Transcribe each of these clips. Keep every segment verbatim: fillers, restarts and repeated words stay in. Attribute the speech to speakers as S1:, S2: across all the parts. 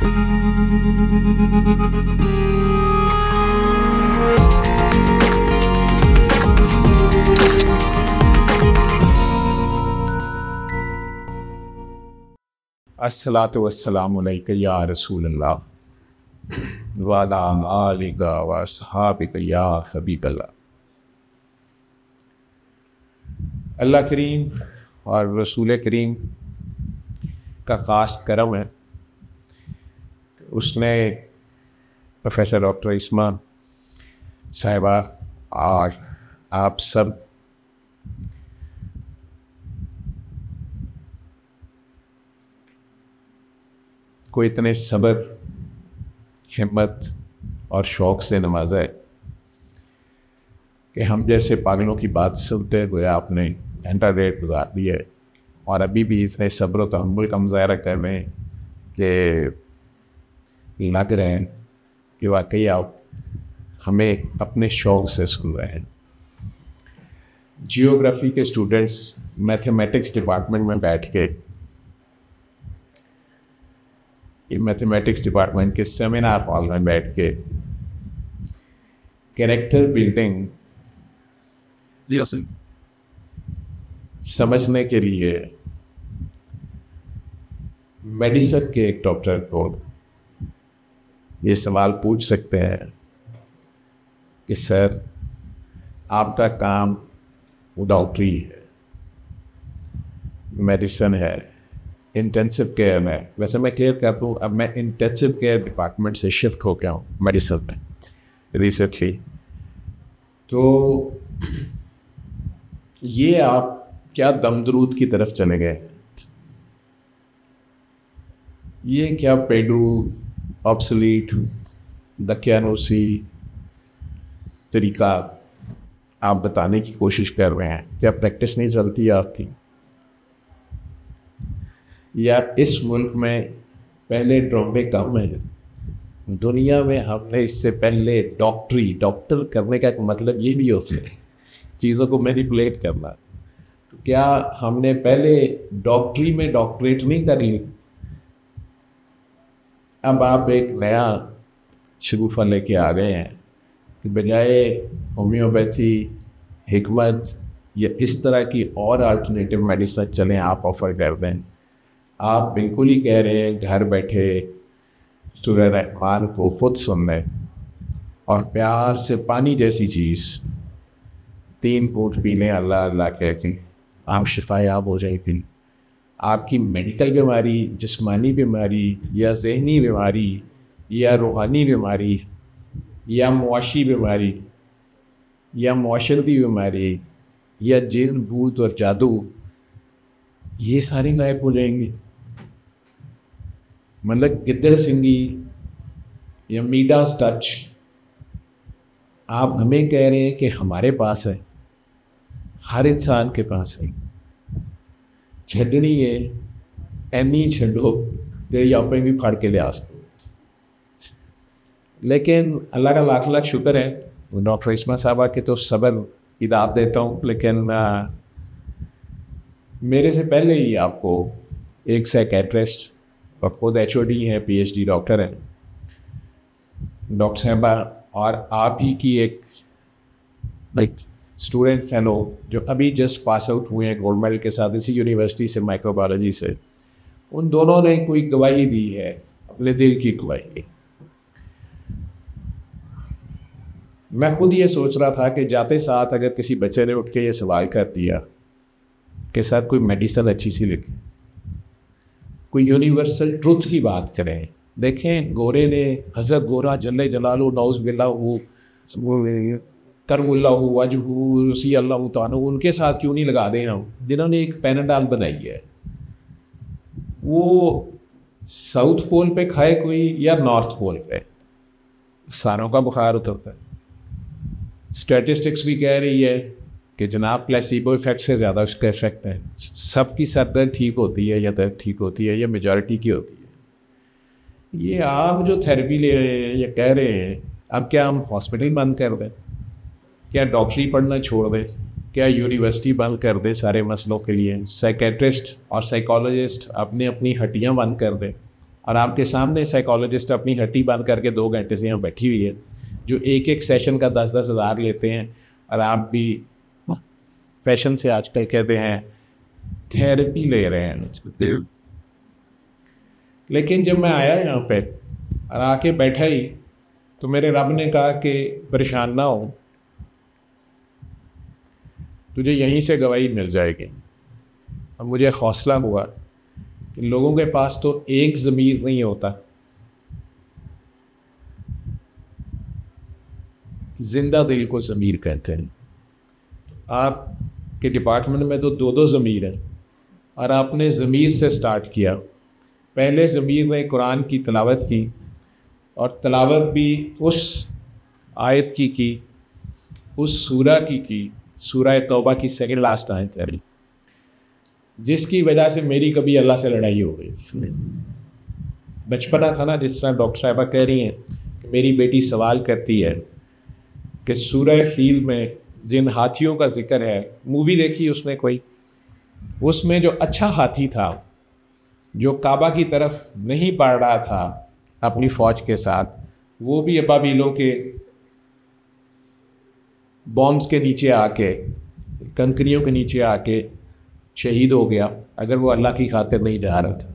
S1: अस्सलातु वस्सलामु अलैका या रसूलल्लाह वाला आलिका व अस्हाबिका या हबीबल्लाह। अल्लाह करीम और रसूल करीम का ख़ास करम है, उसने प्रोफेसर डॉक्टर इस्मा साहिबा और आप सब को इतने सब्र, हिम्मत और शौक़ से नवाजा है कि हम जैसे पागलों की बात सुनते हुए आपने घंटा डेढ़ गुजार दिया है और अभी भी इतने सब्र व तहम्मुल का मुज़ाहरा कर रहे हैं कि लग रहे हैं कि वाकई आप हमें अपने शौक़ से सुन रहे हैं। जियोग्राफी के स्टूडेंट्स मैथमेटिक्स डिपार्टमेंट में बैठ के मैथमेटिक्स डिपार्टमेंट के सेमिनार हॉल में बैठ के कैरेक्टर बिल्डिंग समझने के लिए मेडिसिन के एक डॉक्टर को ये सवाल पूछ सकते हैं कि सर आपका काम डॉक्टरी है, मेडिसिन है, इंटेंसिव केयर में, वैसे मैं क्लियर कर दूँ, अब मैं इंटेंसिव केयर डिपार्टमेंट से शिफ्ट हो गया हूँ मेडिसिन में रिसेंटली। तो ये आप क्या दमदरूद की तरफ चले गए, ये क्या पेडू ऑब्सोलीट दकियानूसी तरीका आप बताने की कोशिश कर रहे हैं? क्या प्रैक्टिस नहीं चलती है आपकी? या इस मुल्क में पहले ड्रामे कम है? दुनिया में हमने इससे पहले डॉक्टरी, डॉक्टर करने का मतलब ये भी होता है चीज़ों को मैनिपुलेट करना, तो क्या हमने पहले डॉक्टरी में डॉक्टरेट नहीं कर ली? अब आप एक नया शगुफा लेके आ गए हैं कि बजाय होम्योपैथी, हिकमत या इस तरह की और अल्टरनेटिव मेडिसिन चलें आप ऑफ़र कर दें। आप बिल्कुल ही कह रहे हैं घर बैठे सूरह रहमान को खुद सुन लें और प्यार से पानी जैसी चीज़ तीन घूंट पी लें अल्लाह अल्लाह कह के, आप शिफायाब हो जाएगी। आपकी मेडिकल बीमारी, जिस्मानी बीमारी या ज़हनी बीमारी या रूहानी बीमारी या मुआशी बीमारी या मुआशरती बीमारी या जिन, भूत और जादू, ये सारी गायब हो जाएंगी। मतलब गिद्दड़ सिंगी या मीडास टच आप हमें कह रहे हैं कि हमारे पास है, हर इंसान के पास है। छड्डनी है एनी छड्डो जी आप भी फाड़ के लिया सको। लेकिन अल्लाह का लाख लाख शुक्र है डॉक्टर इस्मा साहबा के तो सब्र की दाद देता हूँ, लेकिन आ, मेरे से पहले ही आपको एक साइकेट्रिस्ट और खुद एच ओ डी हैं, पी एच डी डॉक्टर हैं डॉक्टर साहबा, और आप ही की एक लाइक स्टूडेंट फेलो जो अभी जस्ट पास आउट हुए हैं गोल्ड मेडल के साथ इसी यूनिवर्सिटी से, माइक्रोबायोलॉजी से, उन दोनों ने कोई गवाही दी है, अपने दिल की गवाही। मैं खुद ये सोच रहा था कि जाते साथ अगर किसी बच्चे ने उठ के ये सवाल कर दिया कि सर कोई मेडिसिन अच्छी सी लिखें, कोई यूनिवर्सल ट्रुथ की बात करें। देखें गोरे ने, हज़रत गोरा जल्ले जलालू नौज़ बिल्लाहु करमुल्लाहु वजहू रसी अल्लाह तानो, उनके साथ क्यों नहीं लगा दें हम, जिन्होंने एक पैनाडाल बनाई है। वो साउथ पोल पे खाए कोई या नॉर्थ पोल पे, सारों का बुखार उतरता है। स्टैटिस्टिक्स भी कह रही है कि जनाब प्लेसिबो इफेक्ट से ज़्यादा उसका इफेक्ट है। सबकी सर दर्द ठीक होती है या दर्द ठीक होती है या मेजॉरिटी की होती है। ये आप जो थेरेपी ले रहे हैं या कह रहे हैं, अब क्या हम हॉस्पिटल बंद कर दें? क्या डॉक्टरी पढ़ना छोड़ दें? क्या यूनिवर्सिटी बंद कर दें सारे मसलों के लिए? साइकेट्रिस्ट और साइकोलॉजिस्ट अपने अपनी हड्डियाँ बंद कर दें? और आपके सामने साइकोलॉजिस्ट अपनी हड्डी बंद करके दो घंटे से यहाँ बैठी हुई है, जो एक एक सेशन का दस दस हज़ार लेते हैं, और आप भी फैशन से आजकल कहते हैं थेरेपी ले रहे हैं। लेकिन जब मैं आया यहाँ पे और आके बैठा ही, तो मेरे रब ने कहा कि परेशान ना हो, तुझे यहीं से गवाही मिल जाएगी। और मुझे हौसला हुआ कि लोगों के पास तो एक ज़मीर नहीं होता, जिंदा दिल को ज़मीर कहते हैं। आपके डिपार्टमेंट में तो दो दो ज़मीर हैं, और आपने ज़मीर से स्टार्ट किया। पहले ज़मीर ने कुरान की तलावत की, और तलावत भी उस आयत की की उस सूरा की की सूरा तौबा की सेकंड लास्ट आयत है, जिसकी वजह से मेरी कभी अल्लाह से लड़ाई हो गई। बचपना था ना, जिस तरह डॉक्टर साहिबा कह रही हैं कि मेरी बेटी सवाल करती है कि सूरह फील में जिन हाथियों का जिक्र है, मूवी देखी उसने कोई, उसमें जो अच्छा हाथी था जो काबा की तरफ नहीं बढ़ रहा था अपनी फ़ौज के साथ, वो भी अबाबीलों के बॉम्ब्स के नीचे आके, कंकरियों के नीचे आके शहीद हो गया, अगर वो अल्लाह की खातिर नहीं जा रहा था।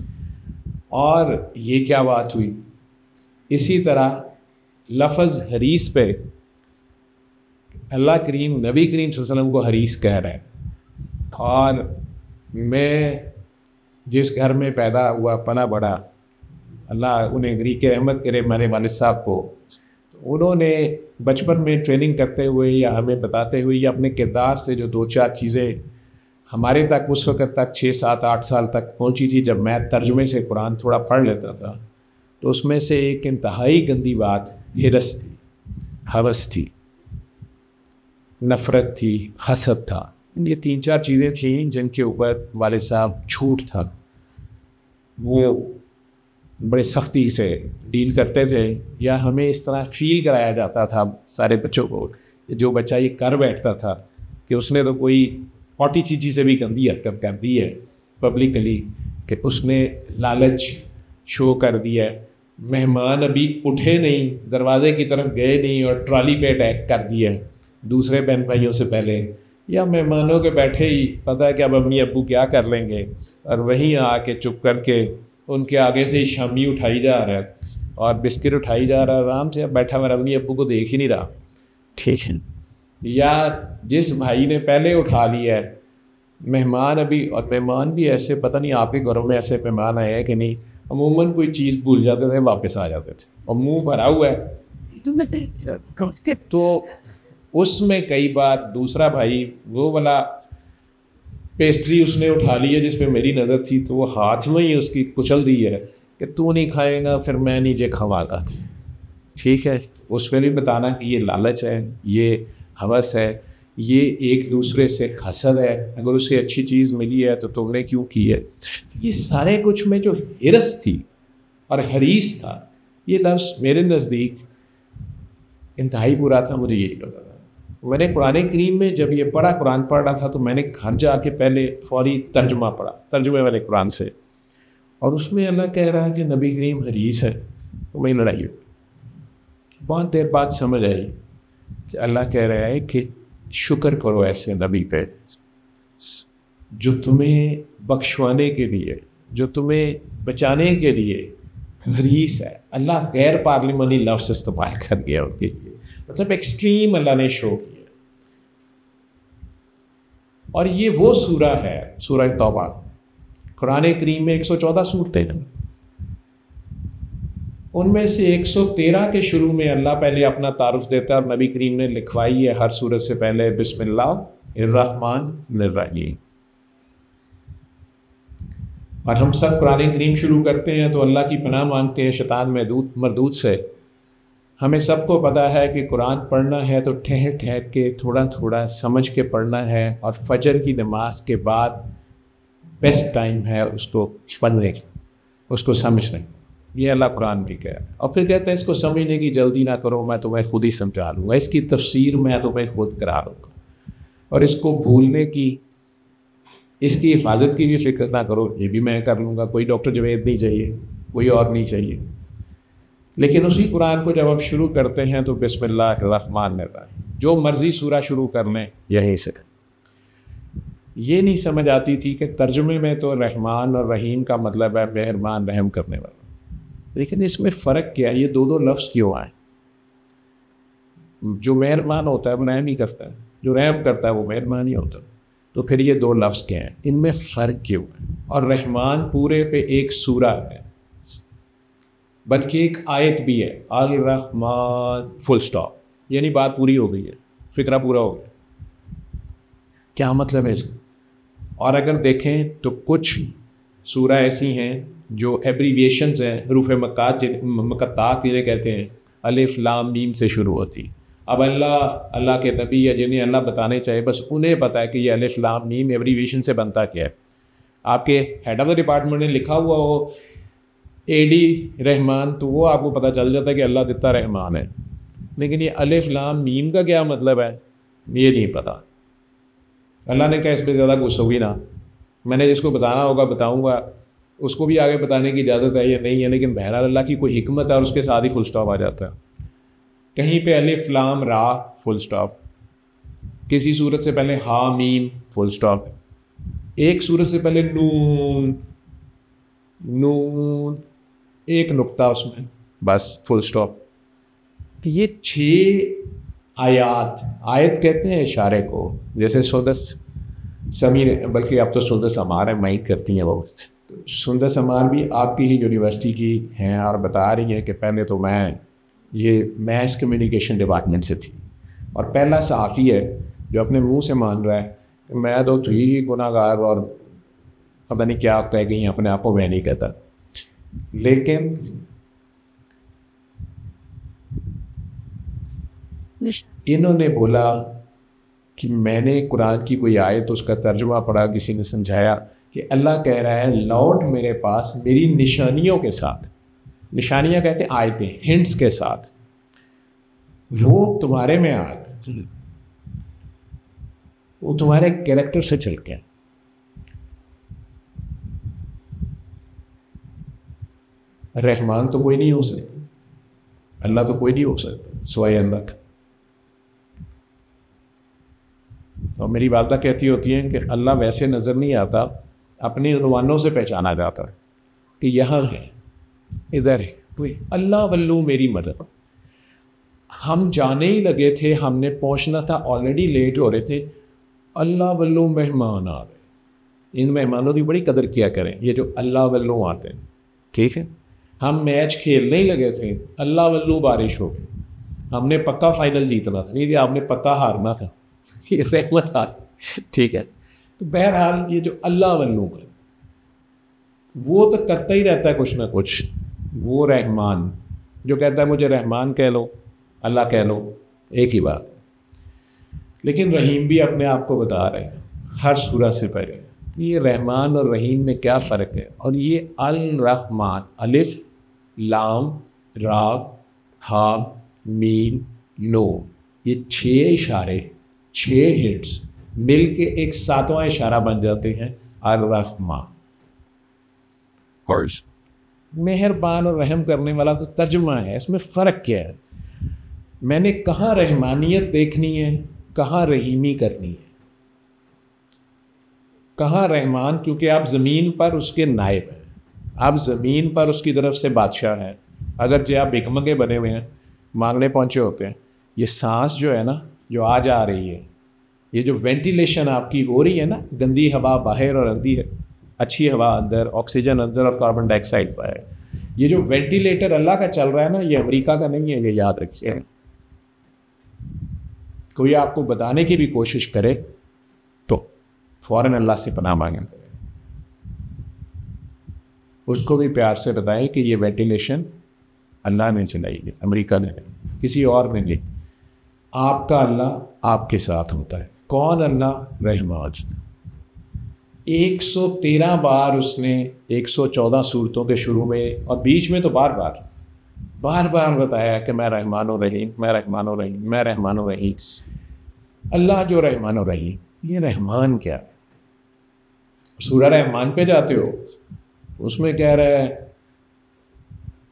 S1: और ये क्या बात हुई। इसी तरह लफ्ज़ हरीस पे अल्लाह करीम नबी करीम सल्लल्लाहु अलैहि वसल्लम को हरीस कह रहे हैं। और मैं जिस घर में पैदा हुआ पला बड़ा, अल्लाह उन्हें गरीक रहमत करे मेरे वालिद साहब को, तो उन्होंने बचपन में ट्रेनिंग करते हुए या हमें बताते हुए या अपने किरदार से जो दो चार चीज़ें हमारे तक उस वक़्त तक छः सात आठ साल तक पहुंची थी, जब मैं तर्जुमे से कुरान थोड़ा पढ़ लेता था, तो उसमें से एक इंतहाई गंदी बात हिरस थी, हवस थी, नफ़रत थी, हसद था। ये तीन चार चीज़ें थीं जिनके ऊपर वालिद साहब झूठ था वो बड़े सख्ती से डील करते थे, या हमें इस तरह फील कराया जाता था सारे बच्चों को, जो बच्चा ये कर बैठता था कि उसने तो कोई फोर्टी चीज़ी से भी गंदी हरकत कर दी है पब्लिकली, कि उसने लालच शो कर दिया है, मेहमान अभी उठे नहीं, दरवाजे की तरफ गए नहीं और ट्रॉली पे अटैक कर दिया है दूसरे बहन भाइयों से पहले, या मेहमानों के बैठे ही पता है कि अब अम्मी अब्बू क्या कर लेंगे, और वहीं आके चुप करके उनके आगे से शामी उठाई जा रहा है और बिस्किट उठाई जा रहा है, आराम से अब बैठा हुआ अम्मी अब्बू को देख ही नहीं रहा, ठीक है। या जिस भाई ने पहले उठा लिया है मेहमान अभी, और मेहमान भी ऐसे, पता नहीं आपके घरों में ऐसे मेहमान आए हैं कि नहीं, अमूमन कोई चीज़ भूल जाते थे, वापस आ जाते थे और मुंह भरा हुआ है। तो उसमें कई बार दूसरा भाई वो वाला पेस्ट्री उसने उठा ली है जिस पे मेरी नज़र थी, तो वो हाथ में ही उसकी कुचल दी है कि तू नहीं खाएगा फिर मैं नीचे खवागा, ठीक है। उस पर भी बताना कि ये लालच है, ये हवस है, ये एक दूसरे से हसद है, अगर उसे अच्छी चीज़ मिली है तो तुमने क्यों की है। ये सारे कुछ में जो हिरस थी और हरीस था, ये लफ्ज़ मेरे नज़दीक इंतहाई बुरा था, मुझे यही पता था। मैंने कुरान करीम में जब ये पढ़ा, कुरान पढ़ रहा था, तो मैंने घर जाके पहले फौरी तर्जुमा पढ़ा, तर्जुमे वाले कुरान से, और उसमें अल्लाह कह रहा है कि नबी करीम हरीस है, तो वही लड़ाई हो। बहुत देर बाद समझ आई कि अल्लाह कह रहा है कि शुक्र करो ऐसे नबी पे जो तुम्हें बख्शवाने के लिए, जो तुम्हें बचाने के लिए हरीस है। अल्लाह गैर पार्लिमानी लफ्ज़ इस्तेमाल कर दिया उनके लिए, मतलब एक्सट्रीम अल्लाह ने शो किया। और ये वो सूरा है, सूरा तौबा। कुरान करीम में एक सौ चौदह सूरतें हैं, उनमें से एक सौ तेरह के शुरू में अल्लाह पहले अपना तारुफ देता है और नबी करीम ने लिखवाई है हर सूरत से पहले बिस्मिल्लाहिर्रहमानिर्रहीम। और हम सब कुरान करीम शुरू करते हैं तो अल्लाह की पनाह मांगते हैं शैतान मरदूद मरदूद से। हमें सबको पता है कि कुरान पढ़ना है तो ठहर ठहर के थोड़ा थोड़ा समझ के पढ़ना है, और फजर की नमाज के बाद बेस्ट टाइम है उसको पढ़ने की, उसको समझने। ये अल्लाह कुरान भी कह, और फिर कहता है इसको समझने की जल्दी ना करो, मैं तुम्हें खुद ही समझा लूँगा, इसकी तफसीर मैं तुम्हें खुद करा लूँगा, और इसको भूलने की, इसकी हिफाजत की भी फिक्र ना करो, ये भी मैं कर लूँगा, कोई डॉक्टर जवेद नहीं चाहिए, कोई और नहीं चाहिए। लेकिन उसी कुरान को जब आप शुरू करते हैं तो बिस्मिल्लाह रहमान रहीम, जो मर्ज़ी सूरा शुरू कर लें यहीं से। ये नहीं समझ आती थी कि तर्जुमे में तो रहमान और रहीम का मतलब है मेहरबान रहम करने वाला, लेकिन इसमें फ़र्क क्या है, ये दो दो लफ्ज़ क्यों आए? जो मेहरबान होता है वो रहम ही करता है, जो रहम करता है वो मेहरबान ही होता है। तो फिर ये दो लफ्ज़ क्या हैं, इनमें फ़र्क क्यों है? और रहमान पूरे पे एक सूरा है, बल्कि एक आयत भी है, अल रहमान फुल स्टॉप, यानी बात पूरी हो गई है, फ़िक्रा पूरा हो गया। क्या मतलब है इसका? और अगर देखें तो कुछ सूरा ऐसी हैं जो एब्रीविएशंस हैं, हरूफ मक्कात मकत्तात जिन्हें कहते हैं, अलिफ लाम मीम से शुरू होती। अब अल्लाह अल्लाह के नबी या जिन्हें अल्लाह बताने चाहे बस उन्हें पता है कि ये अलिफ लाम मीम एब्रीविएशन से बनता क्या है। आपके हेड ऑफ द डिपार्टमेंट ने लिखा हुआ हो ए डी रहमान, तो वो आपको पता चल जाता है कि अल्लाह दिता रहमान है, लेकिन ये अलिफ लाम मीम का क्या मतलब है ये नहीं पता। अल्लाह ने कहा इस पर ज़्यादा गुस्सोगी ना, मैंने जिसको बताना होगा बताऊँगा, उसको भी आगे बताने की इजाज़त है या नहीं है, लेकिन बहरहाल अल्लाह की कोई हिकमत है और उसके साथ ही फुल स्टॉप आ जाता है। कहीं पे अलिफ लाम रा फुल स्टॉप, किसी सूरत से पहले हा मीम फुल स्टॉप, एक सूरत से पहले नून नून एक नुक्ता उसमें बस फुल स्टॉप। ये छः आयात, आयत कहते हैं इशारे को, जैसे सुंदस समीर, बल्कि अब तो सुंदस अमार है, माइंड करती हैं बहुत। तो सुंदस अमार भी आपकी ही यूनिवर्सिटी की हैं और बता रही हैं कि पहले तो मैं ये मैथ्स कम्युनिकेशन डिपार्टमेंट से थी, और पहला सहाफ़ी है जो अपने मुंह से मान रहा है कि मैं तो थी गुनाहगार और पता नहीं क्या कह गई अपने आप को, मैं नहीं कहता। लेकिन इन्होंने बोला कि मैंने कुरान की कोई आयत तो उसका तर्जुमा पढ़ा, किसी ने समझाया कि अल्लाह कह रहा है लौट मेरे पास मेरी निशानियों के साथ, निशानियां कहते हैं आयतें, हिंट्स के साथ, वो तुम्हारे में आ गए, वो तुम्हारे कैरेक्टर से चल के। रहमान तो कोई नहीं हो सकता, अल्लाह तो कोई नहीं हो सकता सिवाय अल्लाह का। और मेरी वालदा कहती होती हैं कि अल्लाह वैसे नज़र नहीं आता, अपने उन्वानों से पहचाना जाता है कि यहाँ है, इधर है, कोई अल्लाह वल्लू मेरी मदद। हम जाने ही लगे थे, हमने पहुँचना था, ऑलरेडी लेट हो रहे थे, अल्लाह वल्लू मेहमान आ गए। इन मेहमानों की बड़ी कदर किया करें, ये जो अल्लाह वल्लू आते हैं, ठीक है। हम मैच खेलने ही लगे थे, अल्लाह वल्लू बारिश हो गई, हमने पक्का फाइनल जीतना था, नहीं आपने पक्का हारना था, ये रहमत आ, ठीक है। तो बहरहाल ये जो अल्लाह वल्लू है वो तो करता ही रहता है कुछ ना कुछ। वो रहमान जो कहता है मुझे रहमान कह लो, अल्लाह कह लो, एक ही बात। लेकिन रहीम भी अपने आप को बता रहे हैं हर सूरत से पहले, ये रहमान और रहीम में क्या फ़र्क है। और ये अल रहमान, अलिफ लाम रा हा मीम नो, ये छः इशारे, छः हिट्स मिल के एक सातवां इशारा बन जाते हैं अल रहमान। मेहरबान और रहम करने वाला तो तर्जुमा है, इसमें फ़र्क क्या है? मैंने कहाँ रहमानियत देखनी है, कहाँ रहीमी करनी है, कहाँ रहमान, क्योंकि आप ज़मीन पर उसके नायब हैं, आप ज़मीन पर उसकी तरफ से बादशाह हैं। अगर जो आप भिखमंगे बने हुए हैं, मांगने पहुँचे होते हैं, ये सांस जो है ना, जो आज आ रही है, ये जो वेंटिलेशन आपकी हो रही है ना, गंदी हवा बाहर और अंदी है, अच्छी हवा अंदर, ऑक्सीजन अंदर और कार्बन डाइऑक्साइड बाहर, ये जो वेंटिलेटर अल्लाह का चल रहा है ना, ये अमेरिका का नहीं है, ये याद रखिए। कोई आपको बताने की भी कोशिश करे तो फ़ौरन अल्लाह से पनाह मांगे, उसको भी प्यार से बताएं कि ये वेंटिलेशन अल्लाह ने चलाई है, अमेरिका ने नहीं, किसी और ने नहीं। आपका अल्लाह आपके साथ होता है। कौन अल्लाह? रहमान। एक सौ तेरह बार उसने एक सौ चौदह सूरतों के शुरू में और बीच में तो बार बार बार बार बताया कि मैं रहमान और रहीम, मैं रहमान और रहीम, मैं रहमान और रहीम। अल्लाह जो रहमान और रहीम, ये रहमान क्या है? सूरह रहमान पे जाते हो, उसमें कह रहा है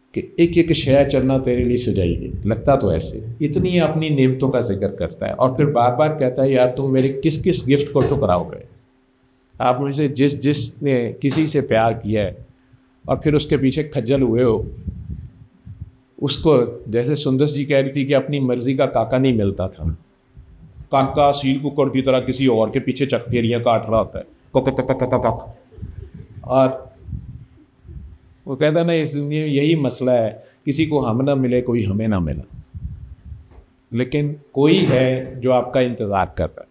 S1: कि एक एक शय चलना तेरे लिए सजाई है, लगता तो ऐसे, इतनी अपनी नेमतों का जिक्र करता है और फिर बार बार कहता है यार तुम मेरे किस किस गिफ्ट को ठुकराओगे। आप मुझे जिस जिसने किसी से प्यार किया है और फिर उसके पीछे खज्जल हुए हो, उसको जैसे सुंदर जी कह रही थी कि अपनी मर्जी का काका नहीं मिलता था, काका सील कुकड़ की तरह किसी और के पीछे चकफेरियाँ काट रहा होता है, कक कक कक कक कक। और वो कहता है ना इस दुनिया में यही मसला है, किसी को हम ना मिले कोई हमें ना मिला, लेकिन कोई है जो आपका इंतज़ार कर रहा है।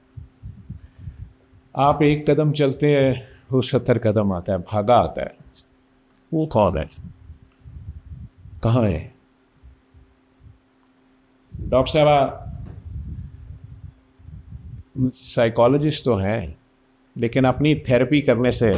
S1: आप एक कदम चलते हैं वो सत्तर कदम आता है, भागा आता है। वो कौन है, कहाँ है? डॉक्टर साहब साइकोलॉजिस्ट तो हैं, लेकिन अपनी थेरेपी करने से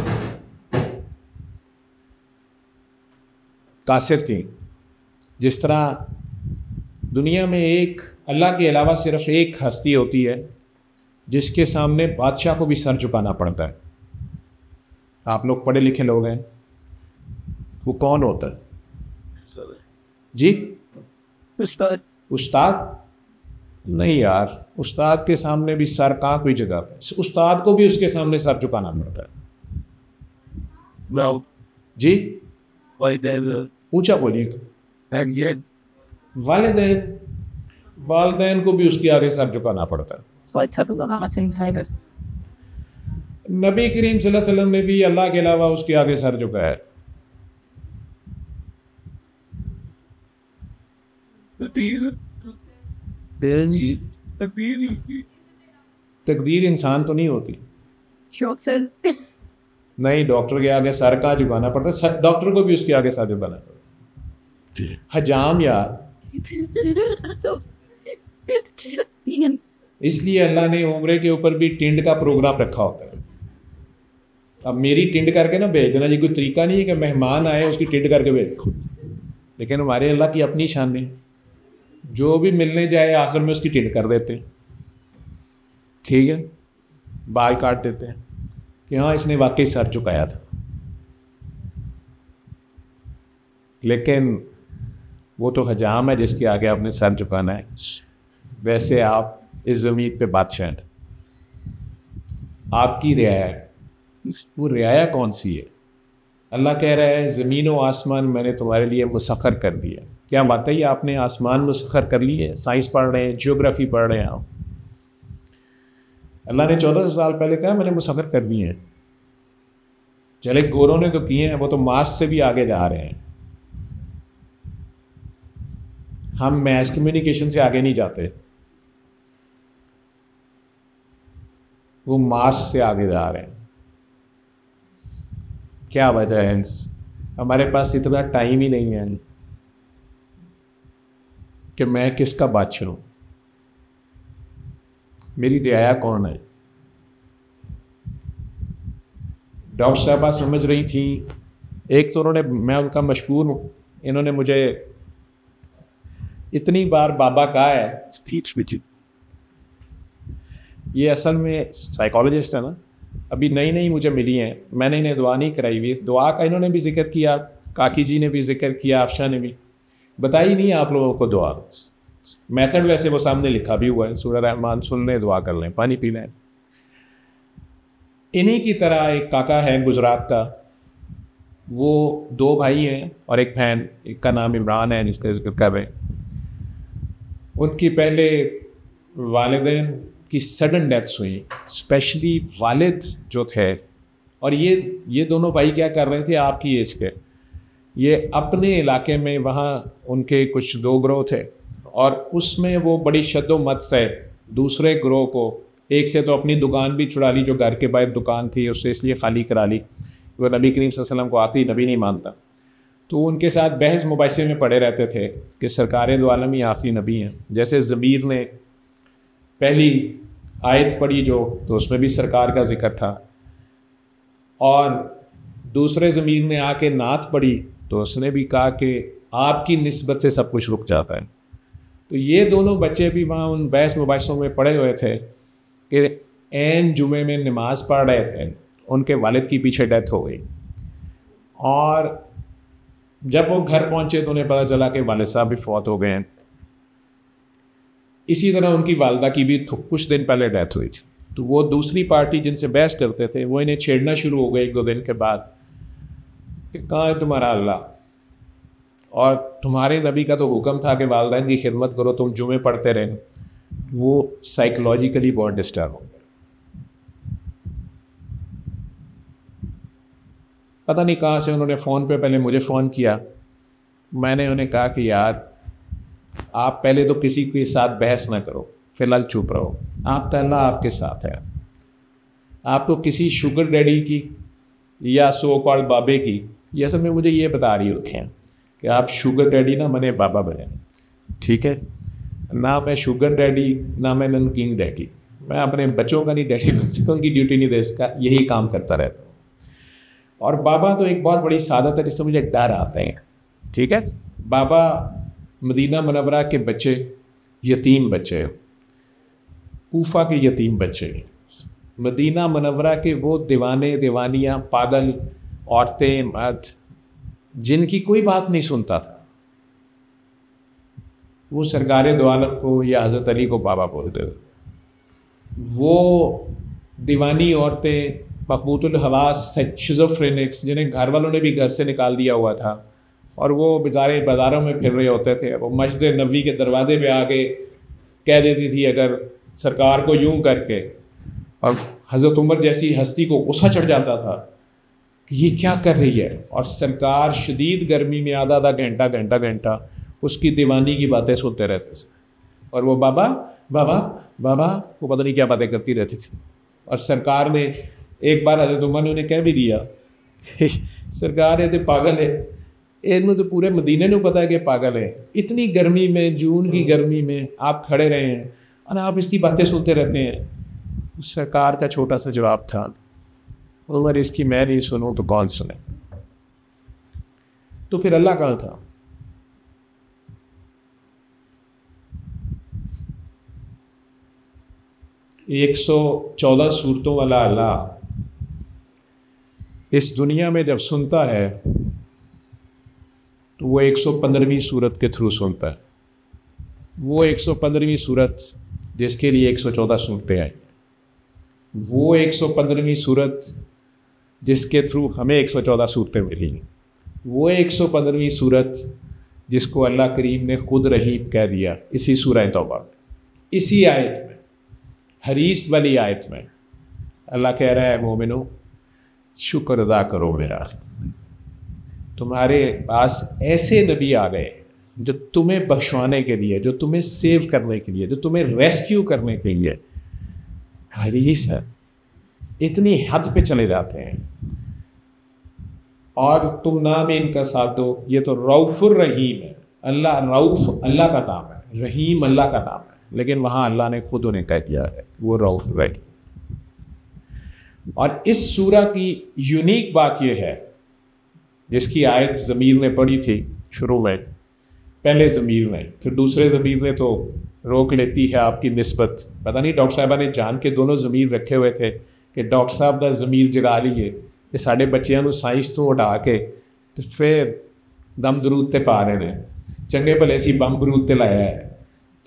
S1: कासिर थी। जिस तरह दुनिया में एक अल्लाह के अलावा सिर्फ एक हस्ती होती है जिसके सामने बादशाह को भी सर झुकाना पड़ता है। आप लोग पढ़े लिखे लोग हैं, वो कौन होता है जी? उस्ताद। उस्ताद नहीं यार, उस्ताद के सामने भी सर कहाँ कोई जगह पे, उस्ताद को भी उसके सामने सर झुकाना पड़ता है। जी ऊंचा बोलिएगा। वालिदैन, वालिदैन को भी उसके आगे सर झुकाना पड़ता है। नबी करीम सल्लल्लाहु अलैहि वसल्लम ने भी अल्लाह के अलावा उसके आगे सर झुकाया है। तकदीर इंसान तो नहीं होती। नहीं, डॉक्टर के आगे सर कहाँ झुकाना पड़ता है? डॉक्टर को भी उसके आगे सर झुकाना पड़ता है। हजाम यार, इसलिए अल्लाह ने उम्रे के ऊपर भी टिंड का प्रोग्राम रखा होता है। अब मेरी टिंड करके ना भेज देना जी, कोई तरीका नहीं है कि मेहमान आए उसकी टिंड करके भेज दो, लेकिन हमारे अल्लाह की अपनी शान है, जो भी मिलने जाए आखिर में उसकी टिंड कर देते हैं। ठीक है, बाल काट देते हैं कि हाँ इसने वाकई सर झुकाया था, लेकिन वो तो हजाम है जिसके आगे आपने सर झुकाना है। वैसे आप इस ज़मीन पे बादशाह हैं, आपकी रियाया है। वो रियाया कौन सी है? अल्लाह कह रहा है ज़मीन व आसमान मैंने तुम्हारे लिए मुसख्खर कर दिया। क्या वाकई आपने आसमान मुसख्खर कर लिए? साइंस पढ़ रहे हैं, जियोग्राफी पढ़ रहे हैं आप, अल्लाह ने चौदह सौ साल पहले कहा मैंने मुसख्खर कर दिए हैं। चले गोरों ने तो किए हैं, वो तो मार्स से भी आगे जा रहे हैं। हम मैस कम्युनिकेशन से आगे नहीं जाते, वो मार्स से आगे जा रहे हैं। क्या वजह है? हमारे पास इतना टाइम ही नहीं है कि मैं किसका बादशाह हूँ, मेरी रियाया कौन है। डॉक्टर साहबा समझ रही थी, एक तो उन्होंने, मैं उनका मशहूर हूँ, इन्होंने मुझे इतनी बार बाबा कहा है स्पीच विच, ये असल में साइकोलॉजिस्ट है ना, अभी नई नई मुझे मिली हैं, मैंने इन्हें दुआ नहीं कराई हुई। दुआ का इन्होंने भी जिक्र किया, काकी जी ने भी जिक्र किया, अफशा ने भी बताई नहीं आप लोगों को दुआ। मेथड वैसे वो सामने लिखा भी हुआ है, सूरह रहमान सुन लें, दुआ कर लें, पानी पी लें। इन्हीं की तरह एक काका है गुजरात का, वो दो भाई हैं और एक बहन, एक का नाम इमरान है जिसका जिक्र कर रहे हैं। उनकी पहले वालिदैन की सडन डेथ्स हुई, स्पेशली वालिद जो थे, और ये ये दोनों भाई क्या कर रहे थे आपकी एज के, ये अपने इलाके में वहाँ उनके कुछ दो ग्रोह थे और उसमें वो बड़ी शद्दोमत से दूसरे ग्रोह को, एक से तो अपनी दुकान भी छुड़ा ली, जो घर के बाहर दुकान थी उससे इसलिए खाली करा ली, वो नबी करीम सल्लल्लाहु अलैहि वसल्लम को आखिरी नबी नहीं मानता, तो उनके साथ बहस मुबाहिसे में पड़े रहते थे कि सरकार दो आलम ही आखिरी नबी हैं। जैसे ज़मीर ने पहली आयत पढ़ी जो, तो उसमें भी सरकार का जिक्र था, और दूसरे ज़मीर ने आके नात पढ़ी तो उसने भी कहा कि आपकी निस्बत से सब कुछ रुक जाता है। तो ये दोनों बच्चे भी वहाँ उन बहस मुबाहिसों में पड़े हुए थे कि ऐन जुमे में नमाज पढ़ रहे थे, उनके वालिद की पीछे डेथ हो गई, और जब वो घर पहुंचे तो उन्हें पता चला कि वालिद साहब भी फौत हो गए हैं। इसी तरह उनकी वालदा की भी कुछ दिन पहले डेथ हुई थी। तो वो दूसरी पार्टी जिनसे बहस करते थे वो इन्हें छेड़ना शुरू हो गए एक दो दिन के बाद कि कहाँ है तुम्हारा अल्लाह, और तुम्हारे नबी का तो हुक्म था कि वालिदैन की खिदमत करो, तुम जुमे पढ़ते रहे। वो साइकोलॉजिकली बहुत डिस्टर्ब हो गए। पता नहीं कहाँ से उन्होंने फ़ोन पे पहले मुझे फ़ोन किया। मैंने उन्हें कहा कि यार आप पहले तो किसी के साथ बहस ना करो, फ़िलहाल चुप रहो, आपका अल्लाह आपके साथ है। आपको किसी शुगर डैडी की या सो कॉल्ड बाबे की, ये असल में मुझे ये बता रही होती हैं कि आप शुगर डैडी ना बने, बाबा बने। ठीक है, ना मैं शुगर डैडी ना मैं नमकीन डैडी, मैं अपने बच्चों का नहीं डैडी बन सकता, उनकी ड्यूटी नहीं दे सका, यही काम करता रहता हूँ। और बाबा तो एक बहुत बड़ी सादत है जिससे मुझे डर आते हैं। ठीक है, बाबा मदीना मुनव्वरा के बच्चे, यतीम बच्चे, कूफा के यतीम बच्चे, मदीना मुनव्वरा के वो दीवाने दीवानियाँ पागल औरतें मर्द जिनकी कोई बात नहीं सुनता था, वो सरकारे दो आलम को या हज़रत अली को बाबा बोलते थे। वो दीवानी औरतें, मकबूतुल हवास, शिज़ोफ्रेनिक्स, जिन्हें घर वालों ने भी घर से निकाल दिया हुआ था और वो बेचारे बाज़ारों में फिर रहे होते थे, वो मस्जिद नबी के दरवाजे पे आके कह देती थी अगर सरकार को यूं करके, और हज़रत उमर जैसी हस्ती को गुस्सा चढ़ जाता था कि ये क्या कर रही है, और सरकार शदीद गर्मी में आधा आधा घंटा घंटा घंटा उसकी दीवानी की बातें सुनते रहते थे, और वो बाबा बाबा बाबा वो पता नहीं क्या बातें करती रहती थी। और सरकार ने एक बार हज़रत उमर ने उन्हें कह भी दिया, सरकार ये तो पागल है, इन्हें तो पूरे मदीने को पता है कि पागल है, इतनी गर्मी में, जून की गर्मी में आप खड़े रहे हैं और आप इसकी बातें सुनते रहते हैं। सरकार का छोटा सा जवाब था, उमर इसकी मैं नहीं सुनूं तो कौन सुने। तो फिर अल्लाह कहाँ था? एक सौ चौदह सूरतों वाला अल्लाह इस दुनिया में जब सुनता है तो वो एक सौ पंद्रहवीं सूरत के थ्रू सुनता है। वो एक सौ पंद्रहवीं सूरत जिसके लिए एक सौ चौदह सूरतें आई, वो एक सौ पंद्रहवीं सूरत जिसके थ्रू हमें एक सौ चौदह सूरतें मिली, वो एक सौ पंद्रहवीं सूरत जिसको अल्लाह करीम ने खुद रहीम कह दिया इसी सूरह तौबा, इसी आयत में, हरीस वाली आयत में अल्लाह कह रहा है मोमिनो शुक्र अदा करो मेरा, तुम्हारे पास ऐसे नबी आ गए जो तुम्हें बख्शवाने के लिए, जो तुम्हें सेव करने के लिए, जो तुम्हें रेस्क्यू करने के लिए हरीस है, इतनी हद पे चले जाते हैं और तुम नाम इनका साथ दो। ये तो रऊफुर रहीम है, अल्लाह रऊफ अल्लाह का नाम है, रहीम अल्लाह का नाम है, लेकिन वहाँ अल्लाह ने खुद उन्हें कह दिया है वो रऊफ रहीम। और इस सूरा की यूनिक बात यह है, जिसकी आयत ज़मीर ने पढ़ी थी शुरू में, पहले ज़मीर ने, फिर दूसरे ज़मीर ने तो रोक लेती है आपकी निस्बत। पता नहीं डॉक्टर साहबा ने जान के दोनों ज़मीर रखे हुए थे कि डॉक्टर साहब का ज़मीर जगा लीए कि साढ़े बच्चों को साइंस तो उठा के तो फिर दम दरूद ते पा रहे हैं, चंगे भले सी बम बरूद ते लाया है।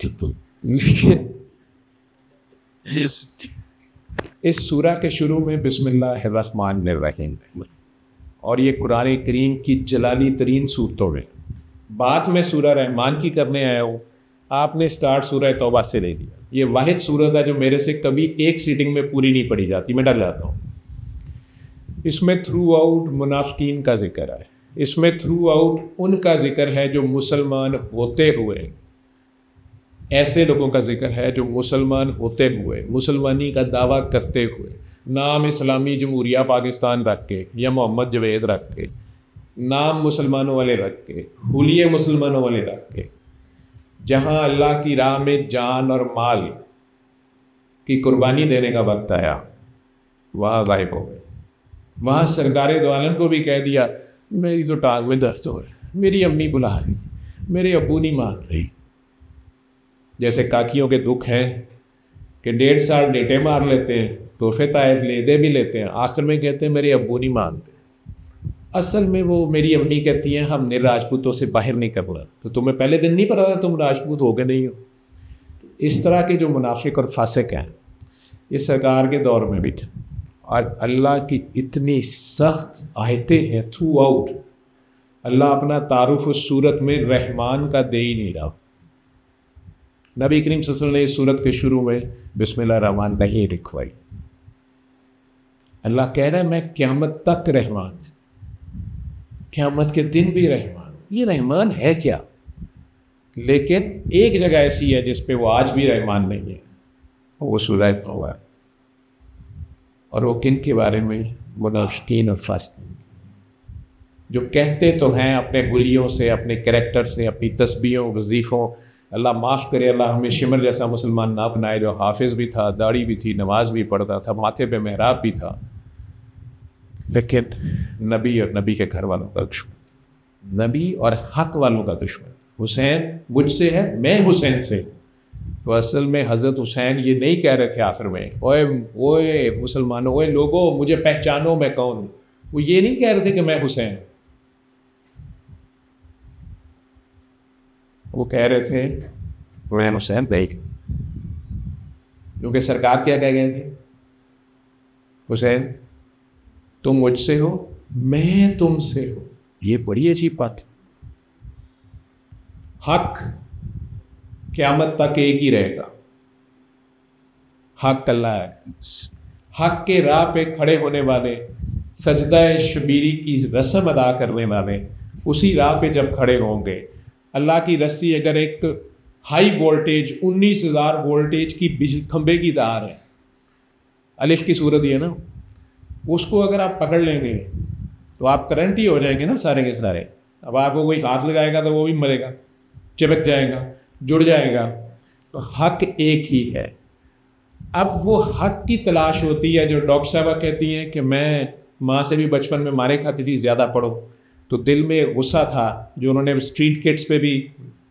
S1: इस सूरा के शुरू में बिस्मिल्लाहिर्रहमानिर्रहीम, और ये कुरान करीम की जलाली तरीन सूरतों में, बात मैं सूरा रहमान की करने आया हूँ, आपने स्टार्ट सूरह तौबा से ले लिया। ये वाहिद सूरत है जो मेरे से कभी एक सीटिंग में पूरी नहीं पढ़ी जाती, मैं डर जाता हूँ। इसमें थ्रू आउट मुनाफिकीन का जिक्र है, इसमें थ्रू आउट उनका जिक्र है जो मुसलमान होते हुए, ऐसे लोगों का जिक्र है जो मुसलमान होते हुए, मुसलमानी का दावा करते हुए, नाम इस्लामी जमहूरिया पाकिस्तान रख के या मोहम्मद जवेद रख के, नाम मुसलमानों वाले रख के, हुलिये मुसलमानों वाले रख के, जहाँ अल्लाह की राह में जान और माल की कुर्बानी देने का वक्त आया वहाँ गायब हो गए। वहाँ सरकारे दो आलम को भी कह दिया मेरी तो टांग में दर्द हो रहा है, मेरी अम्मी बुला रही, मेरे अब्बू नहीं मान रही। जैसे काकियों के दुख हैं कि डेढ़ साल डेटे मार लेते हैं, तोहफे तायफ ले दे भी लेते हैं, आखिर में कहते हैं मेरे अब्बू नहीं मानते। असल में वो मेरी अम्मी कहती हैं हमने राजपूतों से बाहर नहीं करना, तो तुम्हें पहले दिन नहीं पता था तुम राजपूत हो गए नहीं हो। इस तरह के जो मुनाफिक और फासिक हैं ये सरकार के दौर में भी थे, और अल्लाह की इतनी सख्त आयतें हैं थ्रू आउट। अल्लाह अपना तारुफ उस सूरत में रहमान का दे ही नहीं रहा। नबी करीम सल्लल्लाहु अलैहि वसल्लम ने इस सूरत के शुरू में बिस्मिल्लाह रहमान नहीं लिखवाई। अल्लाह कह रहा है मैं क़यामत तक रहमान, क़यामत के दिन भी रहमान। ये रहमान है क्या? लेकिन एक जगह ऐसी है जिस पे वो आज भी रहमान नहीं है, वो सूरह तौबा है। और वो किन के बारे में? मुनाफिकीन और फासिकीन, जो कहते तो हैं अपने हुलियों से, अपने कैरेक्टर से, अपनी तस्बीहों वजीफ़ों, अल्लाह माफ़ करे, अल्लाह हमें शिमर जैसा मुसलमान ना बनाए, जो हाफिज़ भी था, दाढ़ी भी थी, नमाज भी पढ़ता था, माथे पे मेहराब भी था, लेकिन नबी और नबी के घर वालों का दुश्मन, नबी और हक वालों का दुश्मन। हुसैन मुझसे है, मैं हुसैन से। तो असल में हज़रत हुसैन ये नहीं कह रहे थे आखिर में, ओए ओए मुसलमानों, ओए लोगों मुझे पहचानो मैं कौन हूँ। वो ये नहीं कह रहे थे कि मैं हुसैन, वो कह रहे थे मैं हुसैन नहीं। क्योंकि सरकार क्या कह गए थे? हुसैन तुम मुझसे हो, मैं तुमसे हूँ। ये बड़ी अजीब बात है। हक क़यामत तक एक ही रहेगा, हक अल्लाह है। हक के राह पे खड़े होने वाले, सजदा शबीरी की रस्म अदा करने वाले, उसी राह पे जब खड़े होंगे, अल्लाह की रस्सी अगर एक हाई वोल्टेज उन्नीस हज़ार वोल्टेज की बिजली खंबे की तार है, अलिफ की सूरत ये ना, उसको अगर आप पकड़ लेंगे तो आप करंट ही हो जाएंगे ना सारे के सारे। अब आपको कोई हाथ लगाएगा तो वो भी मरेगा, चिपक जाएगा, जुड़ जाएगा। तो हक एक ही है। अब वो हक की तलाश होती है, जो डॉक्टर साहबा कहती हैं कि मैं माँ से भी बचपन में मारे खाती थी, ज़्यादा पढ़ो। तो दिल में गुस्सा था, जो उन्होंने स्ट्रीट किड्स पे भी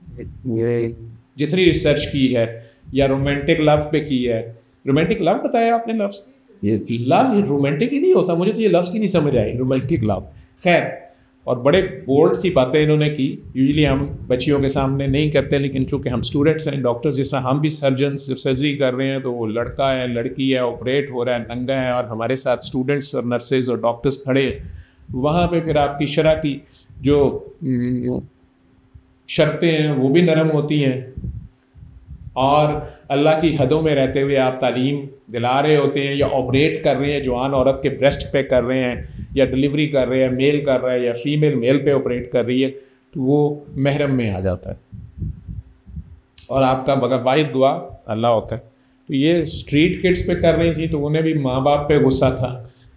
S1: जितनी रिसर्च की है, या रोमांटिक लव पे की है। रोमांटिक लव बताया आपने लफ्ज़, ये लव रोमांटिक ही नहीं होता, मुझे तो ये लफ्ज़ की नहीं समझ आई, रोमांटिक लव। खैर, और बड़े बोल्ड सी बातें इन्होंने की, यूजली हम बच्चियों के सामने नहीं करते, लेकिन चूँकि हम स्टूडेंट्स हैं, डॉक्टर्स जैसा हम भी सर्जन सर्जरी कर रहे हैं, तो वो लड़का है, लड़की है, ऑपरेट हो रहा है, नंगा है, और हमारे साथ स्टूडेंट्स और नर्सेज और डॉक्टर्स खड़े हैं। वहाँ पे फिर आपकी शरअ की जो शर्तें हैं वो भी नरम होती हैं, और अल्लाह की हदों में रहते हुए आप तालीम दिला रहे होते हैं, या ऑपरेट कर रहे हैं, जवान औरत के ब्रेस्ट पे कर रहे हैं, या डिलीवरी कर रहे हैं, मेल कर रहा है, या फीमेल मेल पे ऑपरेट कर रही है, तो वो महरम में आ जाता है, और आपका बगैर वाहिद दुआ अल्लाह होता है। तो ये स्ट्रीट किड्स पे कर रही थी, तो उन्हें भी माँ बाप पे गुस्सा था,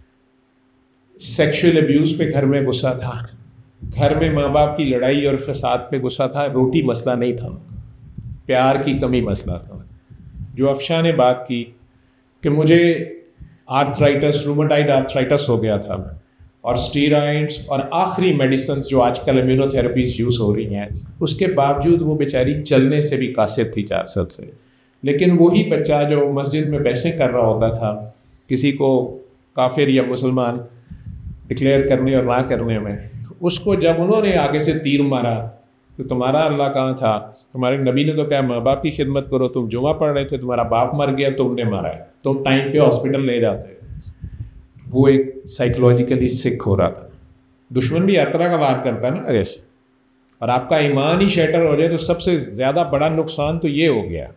S1: सेक्सुअल अब्यूज़ पे घर में गुस्सा था, घर में माँ बाप की लड़ाई और फसाद पे गुस्सा था। रोटी मसला नहीं था, प्यार की कमी मसला था। जो अफशा ने बात की कि मुझे आर्थराइटिस, रूमेटाइड आर्थराइटिस हो गया था, और स्टीरॉइड्स और आखिरी मेडिसिन जो आजकल इम्यूनोथेरेपीज यूज़ हो रही हैं, उसके बावजूद वो बेचारी चलने से भी कासिर थी चार साल से। लेकिन वही बच्चा जो मस्जिद में बहसें कर रहा होता था, किसी को काफिर या मुसलमान डिक्लेयर करने और ना करने में, उसको जब उन्होंने आगे से तीर मारा, तो तुम्हारा अल्लाह कहाँ था? तुम्हारे नबी ने तो कहा माँ बाप की खिदमत करो, तुम जुमा पढ़ रहे थे, तुम्हारा बाप मर गया, तुमने मारा है, तुम टाइम पे हॉस्पिटल ले जाते। वो एक साइकोलॉजिकली सिक हो रहा था। दुश्मन भी हर तरह का वार करता है ना ऐसे, और आपका ईमान ही शैटर हो जाए तो सबसे ज़्यादा बड़ा नुकसान तो ये हो गया।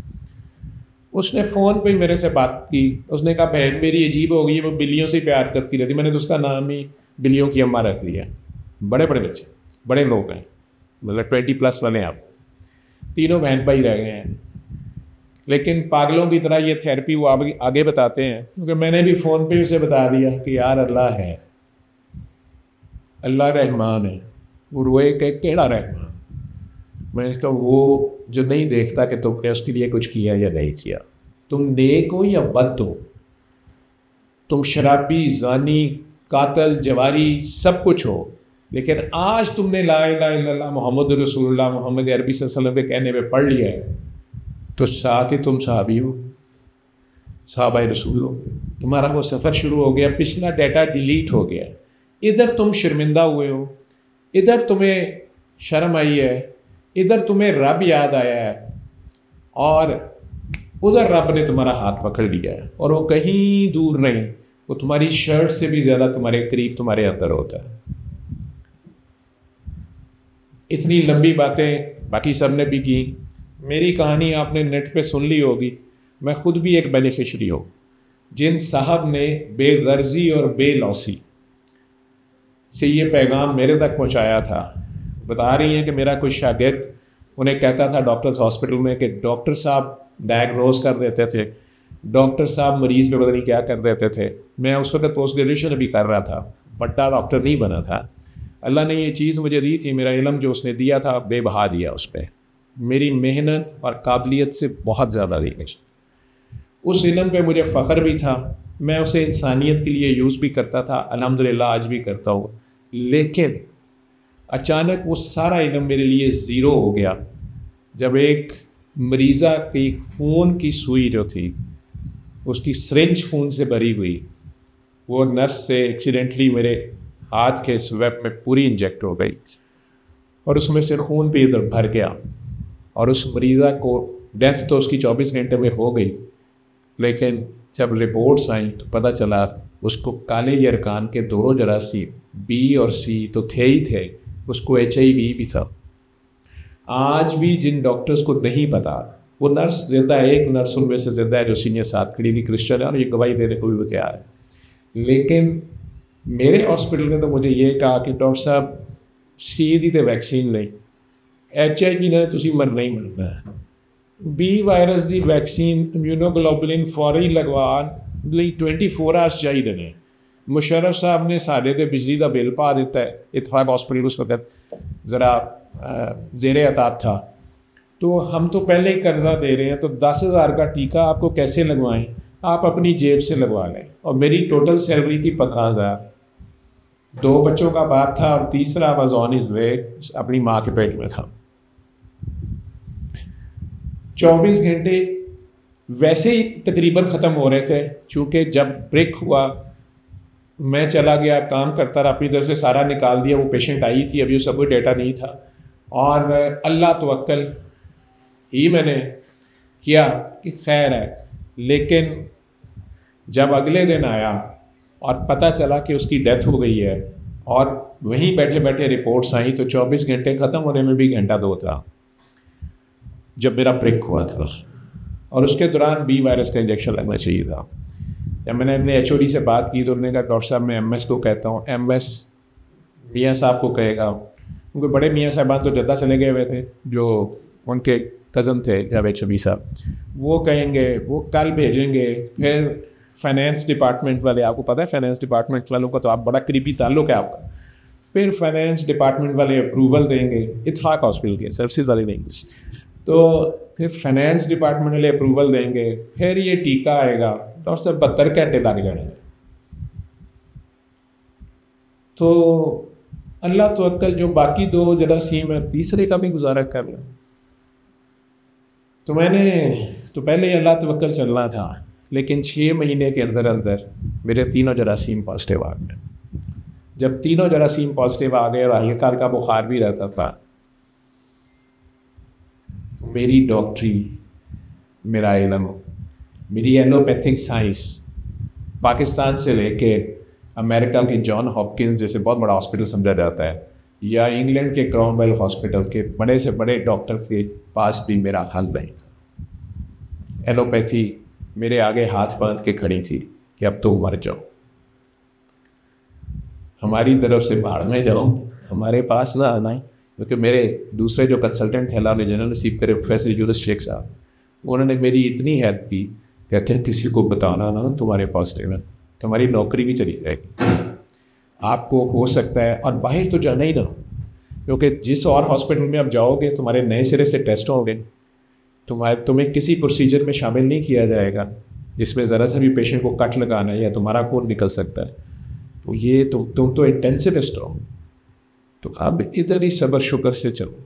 S1: उसने फ़ोन पे मेरे से बात की, उसने कहा बहन मेरी अजीब हो गई है, वो बिल्लियों से प्यार करती रहती। मैंने तो उसका नाम ही बिल्लियों की अम्मा रख दिया। बड़े बड़े बच्चे, बड़े लोग हैं, मतलब ट्वेंटी प्लस वाले आप, तीनों बहन भाई रह गए हैं। लेकिन पागलों की तरह ये थेरेपी वो आगे आगे बताते हैं, क्योंकि मैंने भी फ़ोन पे उसे बता दिया कि यार अल्लाह है, अल्लाह रहमान है। वो रोए के केड़ा रहमान? मैंने कहा वो जो नहीं देखता कि तुमने उसके लिए कुछ किया या नहीं किया। तुम नेक हो या बद हो, तुम शराबी, जानी, कातल, जवारी सब कुछ हो, लेकिन आज तुमने ला इलाहा इल्लल्लाह मोहम्मद रसूलुल्लाह मोहम्मद अरबी सल्लल्लाहु अलैहि वसल्लम के कहने पे पढ़ लिया है, तो साथ ही तुम सहाबी हो, सहाबाए रसूल हो। तुम्हारा वो सफ़र शुरू हो गया, पिछला डाटा डिलीट हो गया।
S2: इधर तुम शर्मिंदा हुए हो, इधर तुम्हें शर्म आई है, इधर तुम्हें रब याद आया है, और उधर रब ने तुम्हारा हाथ पकड़ लिया है, और वो कहीं दूर नहीं, वो तुम्हारी शर्ट से भी ज़्यादा तुम्हारे करीब, तुम्हारे अंदर होता है। इतनी लंबी बातें बाकी सब ने भी की, मेरी कहानी आपने नेट पे सुन ली होगी। मैं ख़ुद भी एक बेनिफिशरी हूँ। जिन साहब ने बेगर्जी और बेलौसी से ये पैगाम मेरे तक पहुँचाया था, बता रही हैं कि मेरा कुछ शागिर्द उन्हें कहता था डॉक्टर्स हॉस्पिटल में कि डॉक्टर साहब डायग्नोज कर देते थे, डॉक्टर साहब मरीज़ पे पता नहीं क्या कर देते थे। मैं उस वक्त पोस्ट ग्रेजुएशन अभी कर रहा था, बट्टा डॉक्टर नहीं बना था। अल्लाह ने ये चीज़ मुझे दी थी, मेरा इल्म जो उसने दिया था बेबहा दिया उस पर, मेरी मेहनत और काबिलियत से बहुत ज़्यादा दी गई। उस इल्म पे मुझे फ़ख्र भी था, मैं उसे इंसानियत के लिए यूज़ भी करता था, अल्हम्दुलिल्लाह आज भी करता हूँ। लेकिन अचानक वो सारा इल्म मेरे लिए ज़ीरो हो गया जब एक मरीज़ा की खून की सुई जो थी, उसकी सिरिंज खून से भरी हुई, वो नर्स से एक्सीडेंटली मेरे हाथ के स्वेप में पूरी इंजेक्ट हो गई और उसमें से खून भी इधर भर गया, और उस मरीज़ा को डेथ तो उसकी चौबीस घंटे में हो गई, लेकिन जब रिपोर्ट्स आई तो पता चला उसको काले यरकान के दोनों जरासीम बी और सी तो थे ही थे, उसको एच आई वी भी था। आज भी जिन डॉक्टर्स को नहीं पता, वो नर्स जिंदा है, एक नर्स उनमें से जिंदा है जो सीनियर साथ खड़ी थी, क्रिश्चियन है और ये गवाही देने को भी तैयार है। लेकिन मेरे हॉस्पिटल ने तो मुझे ये कहा कि डॉक्टर साहब सी दी तो वैक्सीन नहीं, एच आई वी ने तुसी मरना ही मरना है, बी वायरस की वैक्सीन इम्यूनोग्लोबुलिन फौरी लगवान ਲਈ ट्वेंटी फोर आवर्स चाहिए ने। मुशर्रफ साहब ने साढ़े तो बिजली का बिल पा दिता है, इतफाक हॉस्पिटल उस वक्त ज़रा ज़ेरे अतात था, तो हम तो पहले ही कर्जा दे रहे हैं, तो दस हज़ार का टीका आपको कैसे लगवाएं, आप अपनी जेब से लगवा लें। और मेरी टोटल सैलरी थी पंद्रह हज़ार, दो बच्चों का बाप था और तीसरा वाज ऑन हिज वे, अपनी माँ के पेट में था। चौबीस घंटे वैसे ही तकरीबन ख़त्म हो रहे थे, चूँकि जब ब्रेक हुआ मैं चला गया, काम करता रहा, अपनी तरफ से सारा निकाल दिया। वो पेशेंट आई थी, अभी उसका कोई डेटा नहीं था, और अल्लाह तवक्कल ही मैंने किया कि खैर है। लेकिन जब अगले दिन आया और पता चला कि उसकी डेथ हो गई है, और वहीं बैठे बैठे रिपोर्ट्स आई, तो चौबीस घंटे ख़त्म होने में भी घंटा दो था जब मेरा ब्रेक हुआ था, और उसके दौरान बी वायरस का इंजेक्शन लगना चाहिए था। जब मैंने अपने एच ओ डी से बात की तो उन्होंने कहा डॉक्टर साहब मैं एम एस को कहता हूँ, एम एस मियाँ साहब को कहेगा, उनके बड़े मियाँ साहबान तो जद्दा चले गए हुए थे, जो उनके कज़न थे जावेद शबी साहब, वो कहेंगे, वो कल भेजेंगे। फिर फाइनेंस डिपार्टमेंट वाले, आपको पता है फाइनेंस डिपार्टमेंट वालों का तो आप बड़ा करीबी ताल्लुक़ है आपका, फिर फाइनेंस डिपार्टमेंट वाले अप्रूवल देंगे, इत्तेफाक हॉस्पिटल के सर्विसेज वाले देंगे, तो फिर फाइनेंस डिपार्टमेंट वाले अप्रूवल देंगे, फिर ये टीका आएगा, डॉक्टर साहब बहत्तर घंटे लग जाने। तो अल्लाह तवक्कल, जो बाकी दो जरासीम है, तीसरे का भी गुजारा कर लें। तो मैंने तो पहले ही अल्लाह तवक्कल चलना था, लेकिन छः महीने के अंदर अंदर मेरे तीनों जरासीम पॉजिटिव आ गए। जब तीनों जरासीम पॉजिटिव आ गए और हल्का हल्का बुखार भी रहता था, मेरी डॉक्टरी, मेरा इल्म, मेरी एलोपैथिक साइंस पाकिस्तान से लेके अमेरिका के जॉन हॉपकिंस जैसे बहुत बड़ा हॉस्पिटल समझा जाता है, या इंग्लैंड के क्रॉमवेल हॉस्पिटल के बड़े से बड़े डॉक्टर के पास भी मेरा हल नहीं था। एलोपैथी मेरे आगे हाथ बांध के खड़ी थी कि अब तो मर जाओ, हमारी तरफ से भाड़ में जाओ, हमारे पास ना आना ही। क्योंकि मेरे दूसरे जो कंसल्टेंट थे, अल्लाह ने जनरल नसीब करे, प्रोफेसर यूनुस शेख साहब, उन्होंने मेरी इतनी हेल्प की, कहते हैं किसी को बताना ना तुम्हारे पॉजिटिव है, तुम्हारी नौकरी भी चली जाएगी, आपको हो सकता है, और बाहर तो जाना ही ना, क्योंकि जिस और हॉस्पिटल में आप जाओगे तुम्हारे नए सिरे से टेस्ट होंगे, तुम्हारे तुम्हें किसी प्रोसीजर में शामिल नहीं किया जाएगा जिसमें ज़रा सा भी पेशेंट को कट लगाना है या तुम्हारा खून निकल सकता है। तो ये तुम तुम तो इंटेंसिविस्ट हो, तो अब इधर ही सब्र शुक्र से चलो।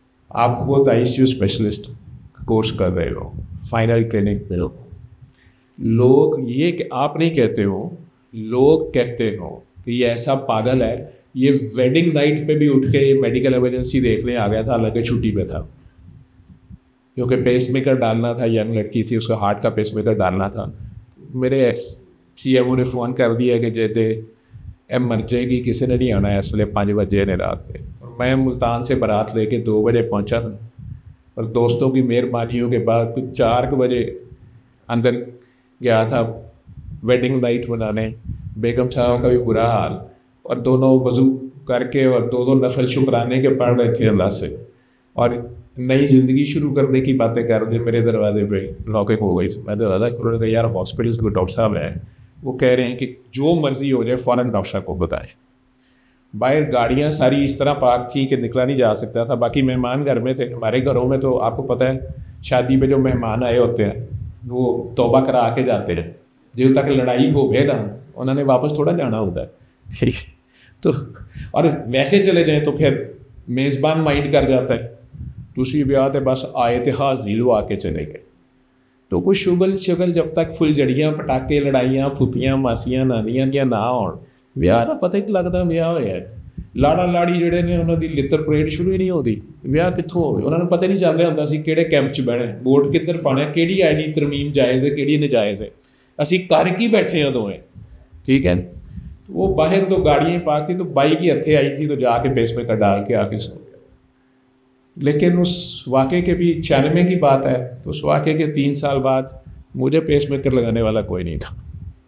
S2: आप वो I C U specialist course कर रहे हो, फाइनल ट्रेनिंग में हो, लोग ये कि आप नहीं कहते हो, लोग कहते हो कि ये ऐसा पागल है, ये वेडिंग नाइट पे भी उठ के मेडिकल इमरजेंसी देखने आ गया था, हालांकि छुट्टी पे था, क्योंकि पेसमेकर डालना था, यंग लड़की थी, उसका हार्ट का पेसमेकर डालना था। मेरे सी एम ओ ने फ़ोन कर दिया कि जेते ए मर जाएगी, किसी ने नहीं आना है, इसलिए पाँच बजे ने रात पे। और मैं मुल्तान से बारात लेके दो बजे पहुंचा था, और दोस्तों की मेहरबानियों के बाद कुछ चार के बजे अंदर गया था वेडिंग नाइट मनाने। बेगम साहब का भी बुरा हाल, और दोनों वज़ू करके और दो दो नफल शुक्राने के पढ़ रहे थे अल्लाह से, और नई ज़िंदगी शुरू करने की बातें कर रहे थे। मेरे दरवाजे पे लॉकिंग हो गई थी। मैं दरवाज़ा खोल रहा, यार हॉस्पिटल के डॉक्टर साहब हैं, वो कह रहे हैं कि जो मर्ज़ी हो जाए फ़ौरन डॉक्टर साहब को बताएं। बाहर गाड़ियाँ सारी इस तरह पार्क थी कि निकला नहीं जा सकता था। बाकी मेहमान घर में थे। हमारे घरों में तो आपको पता है, शादी पे जो मेहमान आए होते हैं वो तौबा करा के जाते हैं, जब तक लड़ाई हो गए ना उन्होंने वापस थोड़ा जाना होता है, ठीक है। तो और वैसे चले जाएँ तो फिर मेज़बान माइंड कर जाता है, दूसरी ब्याह थे बस आए थे हाजिर वो आके चले गए। तो कोई शुगल शुगल जब तक फुलझड़ियाँ पटाके लड़ाइयाँ फुफियाँ मासियाँ नानियाँ दियाँ ना होण, ਵਿਆਹ ਦਾ ਪਤਾ ਹੀ ਨਹੀਂ ਲੱਗਦਾ ਵਿਆਹ ਹੋਇਆ। ਲਾੜਾ ਲਾੜੀ ਜਿਹੜੇ ਨੇ ਉਹਨਾਂ ਦੀ ਲਿੱਤਰ ਪਰੇਡ ਸ਼ੁਰੂ ਹੀ ਨਹੀਂ ਹੁੰਦੀ, ਵਿਆਹ ਕਿੱਥੋਂ ਹੋਵੇ, ਉਹਨਾਂ ਨੂੰ ਪਤਾ ਹੀ ਨਹੀਂ ਚੱਲ ਰਿਹਾ ਹੁੰਦਾ ਸੀ ਕਿਹੜੇ ਕੈਂਪ 'ਚ ਬਹਿਣਾ, ਵੋਟ ਕਿੱਧਰ ਪਾਉਣਾ, ਕਿਹੜੀ ਆਈਨੀ ਤਰਮੀਮ ਜਾਇਜ਼ ਹੈ ਕਿਹੜੀ ਨਜਾਇਜ਼ ਹੈ, ਅਸੀਂ ਕਰ ਕੀ बैठे हैं ਦੋਵੇਂ, ठीक है। तो वो बाहर तो गाड़ियाँ पार्क थी, तो बाइक ही हथे आई थी, तो जाके पेसमेकर डाल के आके सो गया। लेकिन उस वाक़े के भी छियानवे की बात है, तो उस वाक़े के तीन साल बाद मुझे पेसमेकर लगाने वाला कोई नहीं था।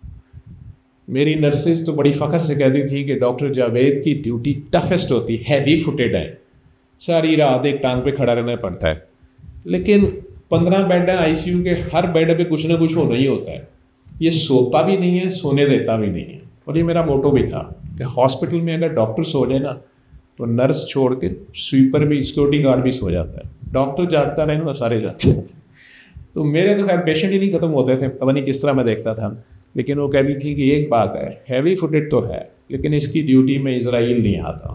S2: मेरी नर्सेज तो बड़ी फ़ख्र से कहती थी कि डॉक्टर जावेद की ड्यूटी टफेस्ट होती, हैवी फुटेड है, सारी रात एक टांग पे खड़ा रहना पड़ता है। लेकिन पंद्रह बेड है आईसीयू के, हर बेड पे कुछ ना कुछ होना ही होता है। ये सोता भी नहीं है, सोने देता भी नहीं है। और ये मेरा मोटो भी था कि हॉस्पिटल में अगर डॉक्टर सो जाए ना तो नर्स छोड़ के स्वीपर भी, सिक्योरिटी गार्ड भी सो जाता है। डॉक्टर जागता रहे ना तो सारे जाते हैं। तो मेरे तो खैर पेशेंट ही नहीं ख़त्म होते थे, पता नहीं किस तरह मैं देखता था। लेकिन वो कहती थी कि एक बात है, हैवी फुटेड तो है लेकिन इसकी ड्यूटी में इजराइल नहीं आता,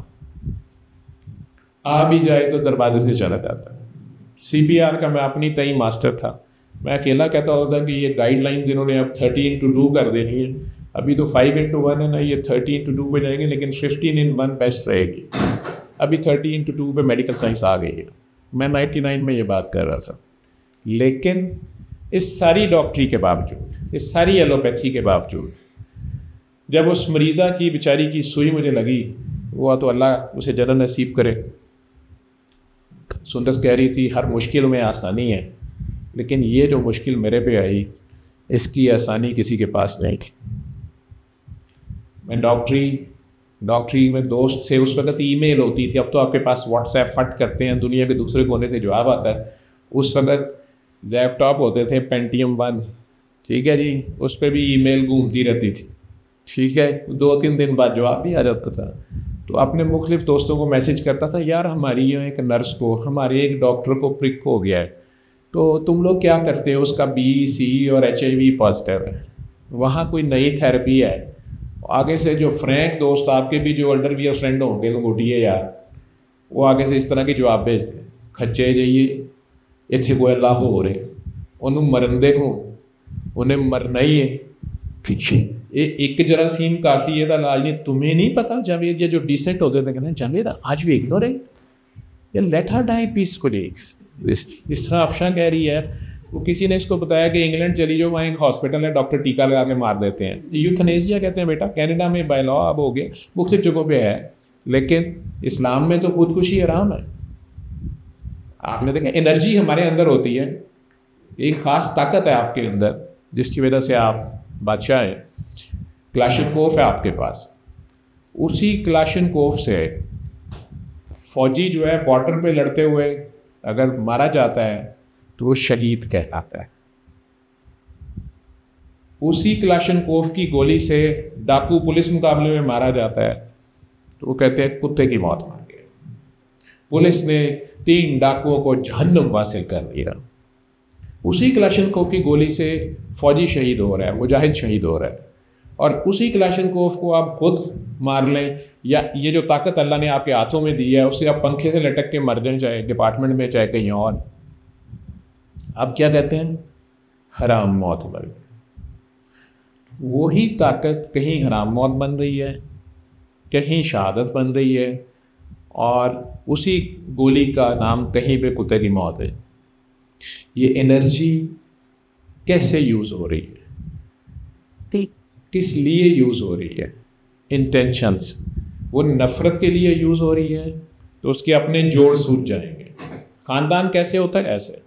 S2: आ भी जाए तो दरवाजे से चला जाता। सी पी आर का मैं अपनी तई मास्टर था, मैं अकेला कहता होता कि ये गाइडलाइंस इन्होंने अब थर्टी इंटू टू कर देनी है, अभी तो फाइव इंटू वन है ना, ये थर्टी इंटू टू पे जाएंगे, लेकिन फिफ्टीन इन वन बेस्ट रहेगी। अभी थर्टी इंटू टू पे मेडिकल साइंस आ गई है। मैं नाइन्टी नाइन में ये बात कर रहा था। लेकिन इस सारी डॉक्टरी के बावजूद, इस सारी एलोपैथी के बावजूद, जब उस मरीज़ा की बेचारी की सुई मुझे लगी, वो तो अल्लाह उसे जन्नत नसीब करे। सुंदस कह रही थी हर मुश्किल में आसानी है, लेकिन ये जो मुश्किल मेरे पे आई इसकी आसानी किसी के पास नहीं थी। मैं डॉक्टरी डॉक्टरी में दोस्त थे, उस वक्त ईमेल होती थी, अब तो आपके पास व्हाट्सएप फट करते हैं, दुनिया के दूसरे कोने से जवाब आता है। उस वक्त लैपटॉप होते थे पेंटियम वन, ठीक है जी, उस पर भी ईमेल घूमती रहती थी, ठीक है, दो तीन दिन बाद जवाब भी आ जाता था। तो अपने मुख्तलिफ दोस्तों को मैसेज करता था, यार हमारी यहाँ एक नर्स को, हमारे एक डॉक्टर को प्रिक हो गया है, तो तुम लोग क्या करते हो, उसका बी सी और एच आई वी पॉजिटिव है, वहाँ कोई नई थेरेपी है। आगे से जो फ्रैंक दोस्त आपके भी जो अंडरवियर फ्रेंड होंगे लंगोटिए यार, वो आगे से इस तरह के जवाब भेजते हैं, खच्चे जाइए इतने कोई अल्लाह हो रहे, उन्होंने मरन देखो, उन्हें मरना ही है, ठीक है। ये एक जरासीम काफ़ी है इलाज नहीं, तुम्हें नहीं पता जावेद, ये जो डिसेंट होते थे कहते जावेद आज भी इग्नोरेंट, ये लेट हर डाई पीसफुली। इस तरह अफशा कह रही है, वो किसी ने इसको बताया कि इंग्लैंड चली जाओ, वहाँ एक हॉस्पिटल है, डॉक्टर टीका लगा के मार देते हैं, यूथनेसिया कहते हैं बेटा, कनाडा में बाय लॉ अब हो गए, मुख्तलिफ जगहों पे है, लेकिन इस्लाम में तो खुदकुशी हराम है। आपने देखा एनर्जी हमारे अंदर होती है, एक ख़ास ताकत है आपके अंदर जिसकी वजह से आप बादशाह हैं। क्लाशनकोफ है आपके पास, उसी क्लाशनकोफ से फौजी जो है बॉर्डर पे लड़ते हुए अगर मारा जाता है तो वो शहीद कहलाता है। उसी क्लाशनकोफ की गोली से डाकू पुलिस मुकाबले में मारा जाता है तो वो कहते हैं कुत्ते की मौत मार गए, पुलिस ने तीन डाकुओं को जहन्नम वासिल कर दिया। उसी क्लाशनकोफ की गोली से फौजी शहीद हो रहा है, मुजाहिद शहीद हो रहा है, और उसी क्लाशनकोफ को आप खुद मार लें, या ये जो ताकत अल्लाह ने आपके हाथों में दी है उससे आप पंखे से लटक के मर जाएं, चाहे डिपार्टमेंट में चाहे कहीं और, आप क्या कहते हैं हराम मौत मर गए। वही ताकत कहीं हराम मौत बन रही है, कहीं शहादत बन रही है, और उसी गोली का नाम कहीं पे कुत्ते की मौत है। ये एनर्जी कैसे यूज़ हो रही है, किस लिए यूज़ हो रही है, इंटेंशंस, वो नफ़रत के लिए यूज़ हो रही है तो उसके अपने जोड़ सूझ जाएंगे। ख़ानदान कैसे होता है? ऐसे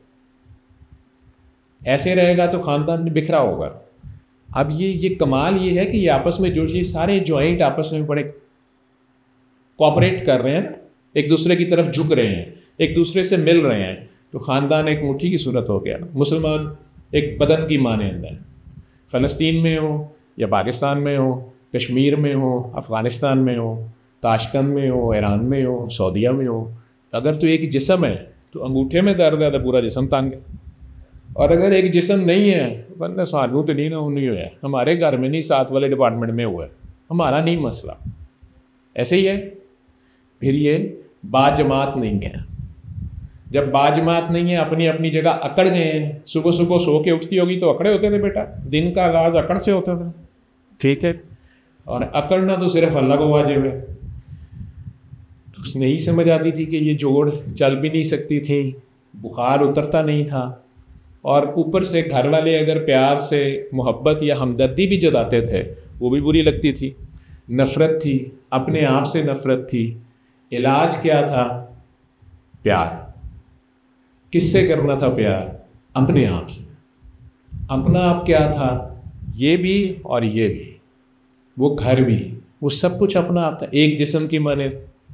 S2: ऐसे रहेगा तो ख़ानदान बिखरा होगा। अब ये ये कमाल ये है कि ये आपस में जो चीज़ सारे जॉइंट आपस में बड़े कोऑपरेट कर रहे हैं, एक दूसरे की तरफ झुक रहे हैं, एक दूसरे से मिल रहे हैं, तो ख़ानदान एक मुट्ठी की सूरत हो गया। मुसलमान एक बदन की मानंद है, फ़लस्तीन में हो या पाकिस्तान में हो, कश्मीर में हो, अफ़गानिस्तान में हो, ताशकंद में हो, ईरान में हो, सऊदीया में हो। अगर तो एक जिस्म है तो अंगूठे में दर्द है तो पूरा जिस्म तंग है, और अगर एक जिस्म नहीं है वरना सानू तो नहीं ना नहीं हुआ, हमारे घर में नहीं, साथ वाले डिपार्टमेंट में हुआ है, हमारा नहीं मसला। ऐसे ही है। फिर ये बाजमात नहीं है। जब बाजमात नहीं है, अपनी अपनी जगह अकड़ गए हैं। सुबह सुबह सो के उठती होगी तो अकड़े होते थे बेटा, दिन का आगाज़ अकड़ से होता था, ठीक है। और अकड़ना तो सिर्फ अल्लाह को वाजिब है। तो उसने ही समझ आती थी कि ये जोड़ चल भी नहीं सकती थी, बुखार उतरता नहीं था, और ऊपर से घर वाले अगर प्यार से मोहब्बत या हमदर्दी भी जताते थे वो भी बुरी लगती थी। नफ़रत थी, अपने आप से नफ़रत थी। इलाज क्या था? प्यार। किससे करना था प्यार? अपने आप से। अपना आप क्या था? ये भी और ये भी, वो घर भी, वो सब कुछ अपना आप था, एक जिस्म की माने।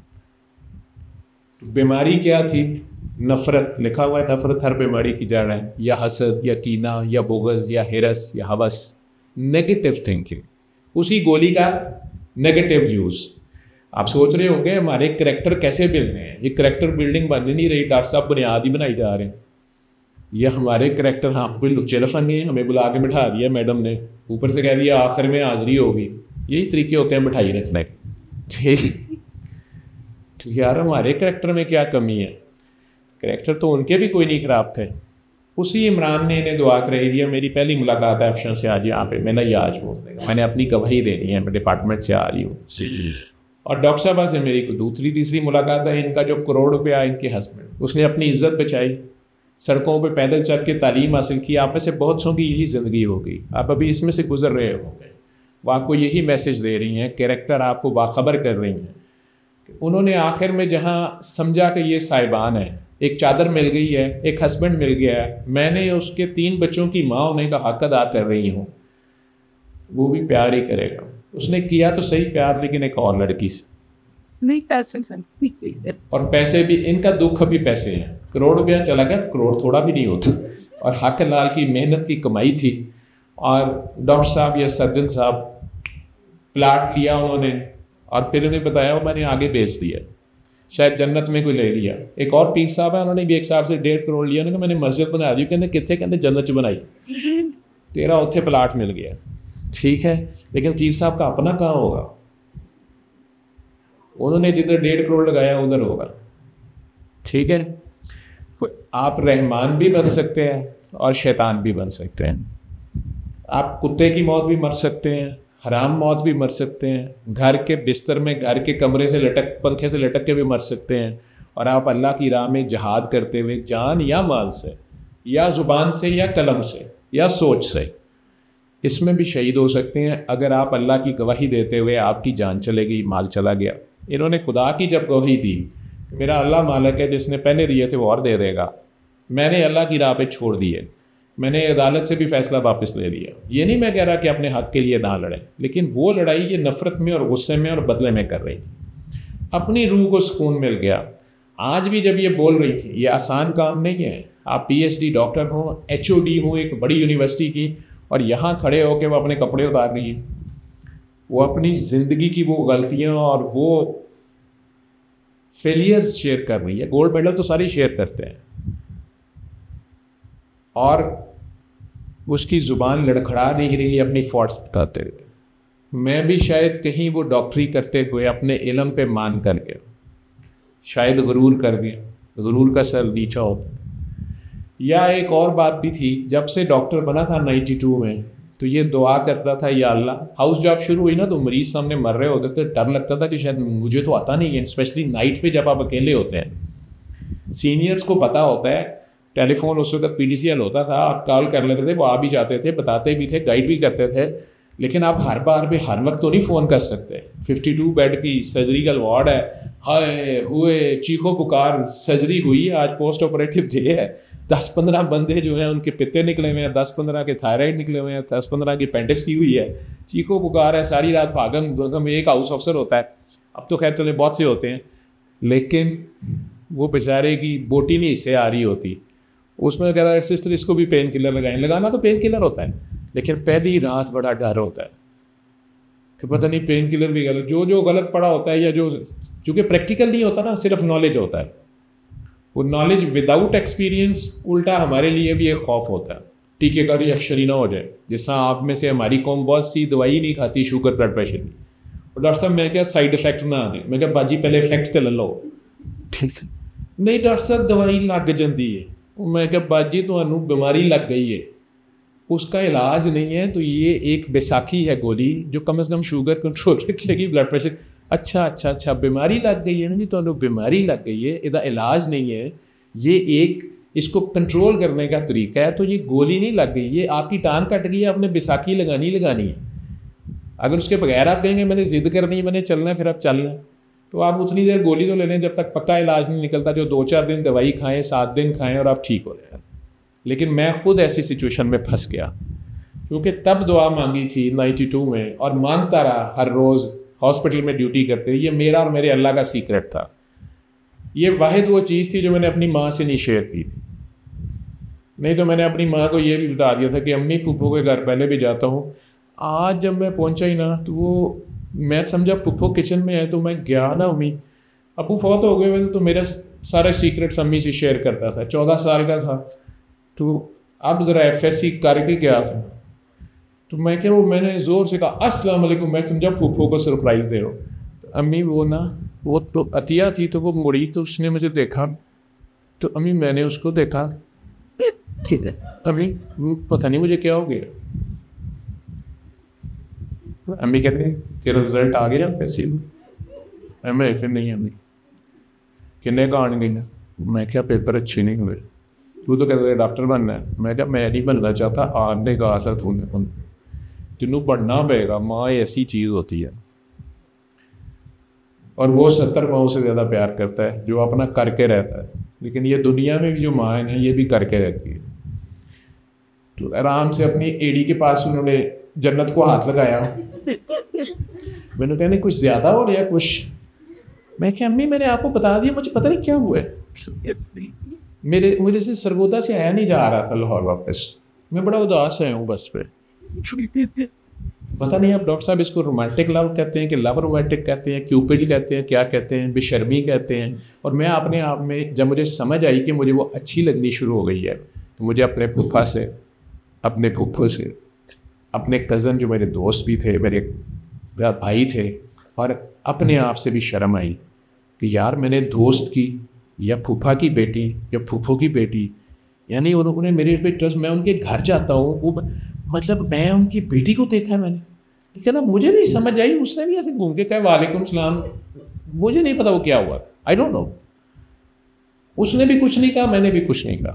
S2: बीमारी क्या थी? नफ़रत। लिखा हुआ है नफ़रत हर बीमारी की जड़ है, या हसद या कीना या बुग़्ज़ या हिरस या हवस, नेगेटिव थिंकिंग। उसी गोली का नेगेटिव यूज़। आप सोच रहे होंगे हमारे करैक्टर कैसे मिलने हैं, ये करैक्टर बिल्डिंग बन नहीं रही, डॉक्टर साहब बुनियाद ही बनाई जा रहे हैं। ये हमारे करैक्टर, हाँ कोई लुच्चे लफंगे हैं, हमें बुला के बिठा दिया मैडम ने, ऊपर से कह दिया आखिर में हाज़िरी होगी। यही तरीके होते हैं बिठाई रखने के। ठीक यार, हमारे करैक्टर में क्या कमी है? करैक्टर तो उनके भी कोई नहीं ख़राब थे। उसी इमरान ने इन्हें दुआ कराई दिया। मेरी पहली मुलाकात है अफशन से आज यहाँ पे, मैंने ये आज बोल देगा, मैंने अपनी गवाही देनी है, मैं डिपार्टमेंट से आ रही हूँ। और डॉक्टर साहबा से मेरी को दूसरी तीसरी मुलाकात है। इनका जो करोड़ रुपया इनके हस्बैंड, उसने अपनी इज्जत बचाई, सड़कों पे पैदल चल के तालीम हासिल की। आप में से बहुत सौ की यही ज़िंदगी होगी, आप अभी इसमें से गुजर रहे होंगे। वो आपको यही मैसेज दे रही हैं, कैरेक्टर आपको बाखबर कर रही हैं। उन्होंने आखिर में जहाँ समझा कि ये साहिबान है, एक चादर मिल गई है, एक हस्बैंड मिल गया है, मैंने उसके तीन बच्चों की माँ होने का हक अदा कर रही हूँ, वो भी प्यार ही करेगा। उसने किया तो सही प्यार, लेकिन एक और लड़की से
S3: नहीं, पैसे
S2: और पैसे भी, इनका दुख भी पैसे हैं। करोड़ रुपया चला गया, करोड़ थोड़ा भी नहीं होता, और हक लाल की मेहनत की कमाई थी। और डॉक्टर साहब या सर्जन साहब प्लाट लिया उन्होंने, और फिर उन्हें बताया वो मैंने आगे बेच दिया, शायद जन्नत में कोई ले लिया। एक और पीर साहब है, उन्होंने भी एक साहब से डेढ़ करोड़ लिया, उन्होंने मैंने मस्जिद बना दी। कहते कितने? कहते जन्नत च बनाई, तेरा उत्थे प्लाट मिल गया। ठीक है, लेकिन पीर साहब का अपना कहाँ होगा? उन्होंने जिधर डेढ़ करोड़ लगाया उधर होगा। ठीक है, आप रहमान भी बन सकते हैं और शैतान भी बन सकते हैं। आप कुत्ते की मौत भी मर सकते हैं, हराम मौत भी मर सकते हैं, घर के बिस्तर में, घर के कमरे से लटक, पंखे से लटक के भी मर सकते हैं। और आप अल्लाह की राह में जहाद करते हुए जान या माल से, या ज़ुबान से, या कलम से, या सोच से, इसमें भी शहीद हो सकते हैं। अगर आप अल्लाह की गवाही देते हुए आपकी जान चलेगी, माल चला गया। इन्होंने खुदा की जब गवाही दी, मेरा अल्लाह मालिक है, जिसने पहले दिए थे वो और दे देगा, मैंने अल्लाह की राह पे छोड़ दिए, मैंने अदालत से भी फ़ैसला वापस ले लिया। ये नहीं मैं कह रहा कि अपने हक़ के लिए ना लड़ें, लेकिन वो लड़ाई ये नफ़रत में और गुस्से में और बदले में कर रही थी। अपनी रूह को सुकून मिल गया। आज भी जब ये बोल रही थी, ये आसान काम नहीं है। आप पीएचडी डॉक्टर हों, एचओडी हों एक बड़ी यूनिवर्सिटी की, और यहाँ खड़े होकर वो अपने कपड़े उतार रही है। वो अपनी ज़िंदगी की वो गलतियाँ और वो फेलियर्स शेयर कर रही है। गोल्ड मेडल तो सारे शेयर करते हैं, और उसकी ज़ुबान लड़खड़ा नहीं रही है अपनी फॉल्ट्स बताते हुए। मैं भी शायद कहीं वो डॉक्टरी करते हुए अपने इल्म पे मान कर गया, शायद गुरूर कर गया, गुरूर का सर नीचा होता। या एक और बात भी थी, जब से डॉक्टर बना था नाइन्टी टू में, तो ये दुआ करता था, या अल्लाह, हाउस जॉब शुरू हुई ना तो मरीज़ सामने मर रहे होते थे, डर लगता था कि शायद मुझे तो आता नहीं है, स्पेशली नाइट पे जब आप अकेले होते हैं। सीनियर्स को पता होता है, टेलीफोन उस वक्त पी डी सी एल होता था, आप कॉल कर लेते थे, वो आ भी जाते थे, बताते भी थे, गाइड भी करते थे, लेकिन आप हर बार भी हर वक्त तो नहीं फ़ोन कर सकते। फिफ्टी टू बेड की सर्जरिकल वार्ड है, हाय हुए चीखो पुकार, सर्जरी हुई है, आज पोस्ट ऑपरेटिव डे है, दस पंद्रह बंदे जो हैं उनके पित्ते निकले हुए हैं, दस पंद्रह के थायराइड निकले हुए हैं, दस पंद्रह की अपेंडिक्स की हुई है, चीखो पुकार है, सारी रात भागम भागम। एक हाउस अफसर होता है, अब तो खैर चले बहुत से होते हैं, लेकिन वो बेचारे की बोटी नहीं इससे आ रही होती, उसमें कह रहा है सिस्टर इसको भी पेन किलर लगाएं। लगाना तो पेन किलर होता है, लेकिन पहली रात बड़ा डर होता है कि पता नहीं पेन किलर भी गलत, जो जो गलत पड़ा होता है, या जो चूँकि प्रैक्टिकल नहीं होता ना, सिर्फ नॉलेज होता है, वो नॉलेज विदाउट एक्सपीरियंस उल्टा हमारे लिए भी एक खौफ होता है, टीके का रिएक्शन ही ना हो जाए। जैसा आप में से हमारी कौम बहुत सी दवाई नहीं खाती शुगर ब्लड प्रेशर की, और डॉक्टर साहब मैं क्या साइड इफेक्ट ना आ जाए, मैं क्या बाजी पहले इफेक्ट तो ले लो, ठीक है नहीं डॉक्टर साहब दवाई लग जाती है, मैं क्या बाजी तो बीमारी लग गई है, उसका इलाज नहीं है, तो ये एक बैसाखी है गोली जो कम से कम शुगर कंट्रोल रखेगी, ब्लड प्रेशर। अच्छा अच्छा अच्छा बीमारी लग गई है ना जी, तो बीमारी लग गई है, इसका इलाज नहीं है, ये एक इसको कंट्रोल करने का तरीका है। तो ये गोली नहीं लग गई, ये आपकी टांग कट गई है, आपने बैसाखी लगानी लगानी है। अगर उसके बगैर आप कहेंगे मैंने ज़िद करनी है, मैंने चलना है, फिर आप चलना, तो आप उतनी देर गोली तो ले लें जब तक पक्का इलाज नहीं निकलता, जो दो चार दिन दवाई खाएँ, सात दिन खाएँ और आप ठीक हो जाए। लेकिन मैं खुद ऐसी सिचुएशन में फंस गया, क्योंकि तब दुआ मांगी थी नाइन्टी टू में, और मांगता रहा हर रोज़ हॉस्पिटल में ड्यूटी करते। ये मेरा और मेरे अल्लाह का सीक्रेट था, ये वाहिद वो चीज़ थी जो मैंने अपनी माँ से नहीं शेयर की थी। नहीं तो मैंने अपनी माँ को ये भी बता दिया था कि अम्मी फूफो के घर पहले भी जाता हूँ। आज जब मैं पहुँचा ही ना, तो वो मैं समझा फूफो किचन में है, तो मैं गया ना, अम्मी अबू फौत हो गए, तो मेरा सारे सीक्रेट्स अम्मी से शेयर करता था, चौदह साल का था, तो अब ज़रा एफ एस सी करके गया था, तो मैं क्या वो मैंने ज़ोर से कहा अस्सलाम वालेकुम, मैं समझा फूफो को सरप्राइज़ दे रहा हूँ। तो अम्मी वो ना वो तो अतिया थी, तो वो मुड़ी, तो उसने मुझे देखा, तो अम्मी मैंने उसको देखा, अम्मी पता नहीं मुझे क्या हो गया। अम्मी कहते हैं तेरा रिजल्ट आ गया एफ एस सी में? मैं फिर नहीं अम्मी किन्ने का आने गई, मैं क्या पेपर अच्छे नहीं हुए, तू तो कहते डॉक्टर बनना है, मैं क्या मैं नहीं बनना चाहता, आने का असर तूने तेनू पढ़ना पड़ेगा। माँ ऐसी चीज़ होती है, और वो सत्तर माओं से ज़्यादा प्यार करता है जो अपना करके रहता है, लेकिन ये दुनिया में भी जो माँ है ये भी करके रहती है। तो आराम से अपनी एड़ी के पास उन्होंने जन्नत को हाथ लगाया, मैंने कहने कुछ ज़्यादा हो रहा कुछ, मैं क्या अम्मी मैंने आपको बता दिया, मुझे पता नहीं क्या हुआ है, मेरे मुझे से सरगोदा से आया नहीं जा रहा था लाहौर वापस, मैं बड़ा उदास आया हूँ बस पे। पता नहीं आप डॉक्टर साहब इसको रोमांटिक लव कहते हैं कि लव रोमांटिक कहते हैं, क्यूपिड कहते हैं, क्या कहते हैं, बेशर्मी कहते हैं। और मैं अपने आप में जब मुझे समझ आई कि मुझे वो अच्छी लगनी शुरू हो गई है, तो मुझे अपने फूफा से, अपने फूफो से, अपने कज़न जो मेरे दोस्त भी थे, मेरे भाई थे, और अपने आप से भी शर्म आई कि यार मैंने दोस्त की या फूफा की बेटी या फूफो की बेटी, यानी उन्होंने मेरे पे ट्रस्ट, मैं उनके घर जाता हूँ, वो मतलब मैं उनकी बेटी को देखा है मैंने, लेकिन अब मुझे नहीं समझ आई, उसने भी ऐसे घूम के कहा वालेकुम सलाम, मुझे नहीं पता वो क्या हुआ, आई डोंट नो, उसने भी कुछ नहीं कहा, मैंने भी कुछ नहीं कहा।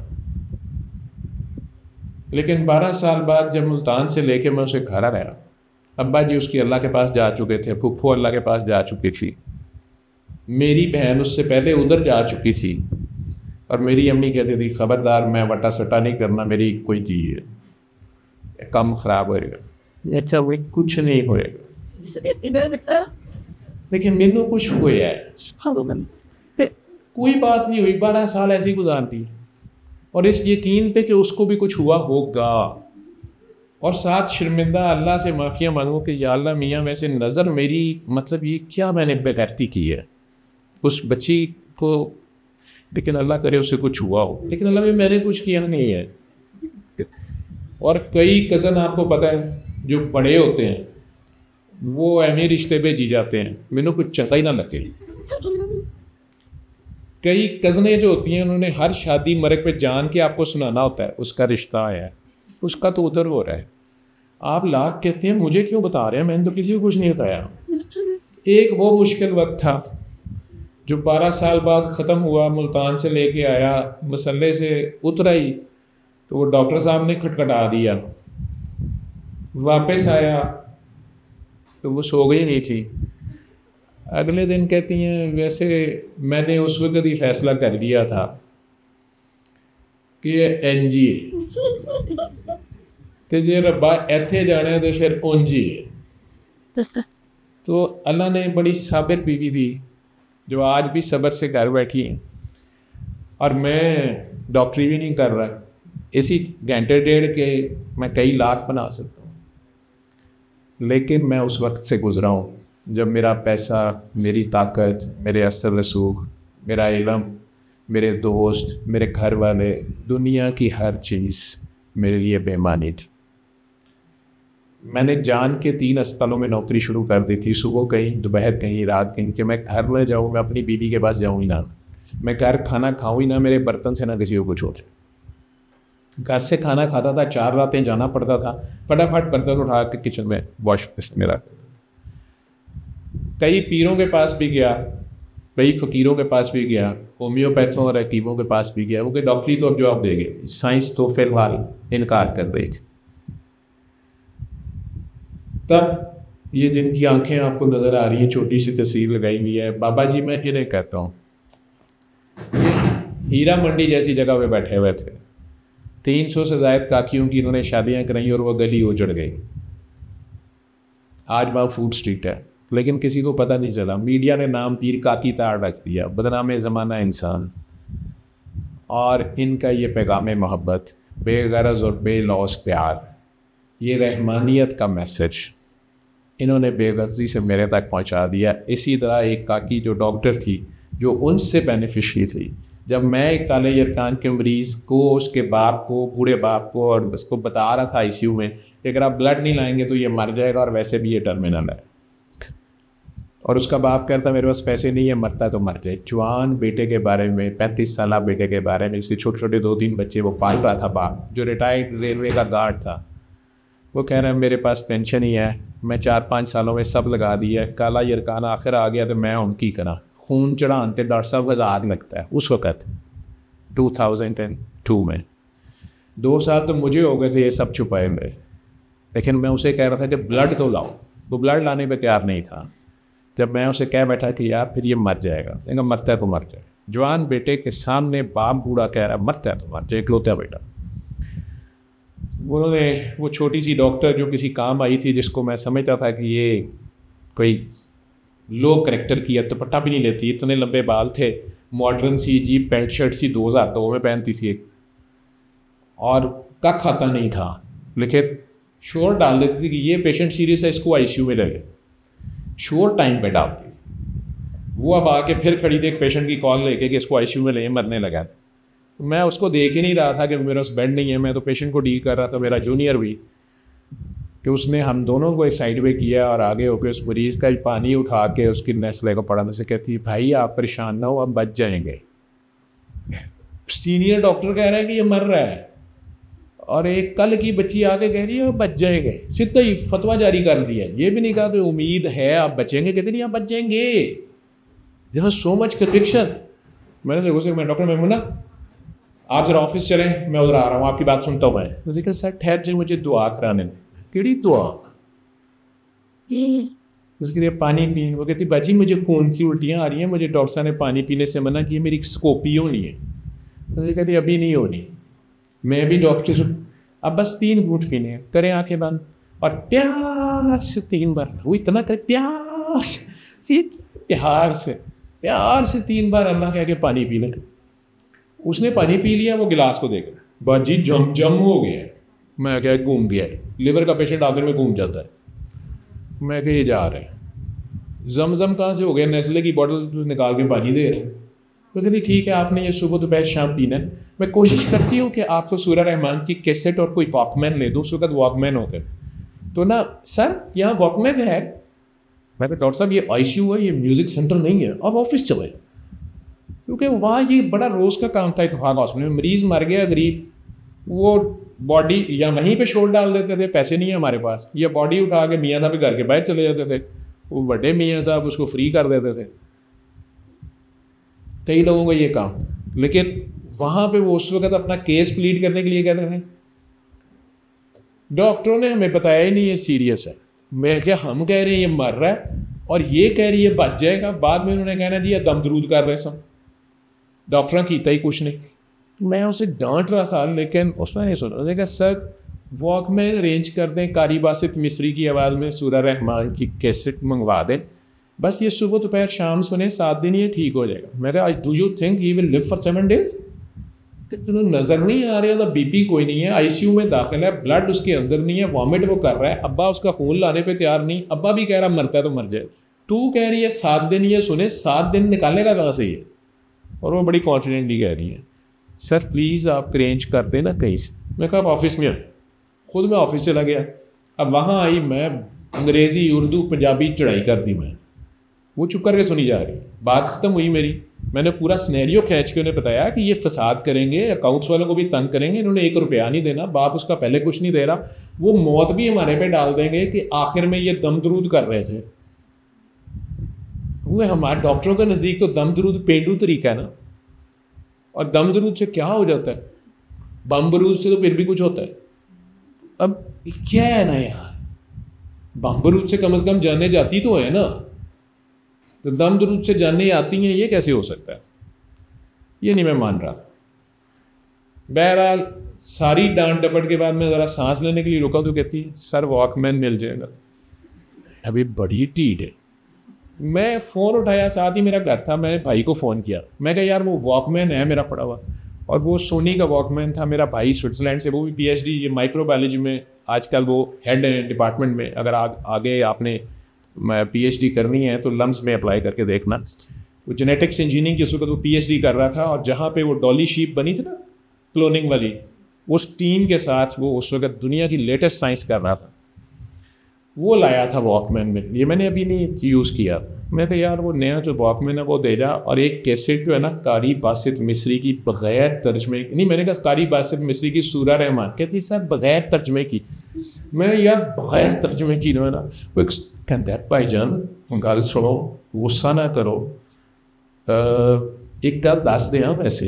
S2: लेकिन बारह साल बाद जब मुल्तान से लेके मैं उसे घर आया, अब्बा जी उसकी अल्लाह के पास जा चुके थे, फूफो अल्लाह के पास जा चुकी थी, मेरी बहन उससे पहले उधर जा चुकी थी, और मेरी अम्मी कहती थी ख़बरदार मैं वटा सटा नहीं करना, मेरी कोई चीज़ है काम ख़राब होएगा। अच्छा वो कुछ नहीं होएगा, लेकिन मैनू कुछ हुआ है, कोई बात नहीं हुई, बारह साल ऐसी गुजार दी, और इस यकीन पे कि उसको भी कुछ हुआ होगा, और साथ शर्मिंदा अल्लाह से माफ़िया मांगो कि या अल्लाह मियाँ वैसे नज़र मेरी, मतलब ये क्या मैंने बेगैरती की है उस बच्ची को, लेकिन अल्लाह करे उससे कुछ हुआ हो, लेकिन अल्लाह में मैंने कुछ किया नहीं है। और कई कज़न आपको पता है जो बड़े होते हैं वो ऐसे रिश्ते भेजी जाते हैं, मैंने कुछ चंगा ही ना लगे। कई कज़नें जो होती हैं उन्होंने हर शादी मरग पे जान के आपको सुनाना होता है उसका रिश्ता आया है, उसका तो उधर हो रहा है, आप लाख कहते हैं, मुझे क्यों बता रहे हैं, मैंने तो किसी को कुछ नहीं बताया। एक वो मुश्किल वक्त था जो बारह साल बाद ख़त्म हुआ, मुल्तान से लेके आया, मसले से उतरा ही तो वो डॉक्टर साहब ने खटखटा दिया। वापस आया तो वो सो गई नहीं थी। अगले दिन कहती हैं, वैसे मैंने उस वक्त ही फैसला कर लिया था कि ये एन जी है कि जे रब्बा इत्थे जाना है तो फिर उंज ही है। तो अल्लाह ने बड़ी साबिर बीवी थी जो आज भी सब्र से घर बैठी है। और मैं डॉक्टरी भी नहीं कर रहा, इसी घंटे डेढ़ के मैं कई लाख बना सकता हूँ, लेकिन मैं उस वक्त से गुज़रा हूँ जब मेरा पैसा, मेरी ताकत, मेरे असर रसूख, मेरा इल्म, मेरे दोस्त, मेरे घर वाले, दुनिया की हर चीज़ मेरे लिए बेमानी थी। मैंने जान के तीन अस्पतालों में नौकरी शुरू कर दी थी, सुबह कहीं, दोपहर कहीं, रात कहीं, कि मैं घर न जाऊँ, मैं अपनी बीवी के पास जाऊँ ही ना, मैं घर खाना खाऊँ ही ना, मेरे बर्तन से ना किसी को कुछ हो जाए। घर से खाना खाता था, चार रातें जाना पड़ता था, फटाफट बर्तन उठा के किचन में वॉश बेसिन में रख। कई पीरों के पास भी गया, कई फ़कीरों के पास भी गया, होम्योपैथों और हकीमों के पास भी गया, वो कि डॉक्टरी तो अब जवाब दे गई थी, साइंस तो फिलहाल इनकार कर रही थी। तब ये जिनकी आंखें आपको नज़र आ रही हैं, छोटी सी तस्वीर लगाई हुई है, बाबा जी मैं इन्हें कहता हूँ, हीरा मंडी जैसी जगह पे बैठे हुए थे। तीन सौ से ज़ायद काकियों की इन्होंने शादियाँ कराई और वह गली उजड़ गई। आज वहाँ फूड स्ट्रीट है, लेकिन किसी को पता नहीं चला। मीडिया ने नाम पीर काकी तार रख दिया, बदनाम ज़माना इंसान। और इनका ये पैगाम मोहब्बत, बेगरज और बेलौस प्यार, ये रहमानियत का मैसेज इन्होंने बेगर्जी से मेरे तक पहुंचा दिया। इसी तरह एक काकी जो डॉक्टर थी, जो उनसे बेनिफिशरी थी, जब मैं एक काले यरकान के मरीज़ को, उसके बाप को, बूढ़े बाप को, और उसको बता रहा था आईसीयू में कि अगर आप ब्लड नहीं लाएंगे तो ये मर जाएगा और वैसे भी ये टर्मिनल है, और उसका बाप कहता मेरे पास पैसे नहीं है, मरता तो मर जाए। जवान बेटे के बारे में, पैंतीस साल बेटे के बारे में, इसके छोटे छोटे दो तीन बच्चे वो पाल रहा था बाप, जो रिटायर्ड रेलवे का गार्ड था, वो कह रहा है मेरे पास पेंशन ही है, मैं चार पाँच सालों में सब लगा दिया है, काला यरकान आखिर आ गया तो मैं उनकी करा। खून चढ़ानते डॉक्टर साहब हज़ार लगता है उस वक़्त टू थाउजेंड एंड टू में। दो साल तो मुझे हो गए थे ये सब छुपाए हुए, लेकिन मैं उसे कह रहा था कि ब्लड तो लाओ, वो ब्लड लाने पर तैयार नहीं था। जब मैं उसे कह बैठा कि यार फिर ये मर जाएगा, लेकिन मरता है तो मर जाए। जवान बेटे के सामने बाप बूढ़ा कह रहा है मरता है तो मर जाए, इकलौता बेटा। उन्होंने, वो छोटी सी डॉक्टर जो किसी काम आई थी, जिसको मैं समझता था कि ये कोई लो करेक्टर की है, दुपट्टा भी नहीं लेती, इतने लंबे बाल थे, मॉडर्न सी जीप पैंट शर्ट सी दो हज़ार दो में पहनती थी एक, और कख खाता नहीं था, लेकिन शोर डाल देती थी कि ये पेशेंट सीरियस है, इसको आईसीयू में लगे, शोर टाइम पे डालती। वो अब आके फिर खड़ी थी एक पेशेंट की कॉल लेके कि इसको आईसीयू में ले, मरने लगा। तो मैं उसको देख ही नहीं रहा था कि मेरे पास बेड नहीं है, मैं तो पेशेंट को डील कर रहा था, मेरा जूनियर भी, कि उसने हम दोनों को एक साइड पे किया और आगे होकर उस मरीज़ का पानी उठा के उसकी नेस्ले को पढ़ाने से कहती है भाई आप परेशान ना हो, अब बच जाएंगे। सीनियर डॉक्टर कह रहा है कि ये मर रहा है, और एक कल की बच्ची आके कह रही है बच जाएंगे, सीधा ही फतवा जारी कर दिया। ये भी नहीं कहा कि उम्मीद है आप बचेंगे, कहते नहीं आप बच जाएंगे। There so much conviction. मैंने देखो से मैं डॉक्टर मेमूना आप जरा ऑफिस चलें, मैं उधर आ रहा हूँ, आपकी बात सुनता हूँ मैं। तो देखा सर ठहर जाए, मुझे दुआ कराने में। केड़ी दुआ? उसके लिए पानी पी। वो कहती बाजी मुझे खून की उल्टियाँ आ रही हैं, मुझे डॉक्टर साहब ने पानी पीने से मना किया, मेरी स्कोपी होनी है। तो कहती अभी नहीं होनी, मैं भी डॉक्टर से अब बस तीन घूंट पीने हैं, करें आंखें बंद और प्यार से तीन बार, वो इतना करे प्यार से, प्यार से प्यार से तीन बार अल्लाह कह के पानी पी ले। उसने पानी पी लिया, वो गिलास को देख रहा, बाजी जम जम हो गया। मैं क्या घूम गया, लिवर का पेशेंट आखिर में घूम जाता है। मैं क्या ये जा रहे हैं, जमजम कहाँ से हो गया, नेस्ले की बोतल निकाल के पानी दे रहे हैं। तो कहती ठीक है आपने ये सुबह दोपहर शाम पीना है। मैं कोशिश करती हूँ कि आपको सूरह रहमान की कैसेट और कोई वॉकमैन ले दूँ, उस वक्त वॉकमैन होते तो ना सर यहाँ वॉकमैन है। मैं डॉक्टर साहब ये आईसीयू है, ये म्यूज़िक सेंटर नहीं है, आप ऑफिस चले, क्योंकि वहाँ ये बड़ा रोज़ का काम था। इत्तेफाक हॉस्पिटल में मरीज़ मर गया गरीब, वो बॉडी या वहीं पे शोर डाल देते थे, पैसे नहीं है हमारे पास, या बॉडी उठा के मियाँ साहब के घर के बाहर चले जाते थे, वो बड़े मियाँ साहब उसको फ्री कर देते थे। कई लोगों का ये काम, लेकिन वहाँ पे वो उस वक्त अपना केस प्लीड करने के लिए कहते थे। डॉक्टरों ने हमें बताया ही नहीं ये सीरियस है। मैं क्या, हम कह रहे हैं ये मर रहा है और ये कह रही है बच जाएगा, बाद में उन्होंने कहना जी दम दरूद कर रहे सब, डॉक्टर कीता ही कुछ नहीं। मैं उसे डांट रहा था, लेकिन उसने नहीं सुना। उसने कहा सर वॉकमैन अरेंज कर दें, कारी बासित मिस्री की आवाज़ में सूरह रहमान की कैसेट मंगवा दें, बस ये सुबह दोपहर शाम सुने, सात दिन ये ठीक हो जाएगा। मैं कहा do you think he will live for seven days? तुम्हें नज़र नहीं आ रहा था, बीपी कोई नहीं है, आईसीयू में दाखिल है, ब्लड उसके अंदर नहीं है, वॉमिट वो कर रहा है, अब्बा उसका खून लाने पे तैयार नहीं, अब्बा भी कह रहा मरता है तो मर जाए, तू कह रही है सात दिन ये सुने, सात दिन निकालेगा कहाँ से ये? और वो बड़ी कॉन्फिडेंटली कह रही है सर प्लीज़ आप अरेंज कर देना कहीं से। मैं कहा ऑफिस में, खुद मैं ऑफिस चला गया। अब वहाँ आई मैं, अंग्रेज़ी उर्दू पंजाबी चढ़ाई कर दी मैं, वो चुप करके सुनी जा रही। बात ख़त्म हुई मेरी, मैंने पूरा स्नैरियो खींच के उन्हें बताया कि ये फसाद करेंगे, अकाउंट्स वालों को भी तंग करेंगे, इन्होंने एक रुपया नहीं देना, बाप उसका पहले कुछ नहीं दे रहा, वो मौत भी हमारे पे डाल देंगे कि आखिर में ये दम दरूद कर रहे थे। वो हमारे डॉक्टरों के नज़दीक तो दम दरूद पेंडू तरीका है ना, और दम दरूद से क्या हो जाता है, बम बरूद से तो फिर भी कुछ होता है। अब क्या है ना यार, बम बरूद से कम से कम जाने जाती तो है ना, तो दम दरूद से जानने आती हैं, ये कैसे हो सकता है? ये नहीं मैं मान रहा। बहरहाल सारी डांट डपट के बाद मैं ज़रा सांस लेने के लिए रुका तो कहती सर वॉकमैन मिल जाएगा। अभी बड़ी टीट है। मैं फ़ोन उठाया, साथ ही मेरा घर था, मैं भाई को फ़ोन किया, मैं कहा यार वो वॉकमैन है मेरा पड़ा हुआ, और वो सोनी का वॉकमैन था। मेरा भाई स्विट्ज़रलैंड से, वो भी पीएचडी ये माइक्रोबायोलॉजी में आजकल वो हेड है डिपार्टमेंट में। अगर आ, आगे आपने पीएचडी करनी है तो लम्स में अप्लाई करके देखना। वो जेनेटिक्स इंजीनियरिंग की उस वक्त वो पीएचडी कर रहा था, और जहाँ पे वो डॉली शीप बनी थी ना क्लोनिंग वाली, उस टीम के साथ वो उस वक्त दुनिया की लेटेस्ट साइंस कर रहा था। वो लाया था वॉकमैन में, ये मैंने अभी नहीं यूज़ किया। मैं कहा यार वो नया जो वॉकमैन है वो दे जा, और एक कैसेट जो है ना कारी बासित मिस्री की बग़ैर तर्जमे, नहीं मैंने कहा कारी बासित मिस्री की सूरह रहमान, कहती सर बग़ैर तर्जमे की। मैं यार बग़ैर तर्जमे की ना, वो कहता भाईजान गल सुनो, गुस्सा ना करो, एक गल दस दें वैसे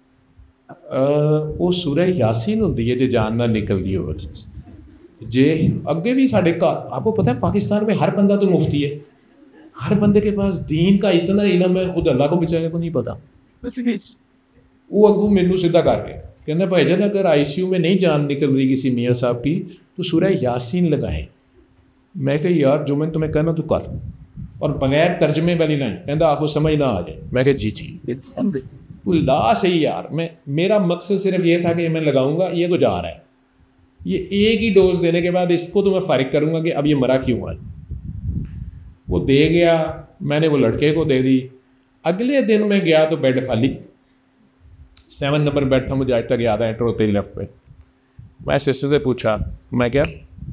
S2: वो सूरह यासीन होती है जो जान ना निकलती हो, जे अगे भी साढ़े का आपको पता है पाकिस्तान में हर बंदा तो मुफ्ती है, हर बंदे के पास दीन का इतना इलम है, खुद अल्लाह को बेचारे को नहीं पता। वो अगू मैनू सीधा कर रहे कहना भाईजान अगर आईसीयू में नहीं जान निकल रही किसी मियाँ साहब की तो सूरह यासीन लगाएं। मैं कहा यार जो मैं तुम्हें कहना तो कर, और बगैर तर्जमे वाली लाइन, कहता आपको समझ ना आ जाए। मैं कहा जी जी ला सही यार, मैं मेरा मकसद सिर्फ ये था कि मैं लगाऊंगा, ये तो जा रहा है, ये एक ही डोज देने के बाद इसको तो मैं फारिग करूंगा कि अब ये मरा क्यों है। वो दे गया, मैंने वो लड़के को दे दी। अगले दिन मैं गया तो बेड खाली, सेवन नंबर बेड था, मुझे आज तक याद है, एंटर होते ही लेफ्ट पे। मैं सिस्टर से पूछा, मैं क्या,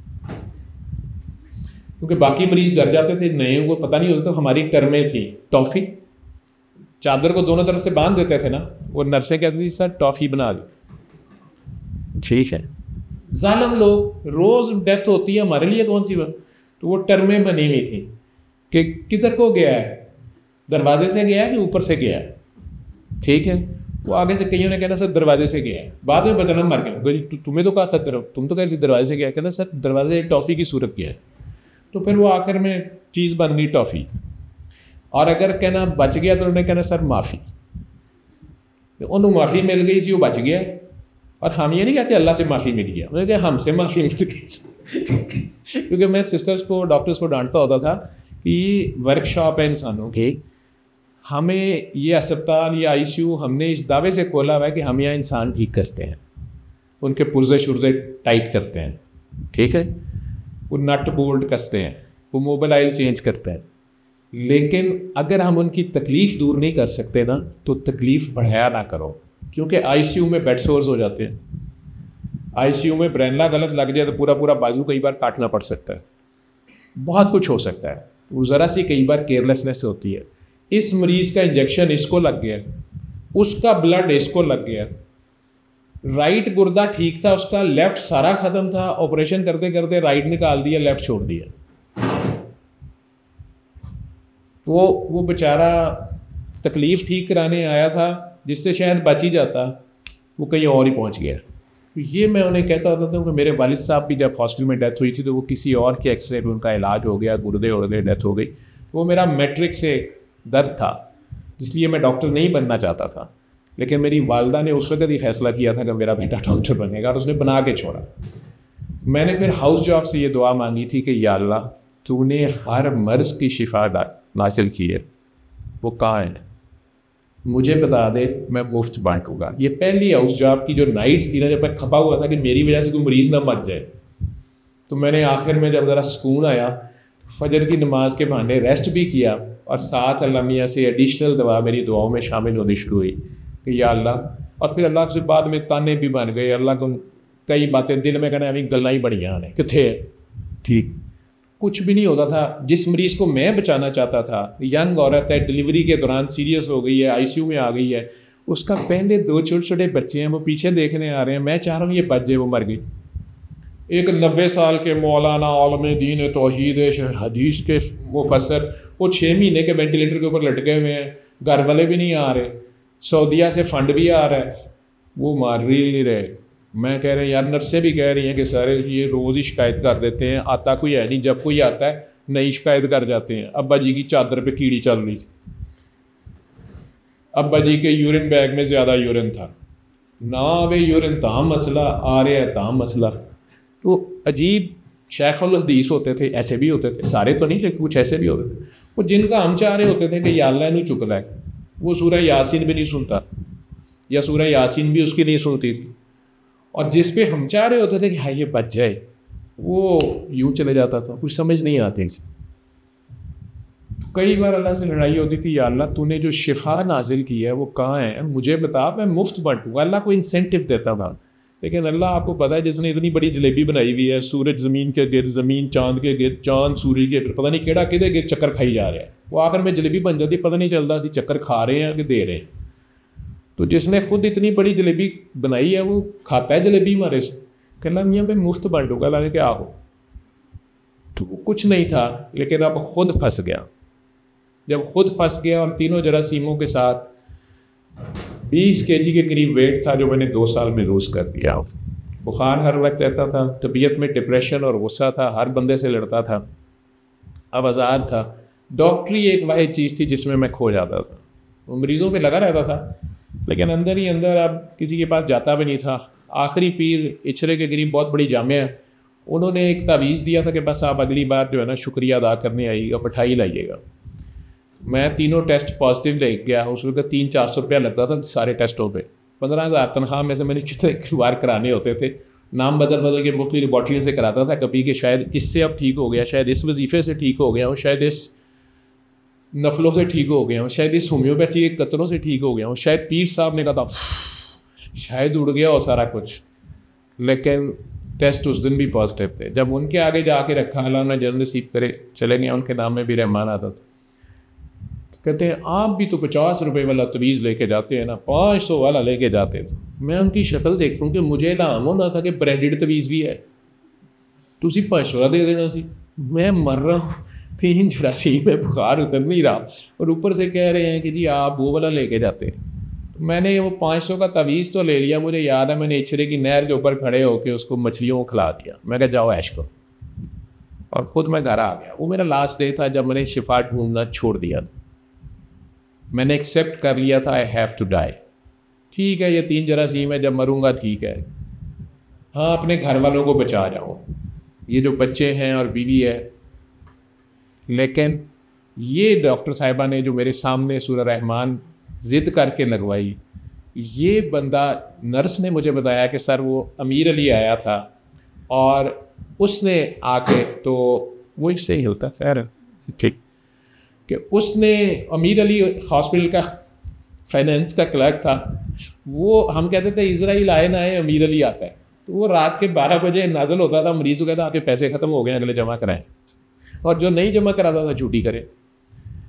S2: क्योंकि बाकी मरीज डर जाते थे, नए को पता नहीं होता, तो हमारी टर्में थी टॉफ़ी, चादर को दोनों तरफ से बांध देते थे ना, वो नर्सें कहती थी सर टॉफ़ी बना दी। ठीक है, जालिम लोग, रोज़ डेथ होती है, हमारे लिए कौन सी बात। तो वो टर्में बनी हुई थी कि किधर को गया है, दरवाजे से गया है कि ऊपर से गया है। ठीक है, वो आगे से कईयों ने कहना सर दरवाजे से गया है, बाद में बताना मर गया, तुम्हें तो कहा था, तुम तो कह रही थी दरवाजे से गया है, कहना सर दरवाजे टॉफ़ी की सूरत गया है। तो फिर वो आखिर में चीज़ बन गई टॉफ़ी, और अगर कहना बच गया तो उन्होंने कहना सर माफ़ी, उन्होंने माफ़ी मिल गई सी, वो बच गया। और हम ये नहीं कहते अल्लाह से माफ़ी मिल गया, उन्होंने कहा हमसे माफ़ी मिल गई। क्योंकि मैं सिस्टर्स को, डॉक्टर्स को डांटता होता था कि वर्कशॉप है इंसानों की, हमें ये अस्पताल या आईसीयू हमने इस दावे से खोला हुआ है कि हम यहाँ इंसान ठीक करते हैं, उनके पुर्जे शुर्जे टाइट करते हैं, ठीक है, वो नट बोल्ट कसते हैं, वो मोबाइल चेंज करते हैं। लेकिन अगर हम उनकी तकलीफ़ दूर नहीं कर सकते ना, तो तकलीफ़ बढ़ाया ना करो, क्योंकि आईसीयू में बेड सोर्स हो जाते हैं। आईसीयू में ब्रेनला गलत लग जाए तो पूरा पूरा बाजू कई बार काटना पड़ सकता है, बहुत कुछ हो सकता है। वो ज़रा सी कई बार केयरलेसनेस होती है। इस मरीज़ का इंजेक्शन इसको लग गया, उसका ब्लड इसको लग गया, राइट गुर्दा ठीक था उसका, लेफ्ट सारा ख़त्म था, ऑपरेशन करते करते राइट निकाल दिया, लेफ्ट छोड़ दिया। वो वो बेचारा तकलीफ़ ठीक कराने आया था, जिससे शायद बच ही जाता, वो कहीं और ही पहुंच गया। तो ये मैं उन्हें कहता होता था कि मेरे वालिद साहब भी जब हॉस्पिटल में डेथ हुई थी तो वो किसी और के एक्सरे पे उनका इलाज हो गया, गुर्दे उर्दे डेथ हो गई। वो मेरा मैट्रिक से दर्द था, इसलिए मैं डॉक्टर नहीं बनना चाहता था, लेकिन मेरी वालदा ने उस वक्त ही फैसला किया था कि मेरा बेटा डॉक्टर बनेगा, और उसने बना के छोड़ा। मैंने फिर हाउस जॉब से ये दुआ मांगी थी कि या अल्लाह, तूने हर मर्ज़ की शिफा नासिल की है, वो कहाँ है, मुझे बता दे, मैं मुफ्त बांटूंगा। ये पहली हाउस जॉब की जो नाइट थी ना, जब मैं खपा हुआ था कि मेरी वजह से कोई मरीज़ ना मर जाए, तो मैंने आखिर में जब ज़रा सुकून आया, फजर की नमाज के बहाने रेस्ट भी किया, और साथ अल्लाह मियाँ से एडिशनल दवा मेरी दुआओं में शामिल होनी शुरू हुई कि या अल्लाह। और फिर अल्लाह से बाद में ताने भी बन गए, अल्लाह को कई बातें दिल में कहना अभी गल्ला ही बढ़िया ने कितने ठीक, कुछ भी नहीं होता था। जिस मरीज़ को मैं बचाना चाहता था, यंग औरत है, डिलीवरी के दौरान सीरियस हो गई है, आईसीयू में आ गई है, उसका पहले दो छोटे छोटे बच्चे हैं, वो पीछे देखने आ रहे हैं, मैं चाह रहा हूँ ये बच जाए, वो मर गई। एक नब्बे साल के मौलाना आलम दीन तौहीद हदीस के मुफस्सर, वो छः महीने के वेंटिलेटर के ऊपर लटके हुए हैं, घर वाले भी नहीं आ रहे, सऊदीया से फंड भी आ रहा है, वो मार ही नहीं रहे। मैं कह रहे यार, नर्सें भी कह रही हैं कि सारे ये रोज़ ही शिकायत कर देते हैं, आता कोई है नहीं, जब कोई आता है नई शिकायत कर जाते हैं। अब्बा जी की चादर पे कीड़ी चल रही थी, अब्बा जी के यूरिन बैग में ज़्यादा यूरिन था, ना वे यूरिन ताम मसला आ रहा है, ताम मसला। तो अजीब शेखुल हदीस होते थे, ऐसे भी होते थे, सारे तो नहीं लेकिन कुछ ऐसे भी होते थे, वो जिनका हम चाह रहे होते थे कि या अल्लाह नहीं चुक रहा है, वो सूरह यासीन भी नहीं सुनता, या सूरह यासीन भी उसकी नहीं सुनती थी, और जिस पे हम चाह रहे होते थे कि हाँ ये बच जाए, वो यूँ चले जाता था, कुछ समझ नहीं आती थी। कई बार अल्लाह से लड़ाई होती थी, या अल्लाह तूने जो शिफा नाजिल की है वो कहाँ है, मुझे बता, मैं मुफ्त बांटूंगा। अल्लाह को इंसेंटिव देता था, लेकिन अल्लाह आपको पता है जिसने इतनी बड़ी जलेबी बनाई हुई है, सूरज ज़मीन के गिर, ज़मीन चांद के गिर, चांद सूर्य के गिर, पता नहीं केड़ा किधे गिर चक्कर खाई जा रहा है, वो आखिर में जलेबी बन जाती, पता नहीं चलता सी चक्कर खा रहे हैं कि दे रहे हैं। तो जिसने खुद इतनी बड़ी जलेबी बनाई है वो खाता है जलेबी हमारे से, कहना मियाँ मैं मुफ्त बांटूंगा, अल्लाह ने क्या हो। तो कुछ नहीं था, लेकिन अब खुद फंस गया। जब खुद फंस गया और तीनों जरासीमों के साथ बीस के जी के करीब वेट था, जो मैंने दो साल में लूज़ कर दिया। बुखार हर वक्त रहता था, तबीयत में डिप्रेशन और गुस्सा था, हर बंदे से लड़ता था, अब आज़ार था। डॉक्टरी एक वाहिद चीज़ थी जिसमें मैं खो जाता था, वो मरीज़ों पे लगा रहता था, लेकिन अंदर ही अंदर अब किसी के पास जाता भी नहीं था। आखिरी पीर इचरे के करीब बहुत बड़ी जामिया है, उन्होंने एक तावीज़ दिया था कि बस आप अगली बार जो है ना शुक्रिया अदा करने आइएगा, मिठाई लाइएगा। मैं तीनों टेस्ट पॉजिटिव ले गया, उस वक्त तीन चार सौ रुपया लगता था सारे टेस्टों पे। पंद्रह हज़ार तनख्वाह में से मैंने कितने बार कराने होते थे, नाम बदल बदल के मुख्तलिफ लेबॉर्ट्रियों से कराता था, कभी कि शायद इससे अब ठीक हो गया, शायद इस वजीफ़े से ठीक हो गया हूँ, शायद इस नफलों से ठीक हो गया हूँ, शायद इस होम्योपैथी के कतरों से ठीक हो गया हूँ, शायद पीर साहब ने कहा था शायद उड़ गया हो सारा कुछ, लेकिन टेस्ट उस दिन भी पॉजिटिव थे। जब उनके आगे जाके रखा, अल्लाह ने जन्नत नसीब करे, चले गए, उनके नाम में भी रहमान आता था। कहते हैं आप भी तो पचास रुपए वाला तवीज़ लेके जाते हैं ना, पाँच सौ वाला लेके जाते थे। मैं उनकी शक्ल देखूँ कि मुझे इल्हाम होना था कि ब्रांडेड तवीज़ भी है, तुसी पाँच सौ दे देना सी। मैं मर रहा हूँ, तीन चौरासी में बुखार उतर नहीं रहा, और ऊपर से कह रहे हैं कि जी आप वो वाला लेके जाते हैं। तो मैंने वो पाँच सौ का तवीज़ तो ले लिया, मुझे याद है मैंने इचरे की नहर के ऊपर खड़े होकर उसको मछलियों को खिला दिया। मैं कहा जाओ ऐश करो, और ख़ुद मैं घर आ गया। वो मेरा लास्ट डे था जब मैंने शिफा ढूंढना छोड़ दिया था। मैंने एक्सेप्ट कर लिया था आई हैव टू डाई। ठीक है, ये तीन जरासीम है, जब मरूंगा ठीक है, हाँ अपने घर वालों को बचा जाओ, ये जो बच्चे हैं और बीवी है। लेकिन ये डॉक्टर साहिबा ने जो मेरे सामने सूरह रहमान ज़िद करके लगवाई, ये बंदा नर्स ने मुझे बताया कि सर वो अमीर अली आया था और उसने आके, तो वो इससे ही हिलता, खैर ठीक, कि उसने अमीर अली हॉस्पिटल का फाइनेंस का क्लर्क था, वो हम कहते थे इजराइल आए ना आए अमीर अली आता है, तो वो रात के बारह बजे नाजल होता था, मरीज़ को कहता आपके पैसे ख़त्म हो गए, अगले जमा कराएं, और जो नहीं जमा कराता था छुट्टी करे।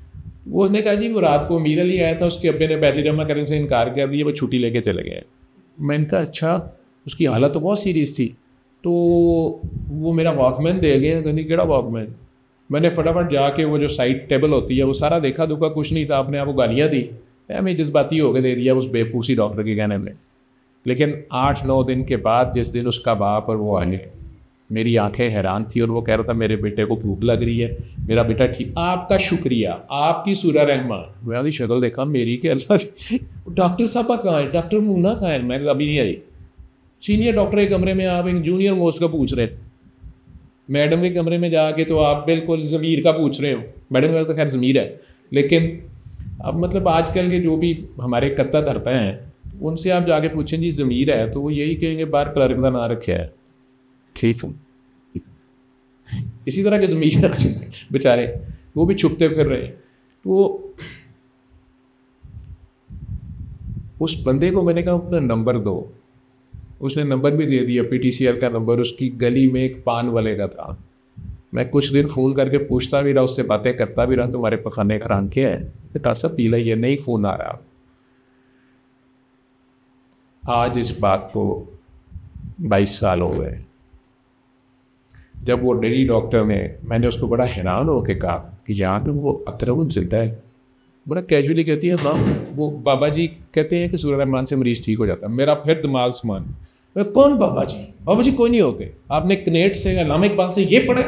S2: वो उसने कहा जी वो रात को अमीर अली आया था, उसके अब्बे ने पैसे जमा करने से इनकार कर दिया, वो छुट्टी लेके चले गए। मैंने कहा अच्छा, उसकी हालत तो बहुत सीरियस थी। तो वो मेरा वॉकमैन दे गए, कहनी केड़ा वॉकमैन। मैंने फटाफट जाके वो जो साइड टेबल होती है वो सारा देखा दुखा, कुछ नहीं था। आपने आपको गालियाँ दी, मैं जज्बाती हो गए दे दिया उस बेवकूफ़ी डॉक्टर के कहने में। लेकिन आठ नौ दिन के बाद जिस दिन उसका बाप और वो आए, मेरी आंखें हैरान थी और वो कह रहा था मेरे बेटे को भूख लग रही है, मेरा बेटा ठीक। आपका शुक्रिया, आपकी सूरह रहमान। मैं शक्ल देखा मेरी के अल्लाह, डॉक्टर साहबा कहाँ है, डॉक्टर मुन्ना कहाँ है। मैं अभी नहीं आई। सीनियर डॉक्टर के कमरे में आप एक जूनियर मोस्ट का पूछ रहे, मैडम के कमरे में जाके तो आप बिल्कुल ज़मीर का पूछ रहे हो। मैडम के पास तो खैर ज़मीर है, लेकिन अब मतलब आजकल के जो भी हमारे करता धरता हैं उनसे आप जाके पूछें जी ज़मीर है, तो वो यही कहेंगे बाहर क्लर्क का ना रखा है। ठीक है, इसी तरह के ज़मीर बेचारे वो भी छुपते फिर रहे। तो उस बंदे को मैंने कहा अपना नंबर दो, उसने नंबर भी दे दिया, पीटीसीएल का नंबर। उसकी गली में एक पान वाले का था। मैं कुछ दिन फ़ोन करके पूछता भी रहा, उससे बातें करता भी रहा, तुम्हारे पखाने का रंग क्या है, डॉक्टर साहब पी लिया, नहीं फ़ोन आ रहा। आज इस बात को बाईस साल हो गए। जब वो डेली डॉक्टर ने, मैंने उसको बड़ा हैरान होकर कहा कि यहाँ पे वो अकरम जिंदा है, बड़ा कैजुअली कहती है हाँ। वो बाबा जी कहते हैं कि सूरह रहमान से मरीज़ ठीक हो जाता है। मेरा फिर दिमाग समान, मैं कौन बाबा जी, बाबा जी कोई नहीं होते, आपने कनेट से अल्लामा इकबाल से ये पढ़ा।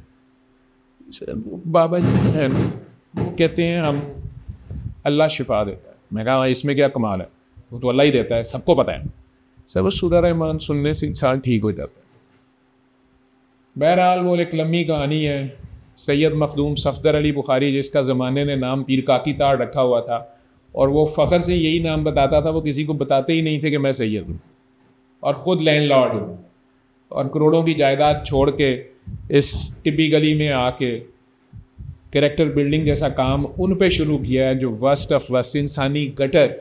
S2: बाबा जी हैं वो कहते हैं हम अल्लाह शिफा देता है। मैं कहा इसमें क्या कमाल है, वो तो अल्लाह ही देता है, सबको पता है। सब सूरह रहमान सुनने से इंसान ठीक हो जाता है। बहरहाल वो एक लम्बी कहानी है। सैयद मखदूम सफदर अली बुखारी, जिसका ज़माने ने नाम पीर काकी तार रखा हुआ था, और वो फ़ख्र से यही नाम बताता था, वो किसी को बताते ही नहीं थे कि मैं सैयद हूँ और ख़ुद लैंडलॉर्ड हूँ, और करोड़ों की जायदाद छोड़ के इस टिब्बी गली में आके कैरेक्टर बिल्डिंग जैसा काम उन पे शुरू किया है जो वर्स्ट ऑफ वर्स्ट, इंसानी गटर,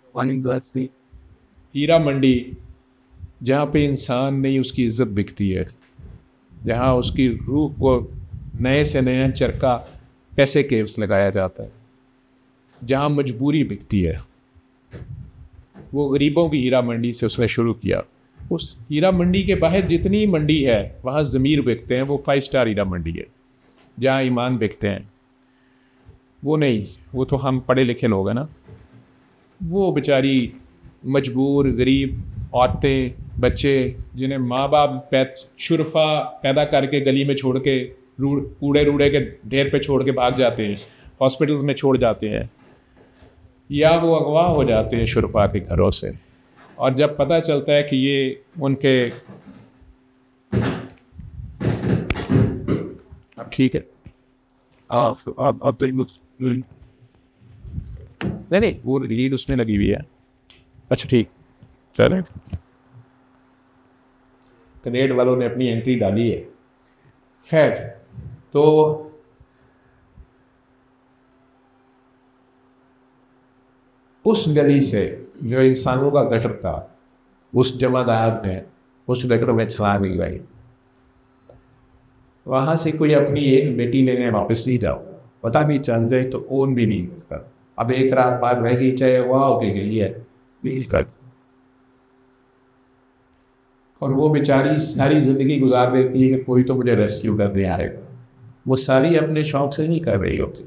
S2: हीरा मंडी, जहाँ पे इंसान नहीं उसकी इज्जत बिकती है, जहाँ उसकी रूह को नए से नया चरका पैसे केव्स लगाया जाता है, जहाँ मजबूरी बिकती है। वो गरीबों की हीरा मंडी से उसने शुरू किया। उस हीरा मंडी के बाहर जितनी मंडी है वहाँ ज़मीर बिकते हैं, वो फाइव स्टार हीरा मंडी है। जहाँ ईमान बिकते हैं वो नहीं, वो तो हम पढ़े लिखे लोग हैं ना। वो बेचारी मजबूर गरीब औरतें, बच्चे, जिन्हें माँ बाप पैद शुरफा पैदा करके गली में छोड़ के, कूड़े रूड़े के ढेर पे छोड़ के भाग जाते हैं, हॉस्पिटल्स में छोड़ जाते हैं, या वो अगवा हो जाते हैं शुरफा के घरों से। और जब पता चलता है कि ये उनके, अब ठीक है, आप आप आप नहीं नहीं वो लीड उसमें लगी हुई है। अच्छा ठीक, चले। कनेड वालों ने अपनी एंट्री डाली है। खैर, तो उस गली से जो इंसानों का गटर था, उस जमादार ने उस गटर में छला नहीं गई। वहाँ से कोई अपनी एक बेटी लेने वापस नहीं जाओ, पता भी चल जाए तो ओन भी नहीं करता। अब एक रात बाद रहेगी, चाहे वहाँ हो गई है नहीं कर, और वो बेचारी सारी ज़िंदगी गुजार देती है कि कोई तो मुझे रेस्क्यू करने आएगा। वो सारी अपने शौक़ से नहीं कर रही होती।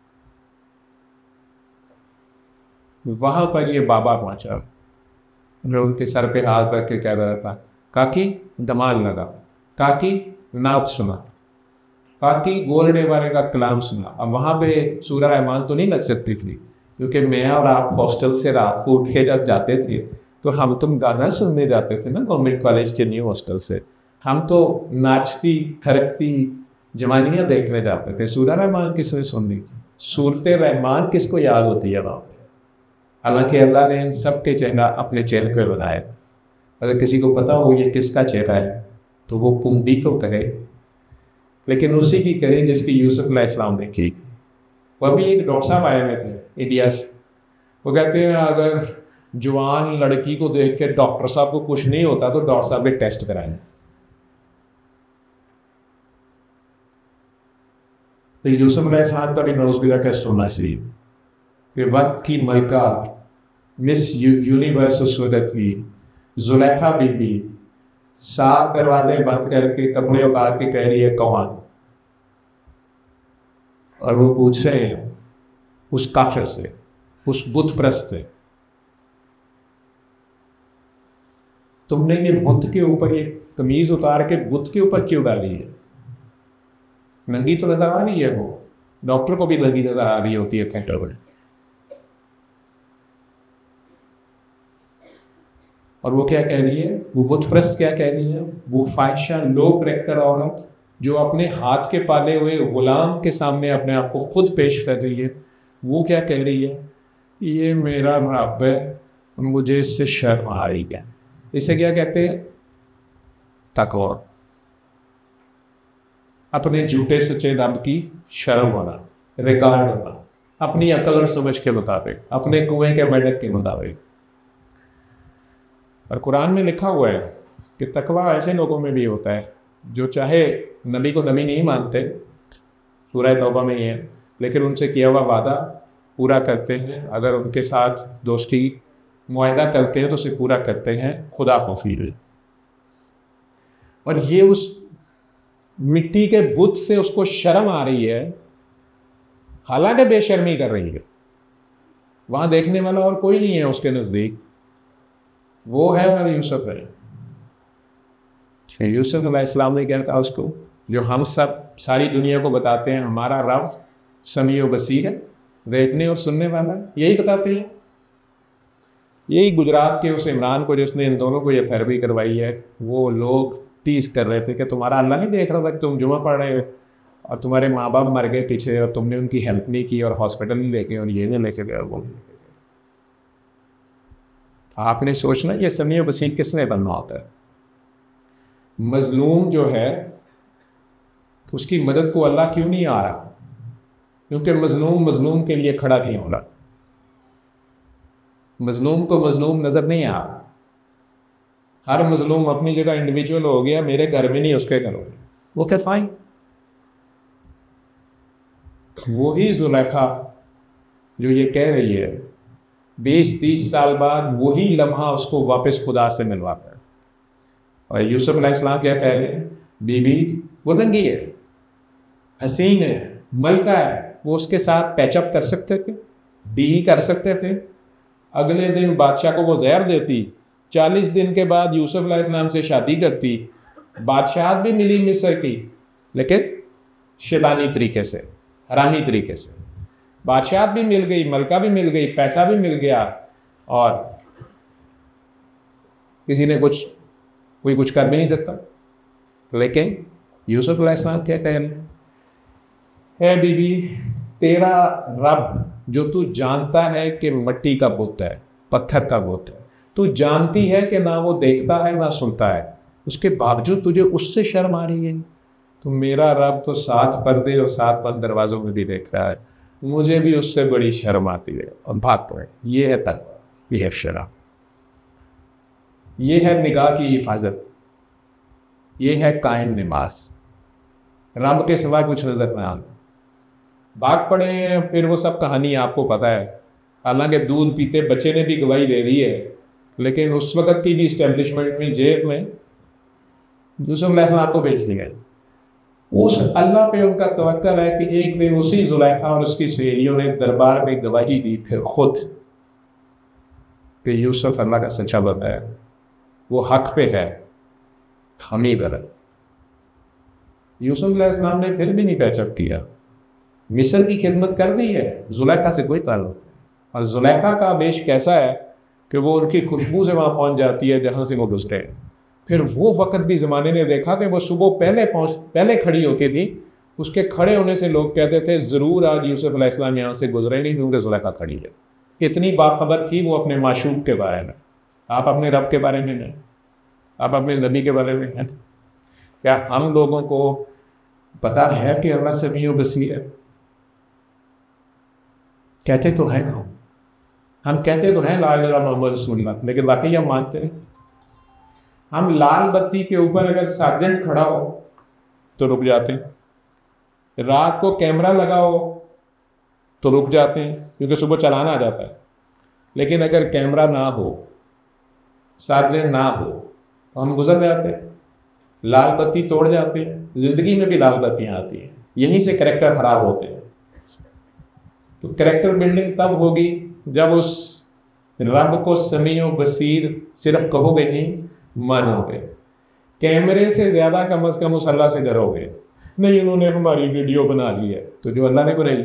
S2: वहाँ पर ये बाबा पहुँचा, जो उनके सर पे हाथ रख के कह रहा था, काकी दमाल लगा, काकी नात सुना, काकी गोलने वाले का कलाम सुना। अब वहाँ पे सूरह रहमान तो नहीं लग सकती थी, क्योंकि मैं और आप हॉस्टल से रात को उठ के जब जाते थे तो हम तुम गाना सुनने जाते थे ना गवर्नमेंट कॉलेज के न्यू हॉस्टल से। हम तो नाचती खरकती जवानियाँ देखने जाते थे। सूरह रहमान किसने सुननी, सूरत रहमान किसको याद होती है वहाँ पे? हालांकि अल्लाह ने इन सब के चेहरा अपने चेहरे पे बनाए। अगर किसी को पता हो ये किसका चेहरा है तो वो पुंडी तो करे, लेकिन उसी की करे जिसकी यूसुफ अलैहिस्सलाम ने की। वह भी एक डॉक्टर साहब आए हुए थे इंडिया से। वो कहते हैं अगर जवान लड़की को देख के डॉक्टर साहब को कुछ नहीं होता तो डॉक्टर साहब एक टेस्ट कराएं। तो यूसुफ अलैहिस्सलाम का भी नौज़बिल्लाह का सुनना चाहिए कि वक्त की मलका मिस यूनिवर्स सूरत की जुलेखा बीबी सात दरवाजे बंद करके कपड़े उतार के कह रही है कौन, और वो पूछ रहे हैं उस काफिर से, उस बुत प्रस्त से, तुमने ये बुत के ऊपर ये कमीज उतार के बुत के ऊपर क्यों डाली है? नंगी तो नजर आ रही है, वो डॉक्टर को भी नंगी नजर आ रही होती है थिएटर में। और वो क्या कह रही है, वो बुत प्रस्त क्या कह रही है, वो फाहिशा लो करैक्टर औरत जो अपने हाथ के पाले हुए गुलाम के सामने अपने आप को खुद पेश कर रही है, वो क्या कह रही है, ये मेरा रब है, मुझे इससे शर्म आ रही है। इसे क्या कहते हैं, तकवा, अपने झूठे सच्चे रब की शर्म होना, रिकॉर्ड होना, अपनी अकल और समझ के मुताबिक, अपने कुएं के मेंढक के मुताबिक। और कुरान में लिखा हुआ है कि तकवा ऐसे लोगों में भी होता है जो चाहे नबी को नबी नहीं मानते, सूरह तौबा में ये है, लेकिन उनसे किया हुआ वादा पूरा करते हैं, अगर उनके साथ दोस्ती मुआहदा करते हैं तो उसे पूरा करते हैं, खुदा खौफी। और ये उस मिट्टी के बुत से उसको शर्म आ रही है, हालांकि बेशर्मी कर रही है, वहां देखने वाला और कोई नहीं है उसके नज़दीक, वो है और यूसुफ है। यूसुफ अलैहिस्सलाम ने क्या कहा उसको, जो हम सब सारी दुनिया को बताते हैं हमारा रब समीअ बसीर है, देखने और सुनने वाला, यही बताते हैं। यही गुजरात के उस इमरान को जिसने इन दोनों को ये पैरवी करवाई है, वो लोग तीस कर रहे थे कि तुम्हारा अल्लाह नहीं देख रहा था कि तुम जुमा पढ़ रहे हो और तुम्हारे माँ बाप मर गए पीछे और तुमने उनकी हेल्प नहीं की और हॉस्पिटल नहीं लेके और ये नहीं लेके गए। वो आपने सोचना ये समीअ बसीर किसने बनना होता है। मजलूम जो है उसकी मदद को अल्लाह क्यों नहीं आ रहा, क्योंकि मजलूम मजलूम के लिए खड़ा नहीं हो रहा, मजलूम को मजलूम नजर नहीं आ रहा। हर मजलूम अपनी जगह इंडिविजुअल हो गया, मेरे घर में नहीं उसके घर हो गया, वो क्या फाइन। वही जुलेखा जो ये कह रही है बीस तीस साल बाद वही लम्हा उसको वापस खुदा से मिलवाता है। और यूसुफ अलैहिस्सलाम क्या कह रहे हैं, बीबी वो नंगी है, हसीन है, मलका है, वो उसके साथ पैचअप कर सकते थे, डील कर सकते थे। अगले दिन बादशाह को वो जहर देती, चालीस दिन के बाद यूसुफ अलैहिस्सलाम से शादी करती, बादशाहत भी मिली मिस्र की, लेकिन शैतानी तरीके से, हरामी तरीके से। बादशाहत भी मिल गई, मलका भी मिल गई, पैसा भी मिल गया, और किसी ने कुछ कोई कुछ कर भी नहीं सकता। लेकिन यूसुफ अलैहिस्सलाम क्या कह रहे हैं, है बीबी तेरा रब जो तू जानता है कि मिट्टी का बुत है, पत्थर का बुत है, तू जानती है कि ना वो देखता है ना सुनता है, उसके बावजूद तुझे उससे शर्म आ रही है। तो मेरा रब तो सात पर्दे और सात बंद दरवाजों में भी देख रहा है, मुझे भी उससे बड़ी शर्म आती है और भाग पड़े। ये है तक, ये है शराब, ये है निगाह की हिफाजत, ये है कायम नमाज, रब के सिवा कुछ नजर न आना। भाग पड़े हैं, फिर वो सब कहानी आपको पता है। हालांकि दूध पीते बच्चे ने भी गवाही दे दी है, लेकिन उस वक्त की भी इस्टेब्लिशमेंट में जेब में यूसुफ अलैहिस्सलाम आपको बेच दिया। उस अल्लाह पे उनका तवक्कुल है कि एक दिन उसी जुलेखा और उसकी सहेलियों ने दरबार में गवाही दी, फिर खुद कि यूसुफ अल्लाह का सच्चा बंदा है, वो हक पे है, हम ही गलत। यूसुफ अलैहिस्सलाम ने फिर भी नहीं पैचअप किया, मिस्र की खिदमत कर दी है, जुलेखा से कोई ताल्लुक नहीं। और जुलेखा का वेश कैसा है कि वो उनकी खुशबू से वहाँ पहुँच जाती है जहाँ से वो गुजरे। फिर वो वक़्त भी ज़माने ने देखा कि वो सुबह पहले पहुँच पहले खड़ी होती थी, उसके खड़े होने से लोग कहते थे ज़रूर आज यूसुफ अलैहिस्सलाम यहाँ से गुजरे नहीं क्योंकि जुलेखा खड़ी है। इतनी बाखबर थी वो अपने माशूक के बारे में। आप अपने रब के बारे में नहीं, आप अपने नबी के बारे में हैं। क्या हम लोगों को पता है कि अल्लाह समीअ बसीर है? कहते तो हैं हम हम कहते तो हैं ला इलाहा इल्लल्लाह मुहम्मद रसूलुल्लाह, लेकिन वाकई हम मानते हैं? हम लाल बत्ती के ऊपर अगर सार्जेंट खड़ा हो तो रुक जाते हैं, रात को कैमरा लगाओ तो रुक जाते हैं क्योंकि सुबह चलाना आ जाता है। लेकिन अगर कैमरा ना हो सात दिन ना हो तो हम गुजर जाते हैं, लाल बत्ती तोड़ जाते हैं। जिंदगी में भी लाल बत्तियाँ आती हैं, यहीं से करेक्टर खराब होते हैं। तो करेक्टर बिल्डिंग तब होगी जब उस रब को समीओ बसीर सिर्फ कहोगे नहीं, मानोगे। कैमरे से ज़्यादा कम अज़ कम उस अल्लाह से डरोगे। नहीं उन्होंने हमारी वीडियो बना ली है, तो जो अल्लाह ने बनाई,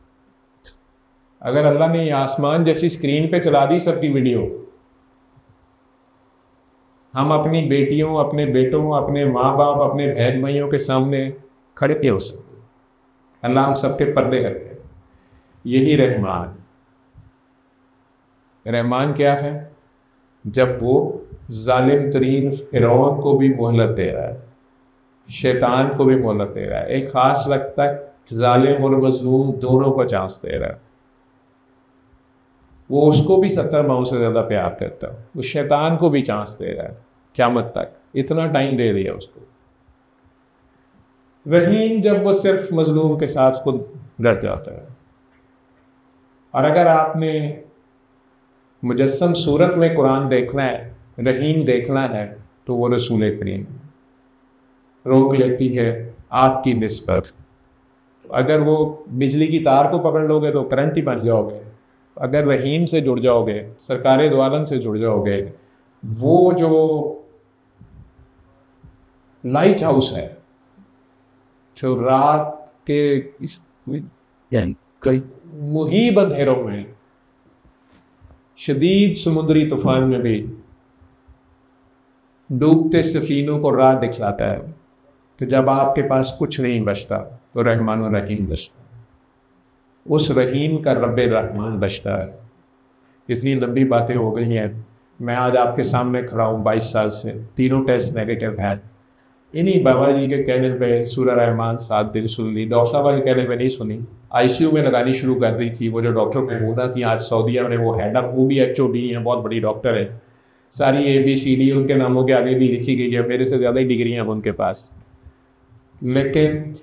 S2: अगर अल्लाह ने आसमान जैसी स्क्रीन पे चला दी सबकी वीडियो, हम अपनी बेटियों, अपने बेटों, अपने माँ बाप, अपने बहन भाइयों के सामने खड़े थे उस अल्लाह हम सबके पर्दे करके। यही रहमान। रहमान क्या है? जब वो जालिम तरीन फिरौन को भी मोहलत दे रहा है, शैतान को भी मोहलत दे रहा है, एक ख़ास वक्त तक जालिम और मजलूम दोनों को चांस दे रहा है। वो उसको भी सत्तर माओं से ज़्यादा प्यार करता है, वो शैतान को भी चांस दे रहा है क़यामत तक, इतना टाइम दे दिया उसको। रहीम जब वो सिर्फ मजलूम के साथ खुद डर जाता है। और अगर आपने मुजस्सम सूरत में कुरान देखना है, रहीम देखना है, तो वो रसूल करीम रोक लेती है आपकी निस्बत। अगर वो बिजली की तार को पकड़ लोगे तो करंट ही बन जाओगे, अगर रहीम से जुड़ जाओगे, सरकार दो आलम से जुड़ जाओगे, वो जो लाइट हाउस है जो रात के कई मुहीब अंधेरों में, शदीद समुद्री तूफान में भी डूबते सफीनों को राह दिखलाता है, तो जब आपके पास कुछ नहीं बचता तो रहमान और रहीम बचता, उस रहीम का रब्बे रहमान बचता है। इतनी लंबी बातें हो गई हैं, मैं आज आपके सामने खड़ा हूँ बाईस साल से, तीनों टेस्ट नेगेटिव हैं। इन्हीं बाबा जी के कहने पे सूरह रहमान सात दिन सुन ली, डॉक्टर साहब के कहने पे नहीं सुनी, आईसीयू में लगानी शुरू कर दी थी। वो जो डॉक्टर महमूदा थी आज सऊदीया में, वो हेड ऑफ, वो भी एच ओ डी हैं, बहुत बड़ी डॉक्टर है, सारी ए बी सी डी उनके नामों के आगे भी लिखी गई है, मेरे से ज़्यादा ही डिग्री हैं उनके पास। लेकिन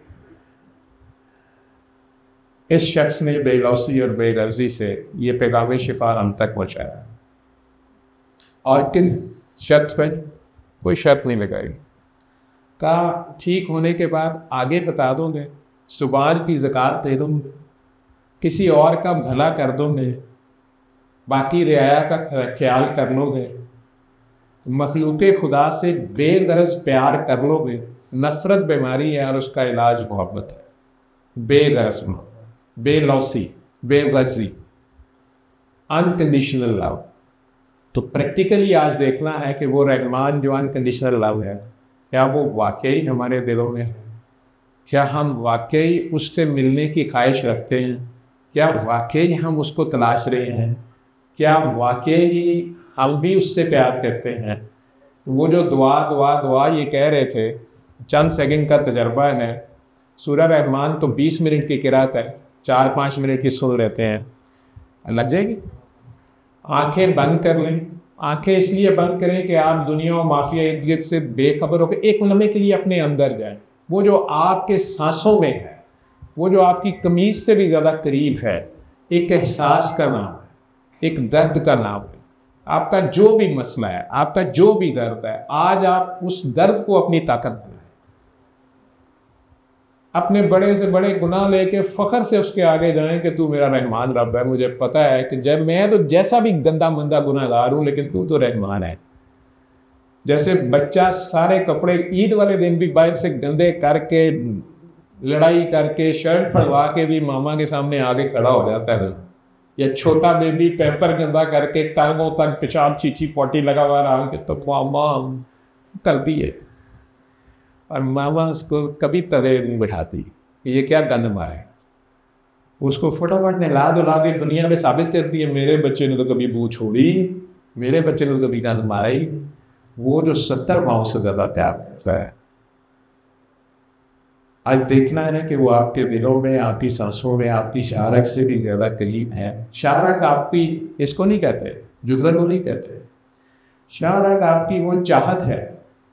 S2: इस शख्स ने बेलौसी और बेगर्जी से ये पैगाम शिफा हम तक पहुँचाया, और किस शर्त पर? कोई शर्त नहीं लगाई। कहा ठीक होने के बाद आगे बता दोगे, सुबान की ज़कात दे दोगे, किसी और का भला कर दोगे, बाकी रियाया का ख्याल कर लोगे, मखलूक़ खुदा से बेगरज प्यार कर लोगे। नफ़रत बीमारी है और उसका इलाज मोहब्बत है। बेगरज, बेलौसी, बेगर्जी, अनकंडीशनल लव। तो प्रैक्टिकली आज देखना है कि वो रहमान जो अनकंडीशनल लव है, क्या वो वाकई हमारे दिलों में है? क्या हम वाकई उससे मिलने की ख्वाहिश रखते हैं? क्या वाकई हम उसको तलाश रहे हैं? क्या वाकई हम भी उससे प्यार करते हैं? वो जो दुआ दुआ दुआ ये कह रहे थे, चंद सेकंड का तजर्बा है। सूरह रहमान तो बीस मिनट की किरात है, चार पाँच मिनट की सुन लेते हैं, लग जाएगी। आंखें बंद कर लें। आंखें इसलिए बंद करें कि आप दुनिया और माफिया इर्द गिर्द से बेखबर होकर एक लम्हे के लिए अपने अंदर जाएं। वो जो आपके सांसों में है, वो जो आपकी कमीज से भी ज़्यादा करीब है, एक एहसास का नाम है, एक दर्द का नाम है। आपका जो भी मसला है, आपका जो भी दर्द है, आज आप उस दर्द को अपनी ताकत दें। अपने बड़े से बड़े गुनाह लेके फ़ख्र से उसके आगे जाएं कि तू मेरा रहमान रब है, मुझे पता है कि जब मैं तो जैसा भी गंदा मंदा गुनाहगार हूँ, लेकिन तू तो रहमान है। जैसे बच्चा सारे कपड़े ईद वाले दिन भी बाइक से गंदे करके, लड़ाई करके, शर्ट फड़वा के भी मामा के सामने आगे खड़ा हो जाता है, या छोटा बेबी पेपर गंदा करके टांगों तक पेशाब चीची पोटी लगा हुआ रहा कि तो मामा कर दिए, और मामा उसको कभी तवे नहीं बिठाती कि ये क्या गंदमा है। उसको फटाफट नहला धुला के दुनिया में साबित करती है, मेरे बच्चे ने तो कभी बू छोड़ी, मेरे बच्चे ने तो कभी गंद मारी। वो जो सत्तर माओं से ज़्यादा प्यार करता है, आज देखना है कि वो आपके दिलों में, आपकी सांसों में, आपकी शारक से भी ज़्यादा करीब है। शारक आपकी, इसको नहीं कहते, जुगल को नहीं कहते, शारक आपकी वो चाहत है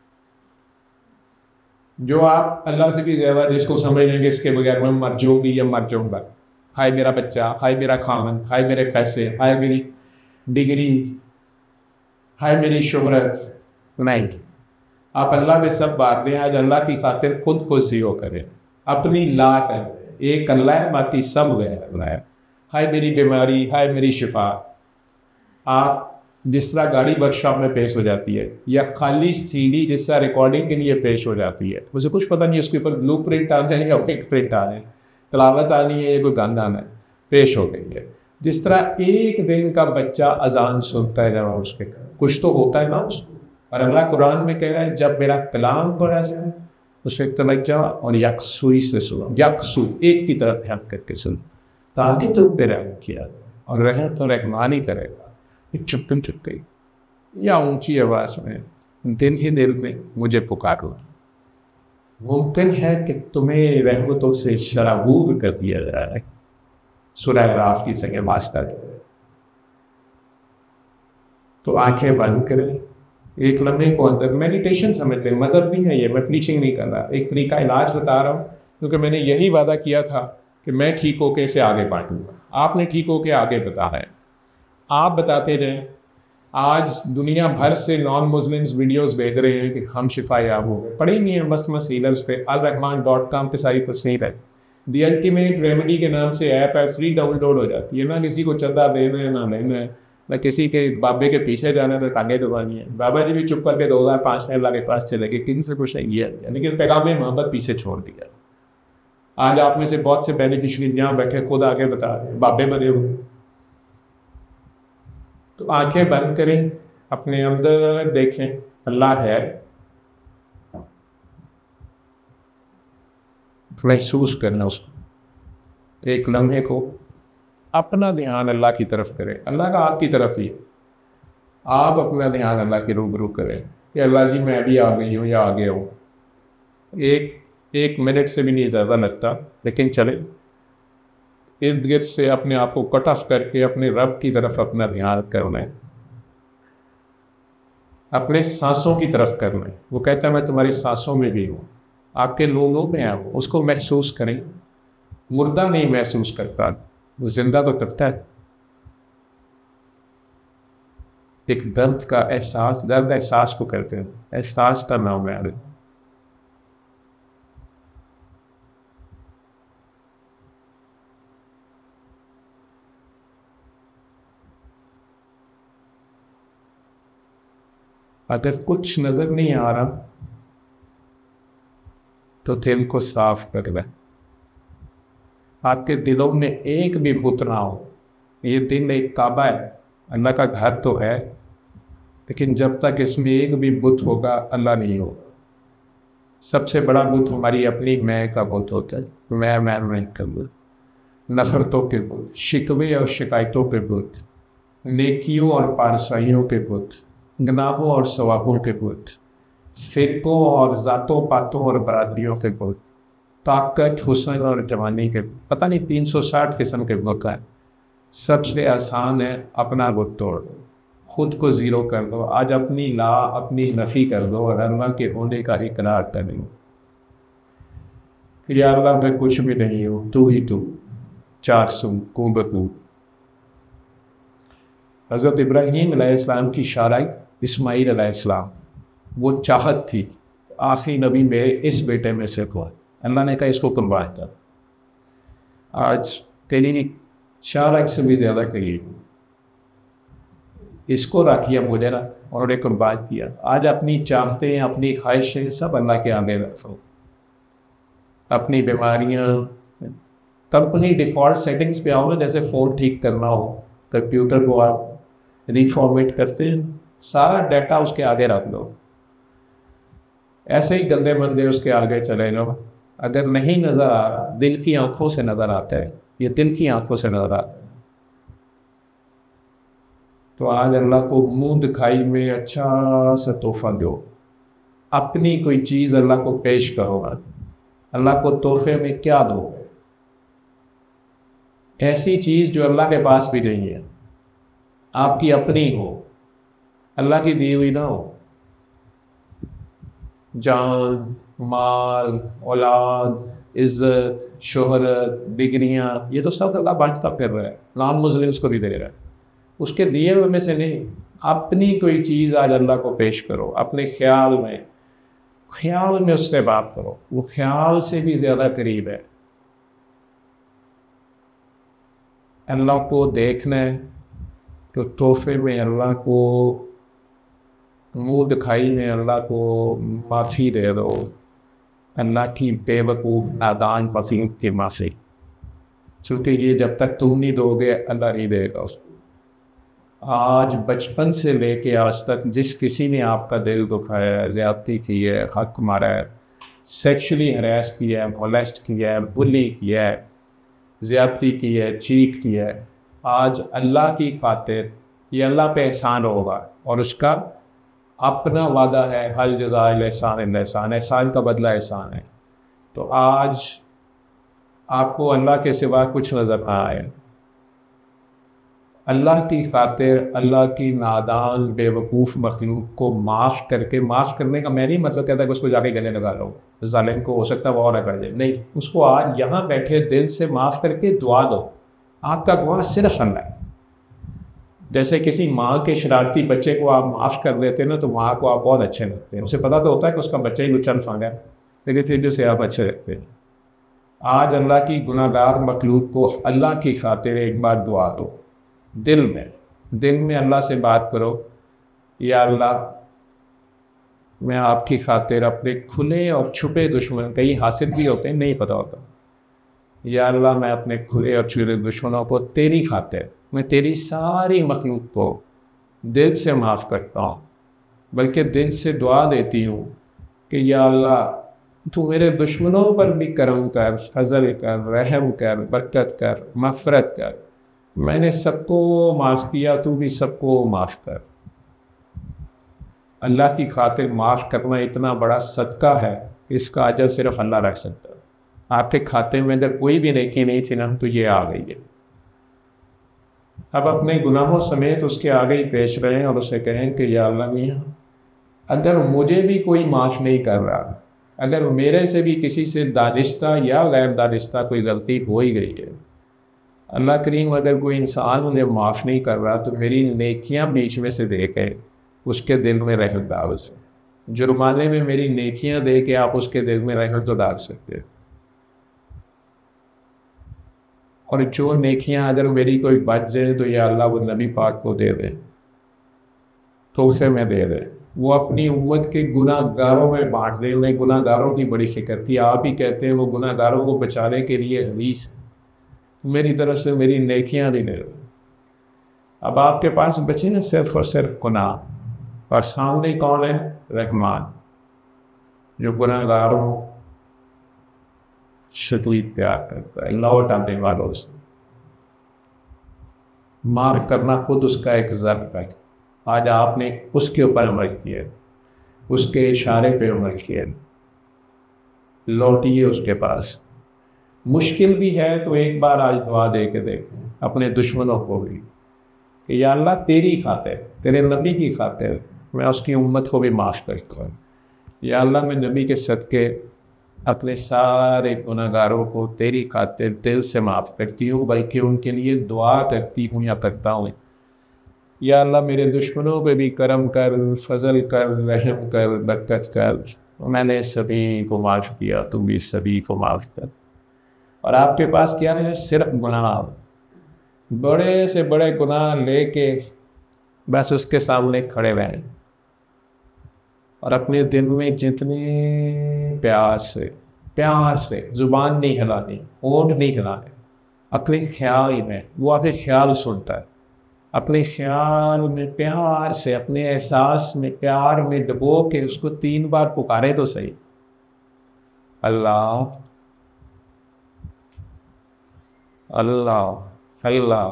S2: जो आप अल्लाह से भी ज़्यादा, जिसको समझ लेंगे इसके बगैर मैं मर जाऊंगी या मर जाऊंगा। हाय मेरा बच्चा, हाय मेरा खामन, हाय मेरे पैसे, हाय मेरी डिग्री, हाय मेरी शोहरत, नहीं। आप अल्लाह में सब बात दें, आज अल्लाह की खातिर खुद को ज़ीरो करें, अपनी ला करें। एक अल्लाह है, बाकी सब गैर अल्लाह है। हाय मेरी बीमारी, हाय मेरी शिफा। आप जिस तरह गाड़ी वर्कशॉप में पेश हो जाती है या खाली सीडी जिस तरह रिकॉर्डिंग के लिए पेश हो जाती है, मुझे कुछ पता नहीं उसके ऊपर ब्लू प्रिंट आ रहे हैं या व्हाइट प्रिंट आ रहे हैं, तलावत आनी है या कोई गाना आना है, पेश हो गई है। जिस तरह एक दिन का बच्चा अजान सुनता है जब उसके कुछ तो होता है ना उसको, और अल्लाह कुरान में कह रहा है जब मेरा कलाम पढ़ा जाए उस वक्त तवज्जो और यकसुई से सुनो, यकसु एक की तरफ ध्यान करके सुनो, ताकि तुम पे रहम किया और रहम तो रहमान ही करेगा। चुप चुप गई या ऊंची आवाज में दिन ही दिल में मुझे पुकारो। मुमकिन है कि तुम्हें रहमतों से शराबूर कर दिया जा रहा है। सूरह अराफ की संगे वास्ता तो आंखें बंद करें, एक लम्हे को अंदर मेडिटेशन समझते हैं, मजहब नहीं है ये, मैं प्रीचिंग नहीं कर रहा, एक तरीका इलाज बता रहा हूँ, क्योंकि मैंने यही वादा किया था कि मैं ठीक होके इसे आगे बांटूंगा। आपने ठीक होके आगे बताया है, आप बताते रहें। आज दुनिया भर से नॉन मुस्लिम्स वीडियोस भेज रहे हैं कि हम शिफा याब हो गए, पढ़े नहीं है मस्त मस्त हीलर्स पे, अल रहमान डॉट कॉम पे सारी तस्वीर है। दी अल्टीमेट रेमेडी के नाम से ऐप है, फ्री डाउनलोड हो जाती है, ना किसी को चंदा देना है ना लेना है, ना किसी के बाबे के पीछे जाना है, तो टांगे दबानी है। बाबा जी भी चुप करके दो हज़ार पाँच में अल्लाह के पास चले गए, किन से कुछ नहीं है, लेकिन पैगाम मोहब्बत पीछे छोड़ दिया। आज आप में से बहुत से बेनिफिशरीज यहाँ बैठे खुद आगे बता रहे हैं, बाबे बने हुए। तो आंखें बंद करें, अपने अंदर देखें अल्लाह है, महसूस करना उसको। एक लम्हे को अपना ध्यान अल्लाह की तरफ करें, अल्लाह का आपकी तरफ ही, आप अपना ध्यान अल्लाह के रूबरू करें कि अल्लाह जी मैं अभी आ गई हूँ या आ गया हूँ। एक एक मिनट से भी नहीं ज़्यादा लगता, लेकिन चले इर्द गिर्द से अपने आप को कट ऑफ करके अपने रब की तरफ अपना ध्यान करना है, अपने सांसों की तरफ करना है। वो कहता है मैं तुम्हारी सांसों में भी हूँ, आपके लोगों में है, उसको महसूस करें। मुर्दा नहीं महसूस करता, वो जिंदा तो करता है। एक दर्द का एहसास, दर्द एहसास को करते हैं, एहसास का नाम है। अगर कुछ नजर नहीं आ रहा तो दिल को साफ कर ले। आपके दिलों में एक भी बुत ना हो। ये दिल एक काबा है, अल्लाह का घर तो है, लेकिन जब तक इसमें एक भी बुत होगा अल्लाह नहीं होगा। सबसे बड़ा बुत हमारी अपनी मैं का बुत होता है, मैं मैं मैं का बुत, नफरतों के बुत, शिकवे और शिकायतों के बुत, नेकियों और पारसाइयों के बुत, गुनाहों और सवाबों के बुत, फिरकों और ज़ातों पातों और बरादरियों के बुत, ताकत हुस्न और जवानी के, पता नहीं तीन सौ साठ किस्म के बुत हैं। सबसे आसान है अपना बुत तोड़ दो, खुद को ज़ीरो कर दो। आज अपनी ला अपनी नफ़ी कर दो और अल्लाह के होने का इकरार कर दो। या अल्लाह मैं कुछ भी नहीं हूँ, तू ही तू, चार सुन कू बतू। हज़रत इब्राहीम अलैहिस्सलाम की शाराई इस्माईल अलैहिस्सलाम, वो चाहत थी आखिरी नबी मेरे इस बेटे में से को, अल्लाह ने कहा इसको कुर्बान कर। आज तेरी शाराई से भी ज़्यादा करीब इसको रखिए मुझे ना, और उन्हें कुर्बान किया। आज अपनी चाहतें अपनी ख्वाहिशें सब अल्लाह के आगे रखो। अपनी बीमारियाँ कंपनी डिफ़ॉल्ट सेटिंग्स पे आओ ना, जैसे फ़ोन ठीक करना हो, कंप्यूटर को आप रिफॉर्मेट करते हैं, सारा डाटा उसके आगे रख लो। ऐसे ही गंदे बंदे उसके आगे चले जाओ। अगर नहीं नज़र आ रहा, दिल की आंखों से नज़र आता है, ये दिल की आंखों से नज़र आता है, तो आज अल्लाह को मुंह दिखाई में अच्छा सा तोहफा दो। अपनी कोई चीज़ अल्लाह को पेश करो। अल्लाह को तोहफे में क्या दो? ऐसी चीज़ जो अल्लाह के पास भी नहीं है, आपकी अपनी हो, अल्लाह की दी हुई ना हो। जान, माल, औलाद, इज़्ज़त, शोहरत, डिग्रियाँ, ये तो सब अल्लाह बांटता फिर रहा है, नॉन मुस्लिम्स को भी दे रहा है। उसके दिए हुए में से नहीं, अपनी कोई चीज़ आज अल्लाह को पेश करो, अपने ख्याल में ख्याल में उससे बात करो, वो ख्याल से भी ज़्यादा करीब है। अल्लाह को देखना है तो तोहफे में अल्लाह को मुंह दिखाई में अल्लाह को माफ़ी दे दो, अल्लाह की बेवकूफ़ नादान पसीन की माफ़ी, क्योंकि ये जब तक तुम नहीं दोगे अल्लाह नहीं देगा उसको। आज बचपन से लेके आज तक जिस किसी ने आपका दिल दुखाया है, ज़्यादती की है, हक मारा है, सेक्शुअली हरास किया है, मोलेस्ट किया है, बुली किया है, ज़्यादती की है, चीट की है, आज अल्लाह की खातिर ये अल्लाह पे एहसान होगा और उसका अपना वादा है, हल जज़ाइल एहसान इल्ला एहसान, एहसान का बदला एहसान है। तो आज आपको अल्लाह के सिवा कुछ नज़र ना आए, अल्लाह की खातिर अल्लाह की नादान बेवकूफ़ मखलूक को माफ़ करके, माफ़ करने का मैं नहीं मतलब कहता कि उसको जाके गले लगा लो, ज़ालिम को हो सकता है वो और ना कर जाए, नहीं, उसको आज यहाँ बैठे दिल से माफ़ करके दुआ दो। आपका दुआ सिर्फ अल्लाह है। जैसे किसी माँ के शरारती बच्चे को आप माफ़ कर देते हैं ना, तो माँ को आप बहुत अच्छे लगते हैं, उसे पता तो होता है कि उसका बच्चा ही लुचन फांग है, लेकिन फिर भी उसे आप अच्छे लगते हैं। आज अल्लाह की गुनाहगार मखलूक को अल्लाह की खातिर एक बार दुआ दो, दिल में दिल में अल्लाह से बात करो, या अल्लाह मैं आपकी खातिर अपने खुले और छुपे दुश्मन, कई हासिल भी होते हैं नहीं पता होता, या अल्लाह मैं अपने खुले और छुपे दुश्मनों को तेरी खातिर, मैं तेरी सारी मखलूक को दिल से माफ़ करता हूँ, बल्कि दिल से दुआ देती हूँ कि या अल्लाह तू मेरे दुश्मनों पर भी करम कर, फजल कर, रहम कर, बरकत कर, मफ़रत कर, मैंने सबको माफ़ किया, तू भी सबको माफ़ कर। अल्लाह की खातिर माफ़ करना इतना बड़ा सदका है, इसका अजर सिर्फ अल्लाह रख सकता है। आपके खाते में अगर कोई भी नेकी नहीं थी ना, तो ये आ गई है। अब अपने गुनाहों समेत उसके आगे ही पेश रहें और उसे कहें कि या अल्लाह मियां, अगर मुझे भी कोई माफ़ नहीं कर रहा, अगर मेरे से भी किसी से दानिश्ता या गैर दानिश्ता कोई गलती हो ही गई है, अल्लाह करीम अगर कोई इंसान मुझे माफ़ नहीं कर रहा, तो मेरी नेकियां बीच में से देखें, उसके दिल में रहमत डाल उसे, जुर्माने में मेरी नेकियां दे के आप उसके दिल में रहमत तो डाल सकते हैं। और जो नेकियां अगर मेरी कोई बच जाए तो या अल्लाह वो नबी पाक को दे दे, तो उसे मैं दे दे, वो अपनी उम्मत के गुनाहगारों में बांट दे। उन्हें गुनाहगारों की बड़ी फिक्र थी, आप ही कहते हैं वो गुनाहगारों को बचाने के लिए हदीस, मेरी तरफ से मेरी नेकियां भी दे दो। अब आपके पास बचे हैं सिर्फ और सिर्फ गुनाह, और सामने कौन है? रहमान, जो गुनाहगारों शदीद प्यार करता है, लौट आने वालों से माफ़ करना खुद उसका एक ज़र्फ है। आज आपने उसके ऊपर अमल किया, उसके इशारे पे अमल किया, लौटिए उसके पास। मुश्किल भी है तो एक बार आज दुआ दे के देखें अपने दुश्मनों को भी कि या अल्लाह तेरी खातिर, तेरे नबी की खातिर मैं उसकी उम्मत को भी माफ़ करता हूँ। या अल्लाह मैं नबी के सदके अपने सारे गुनाहगारों को तेरी खातिर दिल से माफ़ करती हूँ, बल्कि उनके लिए दुआ करती हूँ या करता हूँ। या अल्लाह मेरे दुश्मनों पे भी करम कर, फजल कर, रहम कर, बरकत कर, मैंने सभी को माफ़ किया, तुम भी सभी को माफ़ कर। और आपके पास क्या है? सिर्फ गुनाह, बड़े से बड़े गुनाह लेके बस उसके सामने खड़े रहें और अपने दिल में जितने प्यार से, प्यार से, जुबान नहीं हिलानी, होंठ नहीं हिलाने, अपने ख्याल में, वो आपके ख्याल सुनता है, अपने ख्याल में प्यार से, अपने एहसास में प्यार में डुबो के उसको तीन बार पुकारे तो सही, अल्लाह अल्लाह अल्लाह।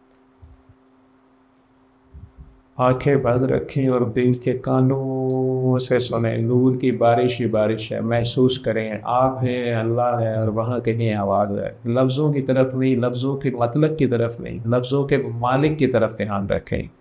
S2: आंखें बंद रखें और दिल के कानों से सुने, नूर की बारिश ही बारिश है, महसूस करें आप हैं, अल्लाह है, और वहाँ कहीं आवाज़ है। लफ्ज़ों की तरफ नहीं, लफ्ज़ों के मतलब की तरफ नहीं, लफ्ज़ों के मालिक की तरफ ध्यान रखें।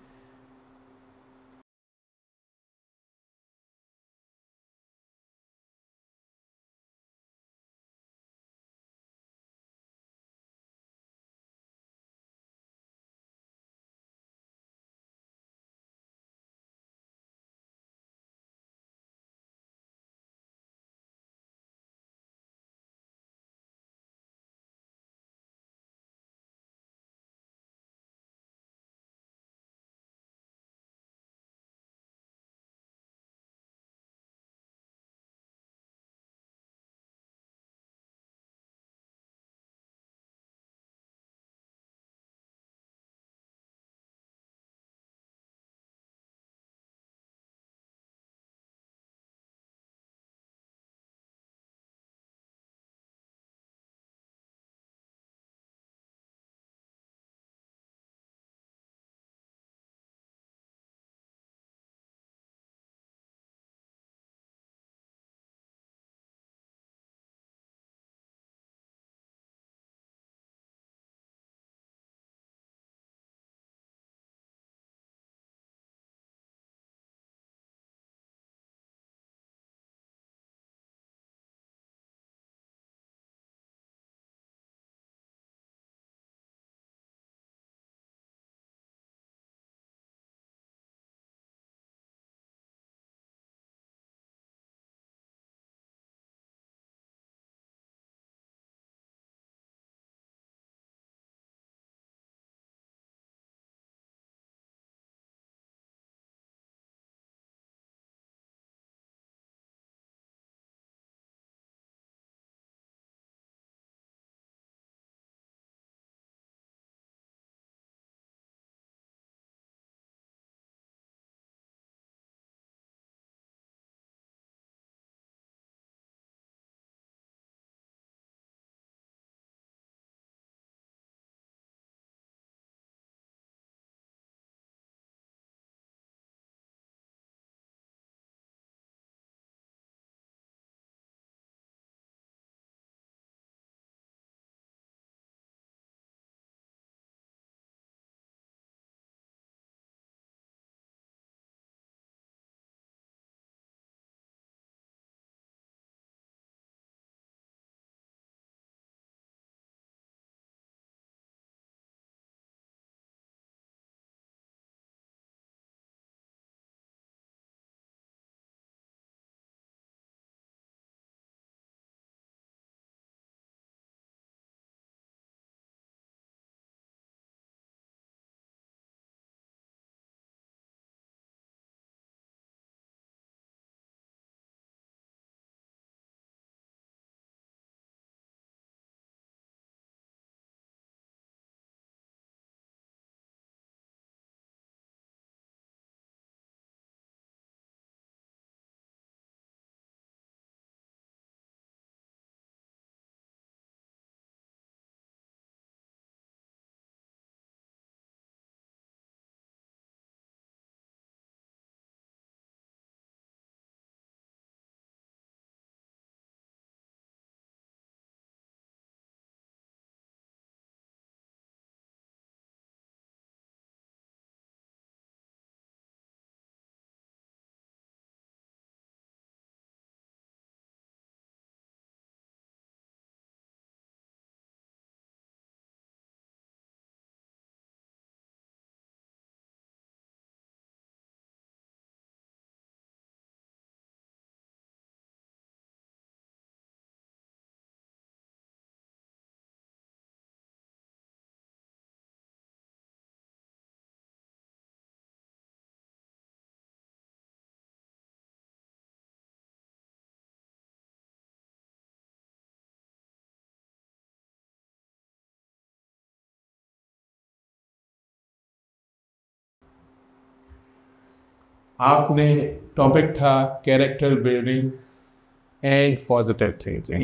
S2: आपने टॉपिक था character building and positive thinking.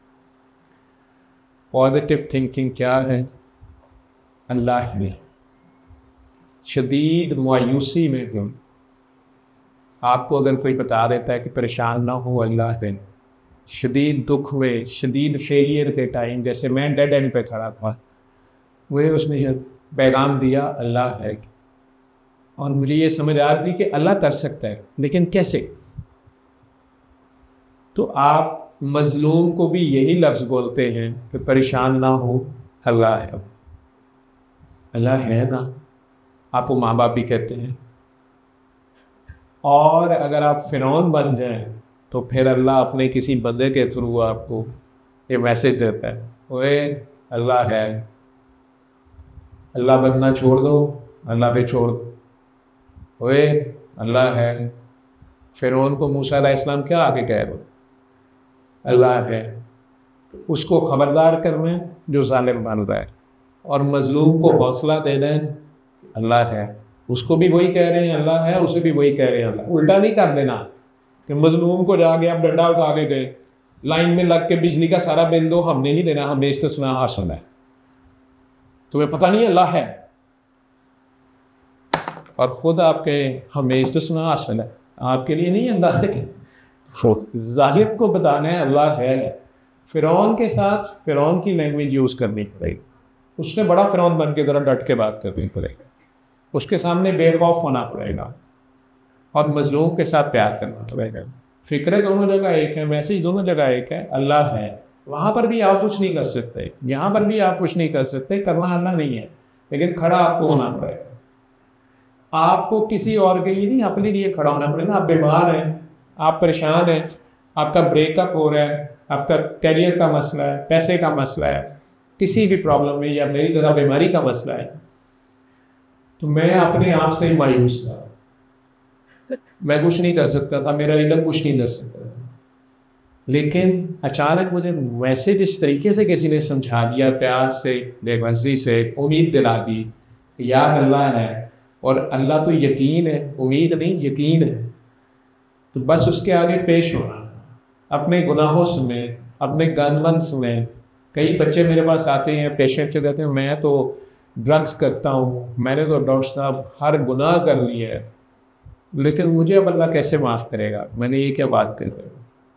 S2: Positive thinking क्या है? अल्लाह में शदीद मायूसी में हम आपको अगर कोई बता देता है कि परेशान ना हो अल्लाह है, शदीद दुख में, शदीद फेलियर के टाइम, जैसे मैं डेड एंड पे खड़ा था, वह उसने पैगाम दिया अल्लाह है। और मुझे ये समझ आ रही थी कि अल्लाह कर सकता है, लेकिन कैसे? तो आप मजलूम को भी यही लफ्ज़ बोलते हैं कि परेशान ना हो अल्लाह है। अल्लाह है ना, आपको माँ बाप भी कहते हैं। और अगर आप फ़िरौन बन जाएं तो फिर अल्लाह अपने किसी बंदे के थ्रू आपको ये मैसेज देता है, ओए अल्लाह है, अल्लाह बनना छोड़ दो, अल्लाह पे छोड़ दो, ओए अल्लाह है। फ़िरौन को मूसा अलैहिस्सलाम क्या आके कह दो? अल्लाह है। उसको खबरदार करना जो ज़ालिम बन रहा है, और मजलूम को हौसला देना है अल्लाह है। उसको भी वही कह रहे हैं अल्लाह है, उसे भी वही कह रहे हैं अल्लाह। उल्टा नहीं कर देना कि मजलूम को जाके आप डंडा उठा के गए, लाइन में लग के बिजली का सारा बिल दो, हमने नहीं देना, हमें इस्तिस्ना हासिल है, तुम्हें पता नहीं अल्लाह है, और ख़ुद आपके हमें इस्तिस्ना हासिल है, आपके लिए नहीं अल्लाह है। ज़ाहिर को बताना है अल्लाह है। फ़िरौन के साथ फ़िरौन की लैंग्वेज यूज़ करनी पड़ेगी, उसने बड़ा फ़िरौन बन के ज़रा डट के बात करनी पड़ेगी, उसके सामने बेखौफ होना पड़ेगा, और मज़लूम के साथ प्यार करना पड़ेगा। फ़िक्र दोनों जगह एक है, मैसेज दोनों जगह एक है, अल्लाह है। वहाँ पर भी आप कुछ नहीं कर सकते, यहाँ पर भी आप कुछ नहीं कर सकते, करना अल्लाह नहीं है, लेकिन खड़ा आपको होना पड़ेगा। आपको किसी और के लिए नहीं, अपने लिए खड़ा होना पड़ेगा। आप बीमार हैं, आप परेशान हैं, आपका ब्रेकअप हो रहा है, आपका करियर का मसला है, पैसे का मसला है, किसी भी प्रॉब्लम में, या मेरी तरह बीमारी का मसला है, तो मैं अपने आप से ही मायूस था, मैं कुछ नहीं कर सकता था, मेरा इल्म कुछ नहीं कर सकता था। लेकिन अचानक मुझे मैसेज इस तरीके से किसी ने समझा दिया, प्यार से, बेबसी से, उम्मीद दिला दी कि यार अल्लाह है, और अल्लाह तो यकीन है, उम्मीद नहीं यकीन है। तो बस उसके आगे पेश होना, अपने गुनाहों समेत, अपने गनवन समेत। कई बच्चे मेरे पास आते हैं, पेशेंट से कहते हैं मैं तो ड्रग्स करता हूँ, मैंने तो डॉक्टर साहब हर गुनाह कर लिया है, लेकिन मुझे अब अल्लाह कैसे माफ़ करेगा? मैंने ये क्या बात कर रहे हो?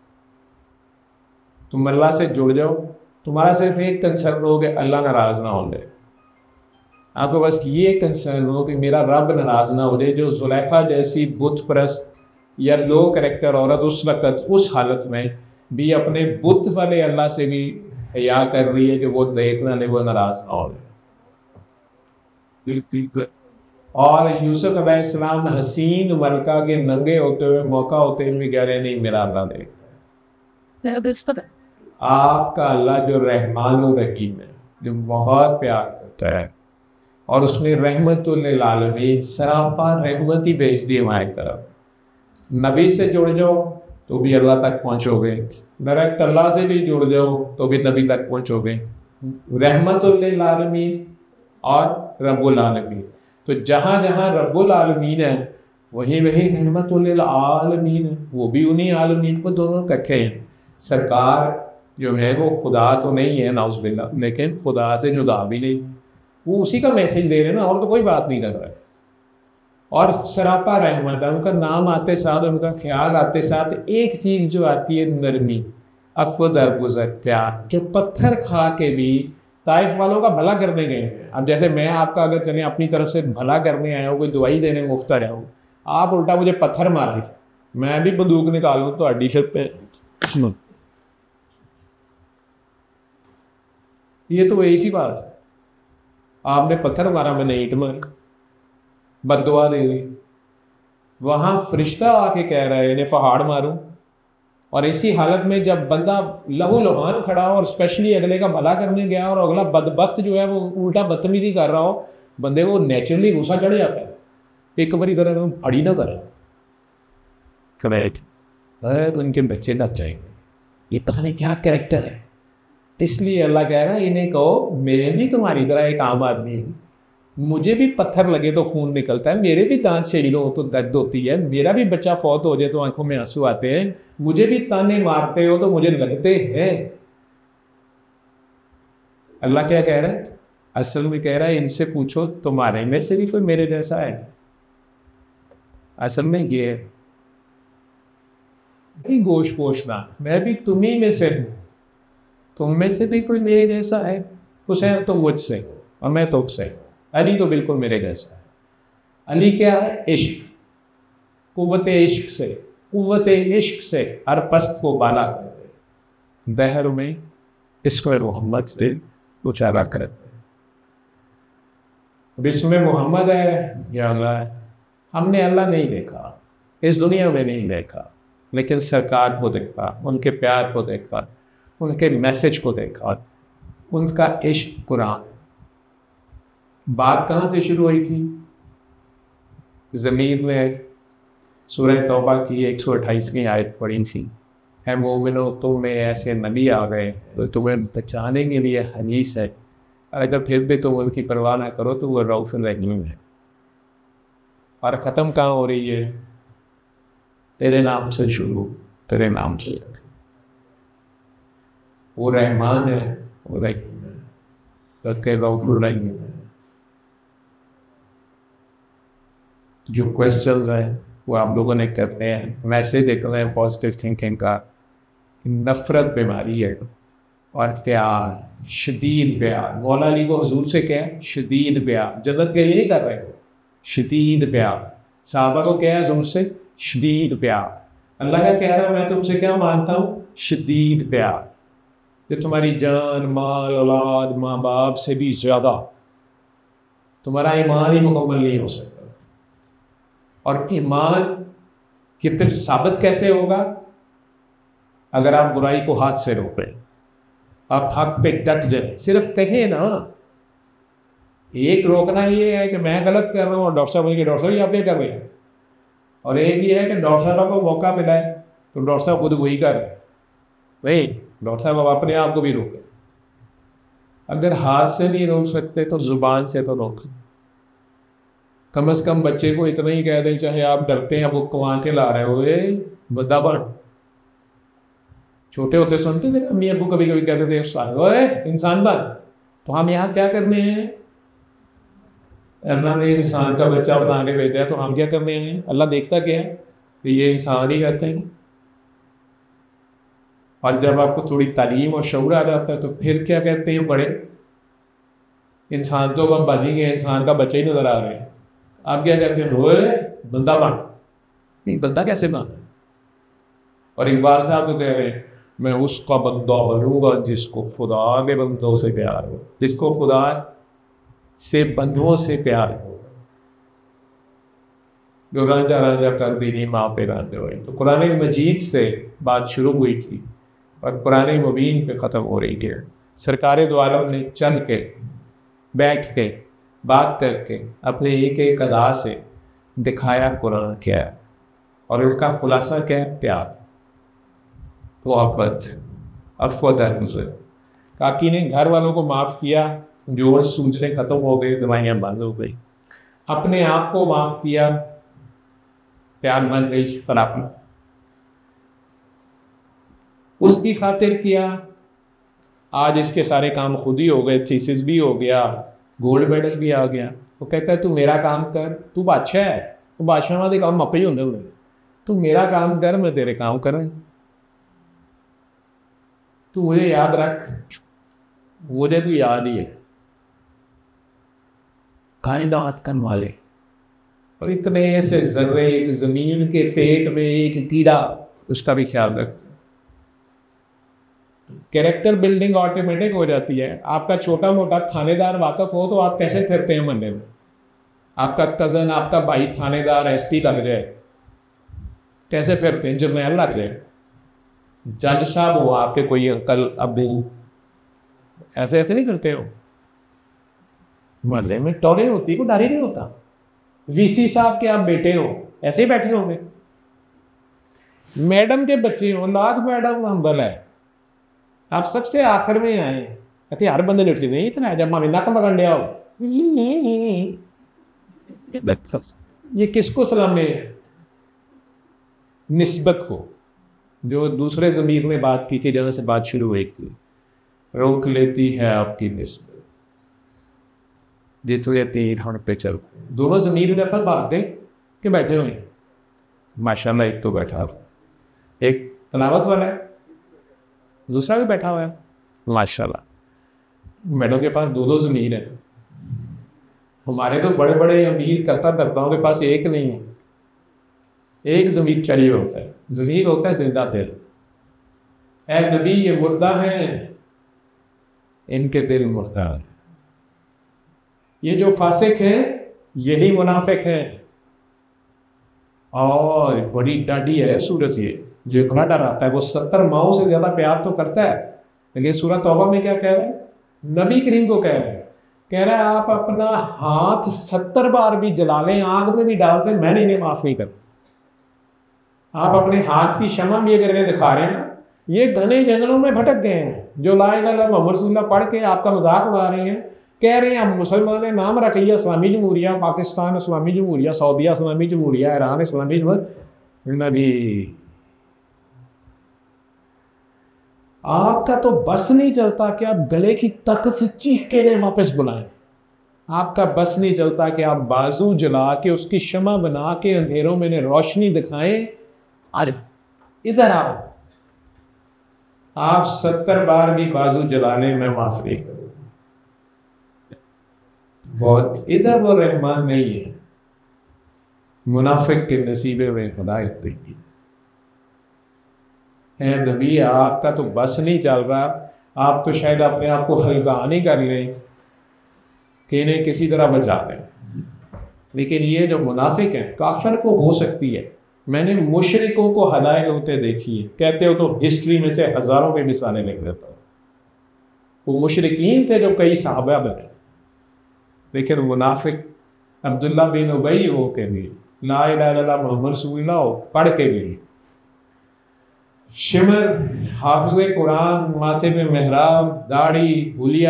S2: तुम अल्लाह से जुड़ जाओ, तुम्हारा सिर्फ एक कंसर्न हो कि अल्लाह नाराज़ ना हो जाए। आपको बस ये कंसर्न हो कि मेरा रब नाराज़ ना हो जाए। जो जुलेखा जैसी बुत परस्त या लो कैरेक्टर औरत उस वक़्त उस हालत में भी अपने बुत वाले अल्लाह से भी हया कर रही है कि वो देखना ले, वो नाराज़ ना हो। और यूसुफ अलैहिस्सलाम हसीन मलका के नंगे होते हुए, मौका होते हुए कह रहे नहीं मेरा अल्लाह देख। आपका अल्लाह जो रहमान और रहीम है, जो बहुत प्यार करता है, और उसने रहमतुल लिल आलमीन सरापा रहमत ही भेज दी हमारी तरफ। नबी से जुड़ जाओ तो भी अल्लाह तक पहुँचोगे, डायरेक्ट अल्लाह से भी जुड़ जाओ तो भी नबी तक पहुँचोगे। रहमतुल लिल आलमीन और रब्बुल आलमीन, तो जहाँ जहाँ रब्बुल आलमीन है वहीं वहीं रहमतुल लिल आलमीन है, वो भी उन्हीं आलमीन को दोनों रखे हैं। सरकार जो है वो खुदा तो नहीं है नाउज़ बिल्लाह, लेकिन खुदा से जुदा भी नहीं, वो उसी का मैसेज दे रहे हैं ना, और तो कोई बात नहीं कर रहा है। और सरापा रहमत है, उनका नाम आते साथ, उनका ख्याल आते साथ एक चीज़ जो आती है नरमी, अफ़्व दरगुज़र, प्यार। जो पत्थर खा के भी ताइफ वालों का भला करने गए हैं। अब जैसे मैं आपका अगर चले अपनी तरफ से भला करने आया हूँ, कोई दवाई देने मुफ्त आया हूँ, आप उल्टा मुझे पत्थर मारे, मैं भी बंदूक निकालूँ तो अड्डी शर्ट पे, ये तो एक ही बात है। आपने पत्थर मारा, मैंने ईंट मारी, बददुआ दे दी। वहाँ फरिश्ता आके कह रहा है इन्हें पहाड़ मारूं। और इसी हालत में जब बंदा लहू लुहान खड़ा हो और स्पेशली अगले का भला करने गया और अगला बदबख्त जो है वो उल्टा बदतमीजी कर रहा हो, बंदे को नेचुरली गुस्सा चढ़ जाता है। एक बारी जरा फड़ी ना करें, करेक्ट, उनके बच्चे लग जाएंगे, ये पता नहीं क्या कैरेक्टर है। इसलिए अल्लाह कह रहा है इन्हें कहो मैं भी तुम्हारी तरह एक आम आदमी हूँ, मुझे भी पत्थर लगे तो खून निकलता है, मेरे भी दांत छीलो हो तो दर्द होती है, मेरा भी बच्चा फौत हो जाए तो आंखों में आंसू आते हैं, मुझे भी ताने मारते हो तो मुझे लगते हैं। अल्लाह क्या कह रहा है? असल में कह रहा है इनसे पूछो तुम्हारे में से भी कोई मेरे जैसा है। असल में ये है नहीं गोश पोशना, मैं भी तुम्ही में से हूँ, तुम में से भी कोई मेरे जैसा है। हुसैन तो मुझसे और मैं तुझसे, अली तो बिल्कुल मेरे जैसा है। अली क्या है? इश्क, कुव्वत इश्क से, कुव्वत इश्क से हर पस्त को बाला करते, बहर में इश्क मोहम्मद से उचारा करते। बिस्म मोहम्मद है या अल्लाह है? हमने अल्लाह नहीं देखा, इस दुनिया में नहीं देखा, लेकिन सरकार को देखा, उनके प्यार को देखा, उनके मैसेज को देखा, उनका इश्क कुरान। बात कहाँ से शुरू हुई थी? ज़मीन में सूरह तौबा की एक सौ अट्ठाईसवीं आयत पढ़ी थी, है मोमिनो तुम में ऐसे नबी आ गए तो तुम्हें बचाने के लिए हदीस है, अगर फिर भी तुम उनकी परवाह ना करो तो वो रऊफ़ुर रहीम है। और ख़त्म कहाँ हो रही है? तेरे नाम से शुरू, तेरे नाम से। वो रहमान है, वो रहीम है, तो तेरे रऊफ़ुर रहीम है। जो क्वेश्चंस हैं वो आप लोगों ने करते हैं, मैसेज देख रहे हैं पॉजिटिव थिंकिंग का। नफ़रत बीमारी है और प्यार, शदीद प्यार। मौला अली को हुजूर से क्या है? शदीद प्यार। जन्नत के लिए नहीं कर रहे हो, शदीद प्यार। साहबा को क्या है हुजूर से? शदीद प्यार। अल्लाह का कह रहा है मैं तुमसे क्या मांगता हूँ? शदीद प्यार। जो तुम्हारी जान, माल, औलाद, माँ बाप से भी ज़्यादा तुम्हारा ईमान ही मुकम्मल नहीं हो सकता। और ईमान कि फिर साबित कैसे होगा? अगर आप बुराई को हाथ से रोकें, आप हक पे डट जाए। सिर्फ कहें ना, एक रोकना ये है कि मैं गलत कर रहा हूँ और डॉक्टर साहब बोले कि डॉक्टर साहब आप क्या कर रहे हैं, और एक ये है कि डॉक्टर साहब को मौका मिला है तो डॉक्टर साहब खुद वही कर रहे हैं। भाई डॉक्टर साहब आप अपने आप को भी रोकें। अगर हाथ से नहीं रोक सकते तो जुबान से तो रोकें। कम से कम बच्चे को इतना ही कह दें, चाहे आप डरते हैं वो कमा के ला रहे हो, ये बदाबड़। छोटे होते सुनते थे अम्मी अबू कभी कभी कहते थे ओए इंसान बन, तो हम यहाँ क्या करने हैं? अल्लाह ने इंसान का बच्चा बना के भेजा है तो हम क्या करने हैं? अल्लाह देखता क्या है कि ये इंसान ही कहते हैं। और जब आपको थोड़ी तालीम और शऊर आ जाता है तो फिर क्या कहते हैं बड़े? इंसान तो अब बन ही गए, इंसान का बच्चा ही नजर आ रहे हैं। आप क्या कहते हैं? रोए बंदा बन। नहीं, बंदा कैसे बन? और इकबाल साहब तो कह रहे हैं मैं उसका बंदा बनूंगा जिसको खुदा के बंदों से प्यार हो, जिसको खुदा से बंदों से प्यार हो, जो रांझा रांझा कर दी माँ पे रांझे हुए। तो कुरान मजीद से बात शुरू हुई थी और कुरान मुबीन पे ख़त्म हो रही थी। सरकार दो आलम ने चल के बैठ के बात करके अपने एक एक अदा से दिखाया कुरान क्या है, और उनका खुलासा क्या है? प्यार, मोहब्बत, अफ़वत गुज़र। काकी ने घर वालों को माफ़ किया, जो सूझने ख़त्म हो गई, दवाइयाँ बंद हो गई। अपने आप को माफ़ किया, प्यार बन गई शराबी। उसकी खातिर किया, आज इसके सारे काम खुद ही हो गए, थीसिस भी हो गया, गोल्ड मेडल भी आ गया। वो कहता है तू मेरा काम कर, तू बादशाह है, तू बादशाह वाले काम आपे ही होंगे हुए, तू मेरा काम कर, मैं तेरे काम करें। तू मुझे याद रख, मुझे तू याद ही है, कायनात करने वाले। और इतने से जर्रे जमीन के पेट में एक कीड़ा, उसका भी ख्याल रख। कैरेक्टर बिल्डिंग ऑटोमेटिक हो जाती है। आपका छोटा मोटा थानेदार वाकफ हो तो आप कैसे फिरते हैं मंडे में? आपका कज़न, आपका भाई थानेदार एस टी लग जाए, कैसे फिरते हैं? जर्नैल लग जाए, जज साहब हो आपके, कोई अंकल अबू, ऐसे ऐसे नहीं करते हो। मोहल्ले में टोरे होती, कोई डारी नहीं होता। वीसी साहब के आप बेटे हो, ऐसे ही बैठे होंगे। मैडम के बच्चे हो, लाख मैडम हम्बल है, आप सबसे आखिर में आए। कहते हर बंदे ने नहीं इतना जब मामी नक पकड़ लिया हो, ये किसको सलाम है? निस्बत को, जो दूसरे ज़मीर में बात की थी, जहाँ से बात शुरू हुई थी, रोक लेती है आपकी निस्बत। जितने तीर हम पे चल, दोनों ज़मीर में पर बात है कि बैठे हुए हैं माशाल्लाह। एक तो बैठा हुआ, एक तलावत वाला है, दूसरा भी बैठा हुआ है माशाल्लाह। मैडम के पास दो दो ज़मीर है। हमारे तो बड़े बड़े अमीर करता करताओं के पास एक नहीं है, एक ज़मीर चाहिए होता है। ज़मीर होता है जिंदा दिल। ऐ नबी ये मुर्दा है, इनके दिल मुर्दा है। ये जो फासिक है यही मुनाफिक है। और बड़ी डाडी है सूरत, ये जो इतना डराता है। वो सत्तर माओं से ज़्यादा प्यार तो करता है, लेकिन सूरत तौबा में क्या कह रहा है? नबी करीम को कह रहा है, कह रहा है आप अपना हाथ सत्तर बार भी जला लें, आग में भी डाल दें, मैंने इन्हें माफ़ नहीं करता। आप अपने हाथ की शमा भी अगर इन्हें दिखा रहे हैं ना, ये घने जंगलों में भटक गए हैं, जो ला इलाहा इल्लल्लाह मुहम्मद रसूलुल्लाह पढ़ के आपका मजाक उड़ा रहे हैं, कह रहे हैं हम मुसलमान ने नाम रख लिया इस्लामी जमहूरिया, पाकिस्तान इस्लामी जमहूरिया, सऊदीया इस्लामी जमहूरिया, ईरान इस्लामी जमहूरिया। नबी आपका तो बस नहीं चलता कि आप गले की तक से चीख के इन्हें वापस बुलाएं। आपका बस नहीं चलता कि आप बाजू जला के उसकी शमा बना के अंधेरों में इन्हें रोशनी दिखाएं। आज इधर आओ। आप सत्तर बार भी बाजू जलाने में माफ नहीं करो। बहुत इधर वो रहमान नहीं है। मुनाफिक के नसीबे में हिदायत देखी है। नबी आपका तो बस नहीं चल रहा, आप तो शायद अपने आप को हल्कानी कर लें कि इन्हें किसी तरह बचा दें। लेकिन ये जो मुनाफिक हैं, काफिर को हो सकती है। मैंने मुशरिकों को हलायल होते देखी है। कहते हो तो हिस्ट्री में से हज़ारों की मिसालें लिख देता हूँ। वो मुशरिकीन थे जो कई सहाबा बने, लेकिन मुनाफिक अब्दुल्ला बिन उबई हो के भी ला इलाहा इल्लल्लाह मुहम्मद रसूलुल्लाह पढ़ के भी, शिमर हाफिज़ कुरान, माथे में मेहराब, दाढ़ी, हुलिया,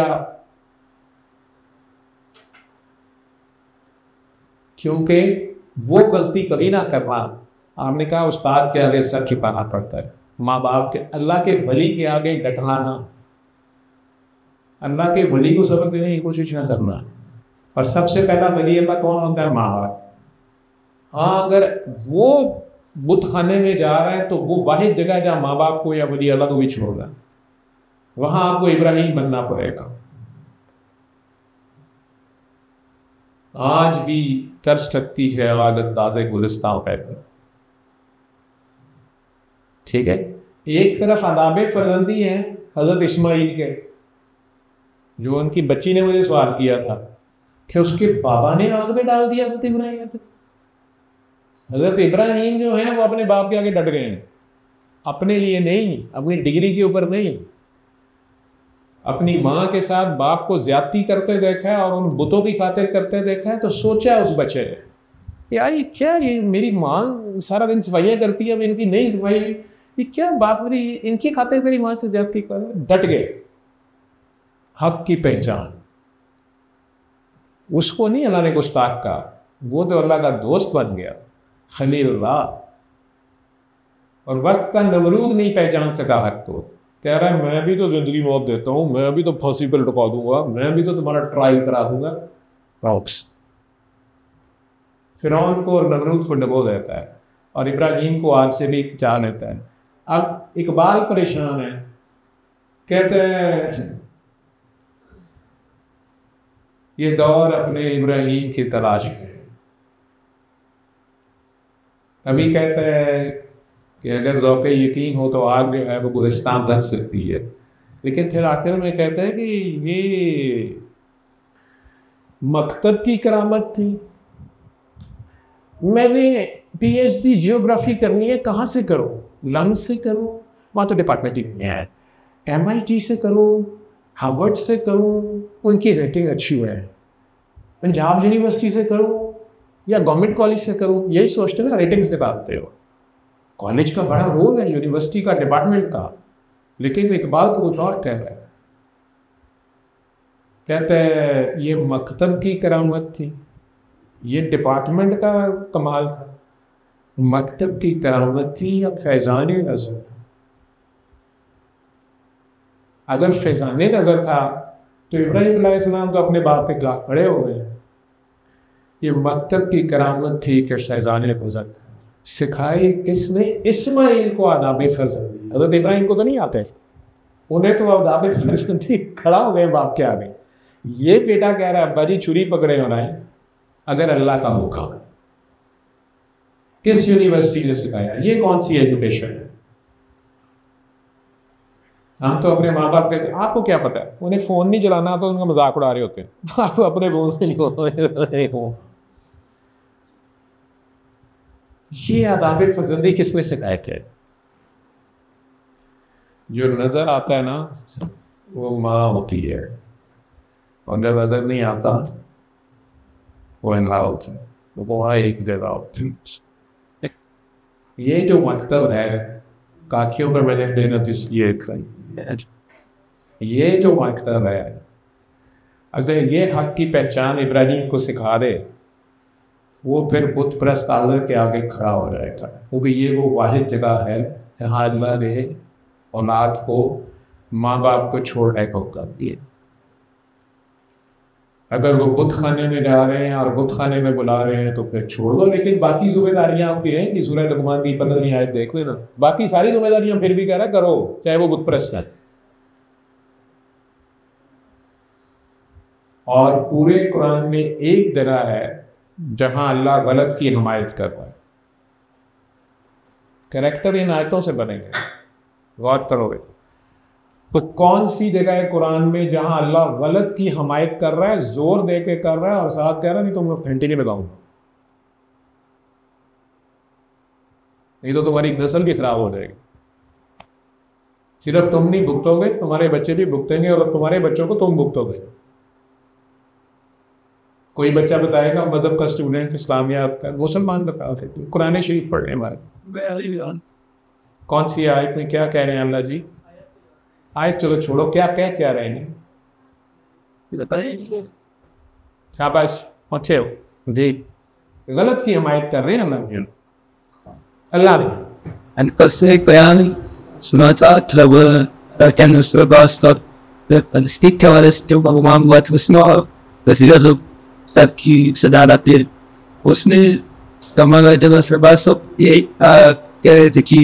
S2: क्योंकि वो गलती कभी ना करना। आपने कहा उस्ताद के आगे सर छिपाना पड़ता है, माँ बाप के, अल्लाह के वली के आगे डटना, अल्लाह के वली को सबक देने की कोशिश ना करना। और सबसे पहला वली अल्लाह कौन होता है? माँ बाप। हाँ, अगर वो बुत खाने में जा रहा है तो वो वाहिद जगह जहाँ माँ बाप को या वली अल्लाह को भी छोड़ना, वहाँ आपको इब्राहिम बनना पड़ेगा। आज भी कर सकती है इबादत ताज़े गुलिस्तान पैदा। ठीक है। एक तरफ आदाब फर्जंदी है हज़रत इस्माइल के, जो उनकी बच्ची ने मुझे सवाल किया था कि उसके बाबा ने आग में डाल दिया हज़रत इब्राहिम। हज़रत इब्राहिम जो है वो अपने बाप के आगे डट गए हैं, अपने लिए नहीं, अपनी डिग्री के ऊपर नहीं। अपनी माँ के साथ बाप को ज्यादती करते देखा है और उन बुतों की खातिर करते देखा है, तो सोचा उस बच्चे ने यार ये क्या, ये मेरी माँ सारा दिन सफाइयाँ करती है, अब इनकी नहीं सफाई, ये क्या बाप मेरी इनकी खातिर मेरी माँ से ज्यादती कर। डट गए। हक की पहचान, उसको नहीं अल्लाह ने गुस्ताख का, वो तो अल्लाह का दोस्त बन गया, खलीलुल्लाह। और वक्त का नमरूद नहीं पहचान सका हक को, कह रहा है मैं भी तो जिंदगी मौत देता हूँ, मैं भी तो फांसी पर लटका दूंगा, मैं भी तो तुम्हारा ट्रायल करा दूंगा। रॉक्स फिरौन को और नमरूद को डबो देता है और इब्राहिम को आग से भी बचा लेता है। अब इकबाल परेशान है, कहते हैं ये दौर अपने इब्राहिम की तलाश में। कभी कहते हैं कि अगर ज़ौक़े यकीन हो तो आग जो है वो गुलिस्तान रख सकती है, लेकिन फिर आखिर में कहते हैं कि ये मकतब की करामत थी। मैंने पीएचडी जियोग्राफी करनी है, कहाँ से करो? लंदन से करो, वहाँ तो डिपार्टमेंट ही नहीं है। एमआईटी से करो, हार्वर्ड से करो, उनकी रेटिंग अच्छी है। पंजाब यूनिवर्सिटी से करो या गवर्नमेंट कॉलेज से करो, यही सोचते हो ना, रेटिंग्स निकालते हो। कॉलेज का बड़ा रोल है, यूनिवर्सिटी का, डिपार्टमेंट का, लेकिन इकबाल को कुछ और कह रहा है। कहते हैं ये मकतब की करामत थी, ये डिपार्टमेंट का कमाल था। मकतब की करामत थी या फैज़ान नज़र? अगर फैज़ान नज़र था तो इब्राहीम अलैहिस्सलाम तो अपने बाप के खिलाफ खड़े हो गए। ये मकतब की करामत थी कि फैज़ान नज़र सिखाई किसने? इस्माइल को आदाब फर्जंदी। हज़रत इब्राहीम को तो नहीं आते, उन्हें तो आदाब फर्जंदी खड़ा हो गए बाप के आगे। ये बेटा कह रहा है अब्बा जी छुरी पकड़े होना है अगर अल्लाह का हुक्म। किस यूनिवर्सिटी ने सिखाया? ये कौन सी एजुकेशन है? हम तो अपने माँ बाप कहते, आपको क्या पता है, उन्हें फ़ोन नहीं चलाना तो उनका मजाक उड़ा रहे होते हैं। आपको अपने फोन में नहीं हो। ये आदाब फर्जंदी किसने सिखाए थे? जो नज़र आता है ना वो माँ होती है, और जब नज़र नहीं आता वो अल्लाह होता है। वो एक जगह होती है। ये जो मकतब है काकियों पर मैंने देना इसलिए ये जो मकतब है, अगर ये हक की पहचान इब्राहीम को सिखा दे वो फिर बुत परस्त आज़र के आगे खड़ा हो जाएगा, क्योंकि ये वो वाहिद जगह है जहाँ अल्लाह ने औलाद को माँ बाप को छोड़ने को कर दिए। अगर वो बुत खाने में जा रहे हैं और बुत खाने में बुला रहे हैं तो फिर छोड़ दो, लेकिन बाकी जिम्मेदारियां आपकी रहेंगी। सूरह लुक़मान की पंद्रहवीं आयत देख लेना, बाकी सारी जिम्मेदारियां फिर भी कह रहा करो चाहे वो बुत परस्त है। और पूरे कुरान में एक जगह है जहां अल्लाह गलत की हिमायत कर रहा है। कैरेक्टर इन आयतों से बनेंगे, गौर करोगे तो कौन सी जगह है कुरान में जहां अल्लाह गलत की हिमायत कर रहा है, जोर दे के कर रहा है और साथ कह रहा है नहीं तो मैं घंटे नहीं लगाऊंगा, नहीं तो तुम्हारी नस्ल भी खराब हो जाएगी। सिर्फ तुम नहीं भुगतोगे, तुम्हारे बच्चे भी भुगतेंगे और तुम्हारे बच्चों को तुम भुगतोगे। कोई बच्चा बताएगा मजहब का स्टूडेंट इस्लामियात का, मुसलमान बता देते कुरान शरीफ पढ़ रहे हैं हमारे। कौन सी आयत में क्या कह रहे हैं अल्लाह जी? आयत चलो छोड़ो, क्या कह क्या रहे हैं शाबाश अच्छे हो जी। गलत की हिमायत कर रहे हैं अल्लाह अल्लाह ने
S3: and perceive beyond smart level that can surpass the the stick careless to one what was not the philosophy that he said that did उसने तमाम जगह surpass ये कह रहे थे कि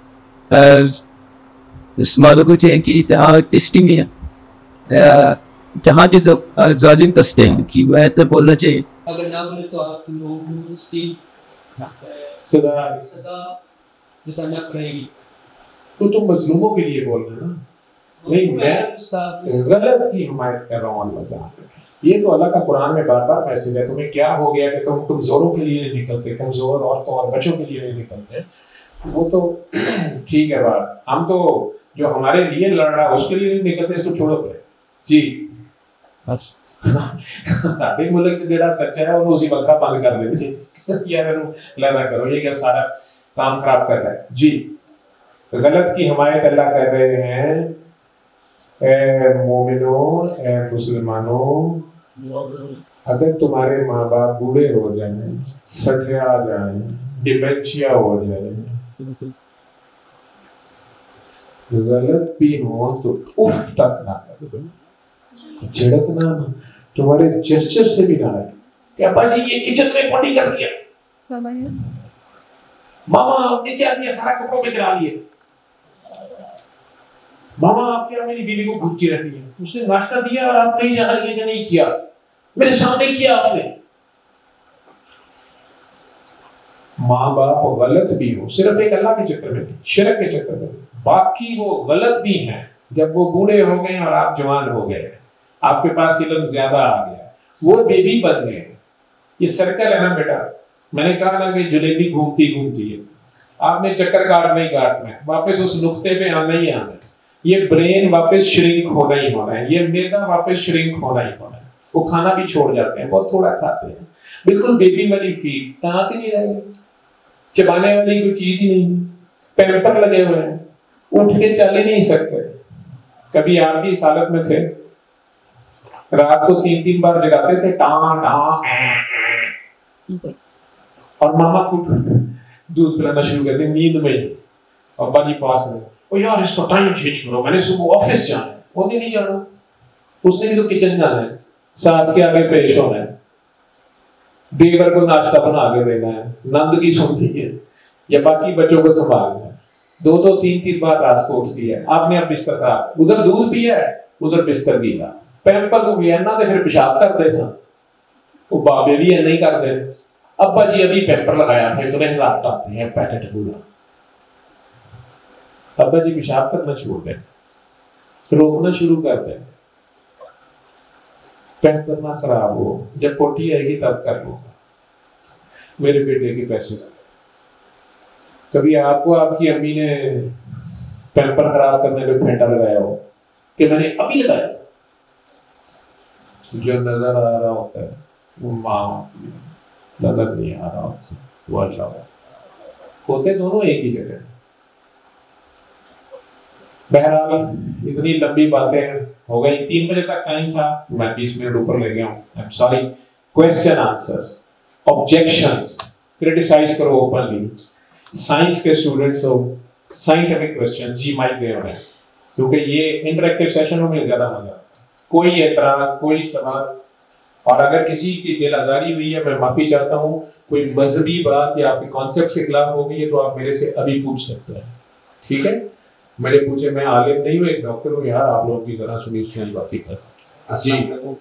S3: स्मार्ट को चाहिए कि जहाँ टेस्टिंग है जहाँ भी तो जालिम कसते हैं कि वह तो बोलना चाहिए। अगर ना बोले तो आप लोगों की
S2: सदा
S3: सदा बताना पड़ेगी।
S2: तो तुम मजलूमों के लिए बोल रहे हो ना, नहीं मैं गलत की हिमायत कर रहा हूँ अल्लाह। ये तो अल्लाह का कुरान में बार बार मैसेज है, तुम्हें क्या हो गया कि तुम कमजोरों के लिए नहीं निकलते, कमजोर औरतों और बच्चों के लिए नहीं निकलते। वो तो ठीक है बात, हम तो जो हमारे लिए लड़ रहा है उसके लिए नहीं निकलते, इसको छोड़ो पे जी। साडे मुल्क जेड़ा सच्चा है उन्होंने उसी वक्त बंद कर देते यार लड़ा करो, ये क्या सारा काम खराब कर रहा है जी। तो गलत की हिमायत अल्लाह कर रहे हैं, ए मोमिनों ए मुसलमानों, अगर तुम्हारे माँ बाप बूढ़े हो जाए, सठिया जाए, डिमेंशिया हो जाए, गलत भी हो तो उफ तक ना करो, झड़कना तुम्हारे जेस्चर से भी ना है कि अब्बा जी ये किचन में पॉटी कर दिया, मामा आपने क्या किया, सारा कपड़ों में गिरा लिए, मामा आपके यहाँ मेरी बीवी को भूख की रहती है, उसने नाश्ता दिया और आप कहीं जा रही है कि नहीं किया, मेरे सामने किया आपने। माँ बाप गलत भी हो, सिर्फ एक अल्लाह के चक्कर में, शिरक के चक्कर में, बाकी वो गलत भी हैं। जब वो बूढ़े हो गए और आप जवान हो गए, आपके पास इल्म ज्यादा आ गया, वो बेबी बन गए। ये सर्कल है ना बेटा, मैंने कहा ना कि जलेबी घूमती घूमती है, आपने चक्कर काटना ही काटना है, वापस उस नुक्ते पे आना ही आना है। ये ब्रेन वापस श्रिंक होना ही होना है, ये मैदा वापस श्रिंक होना ही होना है। वो खाना भी छोड़ जाते हैं, बहुत थोड़ा खाते हैं, बिल्कुल बेबी वाली फीड, दांत ही नहीं रहे, चबाने वाली कोई चीज ही नहीं, पैम्पर लगे हुए हैं, उठ के चल ही नहीं सकते। कभी आप भी इस हालत में थे? रात को तीन तीन बार जगाते थे, टाँ टाँ ऐं। और मामा खुद दूध पिलाना शुरू कर दिया नींद में ही। अब्बा जी पास में, ओ यार इसको टाइम चेंज करो, मैंने सुबह ऑफिस जाना है। वो भी नहीं जाना, उसने भी तो किचन जाना है, सास के आगे पेश होना है, देवर को नाश्ता बना के देना है, नंद की सुनती है या बाकी बच्चों को संभालना है। दो दो तीन तीन बार रात को उठती है। आपने अब बिस्तर खराब, उधर दूध पिया है, उधर बिस्तर गीला, पैम्पर को भी ना, तो फिर पेशाब कर दे सन, वो बाबे भी है नहीं कर दे। अब्बा जी अभी पेपर लगाया था, इतने हालात आते हैं पैकेट पूरा। अब्बा जी पेशाब करना छोड़ दें, रोकना शुरू कर दें, पैक करना खराब हो, जब पोटी आएगी तब कर लूंगा, मेरे बेटे के पैसे। कभी आपको आपकी अम्मी ने पैम्पर खराब करने पे फेंटा लगाया हो कि मैंने अभी लगाया? जो नजर आ रहा होता है वो माँ, नजर नहीं आ रहा होता वो अच्छा होते दोनों एक ही जगह। बहरहाल इतनी लंबी बातें हो गई, तीन बजे तक टाइम था, मैं बीस मिनट ऊपर ले गया हूँ, I am sorry. Question answers, objections, criticise करो ओपनली। साइंस के स्टूडेंट्स हो, साइंटिफिक क्वेश्चन जी माइक दे रहे हैं, क्योंकि ये इंटरेक्टिव सेशनों में ज्यादा मजा आता है। कोई एतराज, कोई सवाल, और अगर किसी की दिल आजारी हुई है मैं माफी चाहता हूँ, कोई मजहबी बात या आपके कॉन्सेप्ट के खिलाफ हो गई है तो आप मेरे से अभी पूछ सकते हैं, ठीक है? मेरे पूछे, मैं आलिम नहीं हूँ, एक डॉक्टर हूँ यार, आप लोगों की तरह सुनी सुनाई बातें कर। जी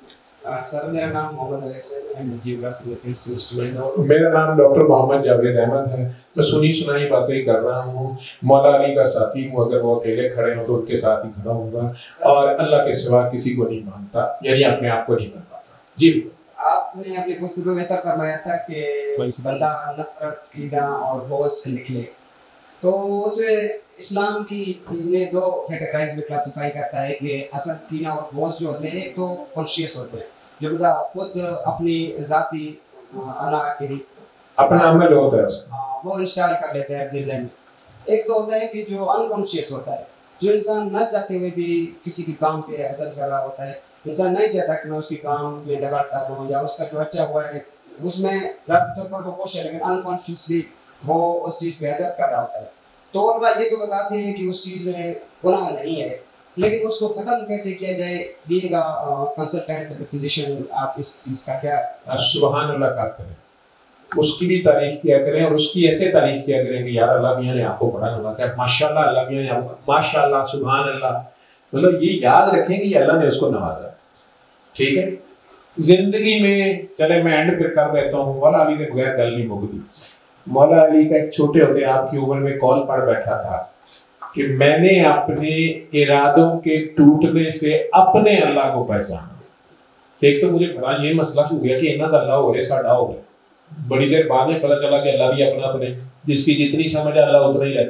S4: सर, मेरा नाम मोहम्मद अवैस है, जियोग्राफी स्टूडेंट हूं।
S2: मेरा नाम डॉक्टर मोहम्मद जावेद अहमद है, मैं सुनी सुनाई बातें ही कर रहा हूँ, मौला अली का साथी हूँ, अगर वो अकेले खड़े हो तो उनके साथ ही खड़ा होऊंगा, और अल्लाह के सिवा किसी को नहीं मानता, यानी अपने आप को नहीं मान पाता। जी
S4: आपने अपनी गुफ्तगू में ऐसा फरमाया था कि बंदा नफरत, कीड़ा और बोझ से निकले, तो उसमें इस्लाम की ने दो कैटेगराइज में क्लासिफाई करता है कि हसद, कीना और बोझ जो होते हैं तो कॉन्शियस होते हैं, जो बंदा खुद अपनी जाती अना के
S2: अपना अमल होता है उसका,
S4: वो इंस्टॉल कर लेते हैं अपने ज़हन में। एक तो होता है कि जो अनकॉन्शियस होता है, जो इंसान न चाहते हुए भी किसी के काम पे असर कर रहा होता है, इंसान नहीं चाहता कि मैं उसके काम में दबाव डालूं या उसका जो अच्छा हुआ है उसमें ज़ाती तौर पर वो खुश है, लेकिन अनकॉन्शियसली वो उस चीज़ पे असर कर रहा होता है। तो और बात ये तो बताते हैं कि उस चीज़ में गुनाह नहीं है, लेकिन उसको ख़त्म कैसे किया जाए? बीइंग अ कंसल्टेंट फिजिशियन, आप इस चीज़ का क्या?
S2: सुभान अल्लाह का करें, उसकी भी तारीफ किया करें, और उसकी ऐसे तारीफ किया करें कि यार अल्लाह मियां ने आपको बड़ा नवाजा है, माशाल्लाह, अल्लाह मियां ने आपको माशाल्लाह, सुभान अल्लाह। मतलब ये याद रखें कि अल्लाह ने उसको नवाजा, ठीक है? जिंदगी में चले मैं एंड फिर कर देता हूँ, मौला अली के बगैर गल नहीं मुकती। मौला अली का एक छोटे होते आपकी उम्र में कॉल पढ़ बैठा था कि मैंने अपने इरादों के टूटने से अपने अल्लाह को पहचाना। एक तो मुझे बड़ा ये मसला हो गया कि इन्ना अल्लाह हो रहे साडा हो गया, बड़ी देर बाद में पता चला कि अल्लाह भी अपना अपने, जिसकी जितनी समझ अल्लाह उतना ही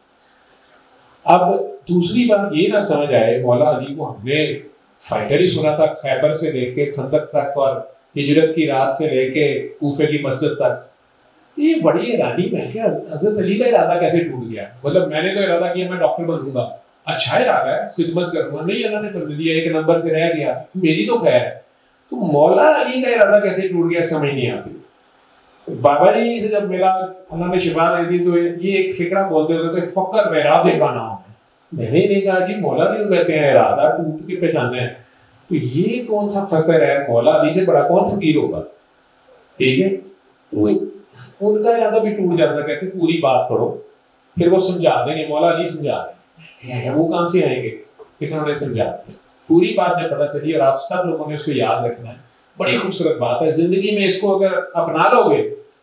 S2: रहता। अब दूसरी बात ये ना समझ आए, मौला अली को हमने फाइटर ही सुना था, खैबर से लेके खंदक तक और हिजरत की रात से लेके कूफे की मस्जिद तक, ये बड़ी हैरानी में क्या हजरत अली का इरादा कैसे टूट गया? मतलब मैंने तो इरादा किया मैं डॉक्टर बनूंगा, अच्छा इरादा है, खिदमत करूंगा, नहीं अल्लाह ने कर दिया, एक नंबर से रह गया, मेरी तो खैर है। तो मौला अली का इरादा कैसे टूट गया समझ नहीं आती। बाबा जी से जब मिला, उन्होंने शिफा दे दी, तो ये एक फिक्रा बोलते होते थे, फकर इरादे का नाम है। मैंने नहीं कहा जी मौला अली को कहते हैं इरादा टूट के पहचाने हैं, तो ये कौन सा फकर है? मौला अली से बड़ा कौन फकीर होगा? ठीक है, तो उनका इरादा भी टूट जाता, कहते पूरी बात पढ़ो, फिर वो समझा देंगे, मौला अली समझा देंगे, वो कहां से आएंगे? फिर उन्होंने समझा दिया, पूरी बात जब पता चली, और आप सब लोगों ने उसको याद रखना है। बड़ी खूबसूरत बात है, जिंदगी में इसको अगर अपना लोगे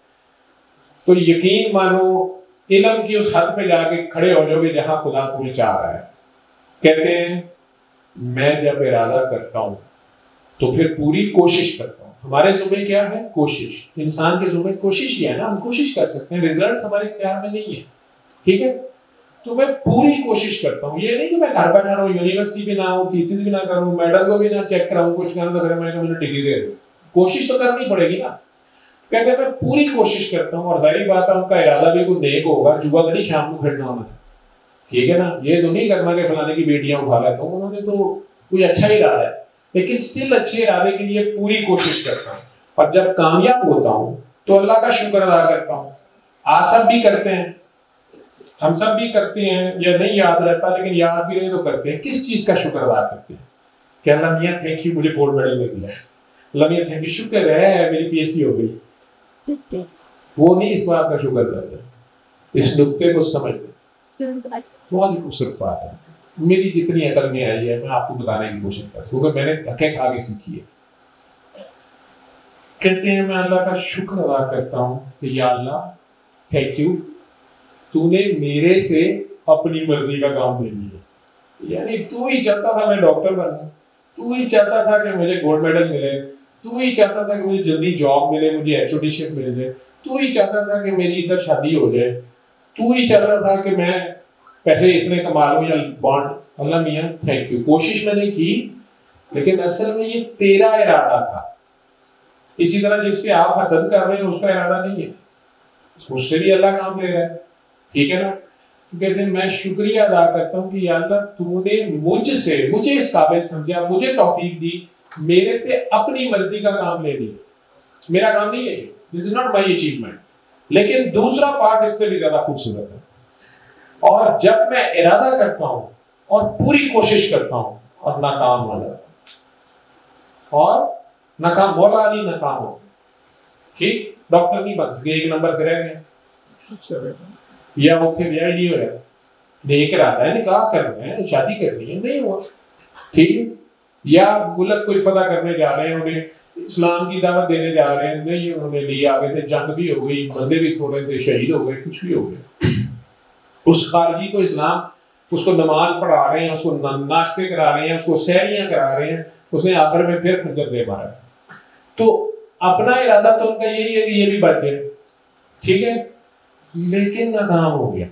S2: तो यकीन मानो इल्म की उस हद पे जाके खड़े हो जाओगे जहां खुदा तुम्हें चाह रहा है। कहते हैं मैं जब इरादा करता हूं तो फिर पूरी कोशिश करता हूं। हमारे जुम्मे क्या है? कोशिश। इंसान के जुम्मे कोशिश ही है ना, हम कोशिश कर सकते हैं, रिजल्ट हमारे इख्तियार में नहीं है, ठीक है? तो मैं पूरी कोशिश करता हूँ, ये नहीं कि मैं घर बैठा रहूँ, यूनिवर्सिटी भी ना हूँ, थीसिस भी ना करूँ, मेडल को भी ना चेक कराऊँ, कुछ करना तो मैंने मुझे डिग्री दे दो, कोशिश तो करनी पड़ेगी ना। कहते हैं मैं पूरी कोशिश करता हूँ, और जाहिर बात है उनका इरादा भी कोई नेक होगा, जुआ तो नहीं शाम को खेलना होना, ठीक है ना? ये तो नहीं करना कि फलाने की बेटियां उठा लेता हूँ, उन्होंने तो कोई अच्छा ही इरादा है। लेकिन स्टिल अच्छे इरादे के लिए पूरी कोशिश करता हूँ, और जब कामयाब होता हूँ तो अल्लाह का शुक्र अदा करता हूँ। आप सब भी करते हैं, हम सब भी करते हैं, या नहीं याद रहता लेकिन याद भी रहे तो करते हैं। किस चीज का शुक्र अदा करते हैं? क्या अल्लाह मियां थैंक यू मुझे गोल्ड मेडल मिल गया, अल्लाह मियां थैंक यू शुक्र है मेरी पीएचडी हो गई। वो नहीं इस बात का शुक्र करते, इस नुक्ते को समझते। बहुत ही खूबसूरत बात है, मेरी जितनी अकल में आई है मैं आपको बताने की कोशिश करता हूँ, क्योंकि मैंने धक्के खा के सीखी है। कहते हैं मैं अल्लाह का शुक्र अदा करता हूँ कि या अल्लाह थैंक यू, तूने मेरे से अपनी मर्जी का काम ले लिया। यानी तू ही चाहता था मैं डॉक्टर बनूं, तू ही चाहता था कि मुझे गोल्ड मेडल मिले, तू ही चाहता था कि मुझे जल्दी जॉब मिले, मुझे एचओडीशिप मिल जाए, तू ही चाहता था कि मेरी इधर शादी हो जाए, तू ही चाहता था कि मैं पैसे इतने कमा लूं या बॉन्ड। अल्लाह मियां थैंक यू, कोशिश मैंने की लेकिन असल में ये तेरा इरादा था। इसी तरह जिससे आप हसद कर रहे हैं उसका इरादा नहीं है, उससे भी अल्लाह काम ले रहा है, ठीक है ना। कहते हैं मैं शुक्रिया अदा करता हूँ कि या अल्लाह तूने मुझसे, मुझे इस काबिल समझा, मुझे तौफीक दी, मेरे से अपनी मर्जी का काम ले लिया। मेरा काम नहीं है, this is not my achievement. लेकिन दूसरा पार्ट इससे भी ज्यादा खूबसूरत है, और जब मैं इरादा करता हूँ और पूरी कोशिश करता हूँ और नाकाम हो जाता हूँ, और नाकाम मौला अली नाकाम हो, ठीक, डॉक्टर नहीं बन सके, एक नंबर से रह गए, या वो फिर ब्याह नहीं होया, देख रहा है निकाह करना है, शादी करनी है, नहीं हुआ, ठीक, या मुल्क कोई फतह करने जा रहे हैं, उन्हें इस्लाम की दावत देने जा रहे हैं, नहीं उन्होंने लिया, आगे थे, जंग भी हो गई, बंदे भी थोड़े थे, शहीद हो गए, कुछ भी हो गए, उस खारजी को इस्लाम, उसको नमाज पढ़ा रहे हैं, उसको नाश्ते करा रहे हैं, उसको सहरियां करा रहे हैं, उसने आखिर में फिर खंजर दे मारा। तो अपना इरादा तो उनका यही है कि ये भी बचे, ठीक है, लेकिन नाकाम हो गया।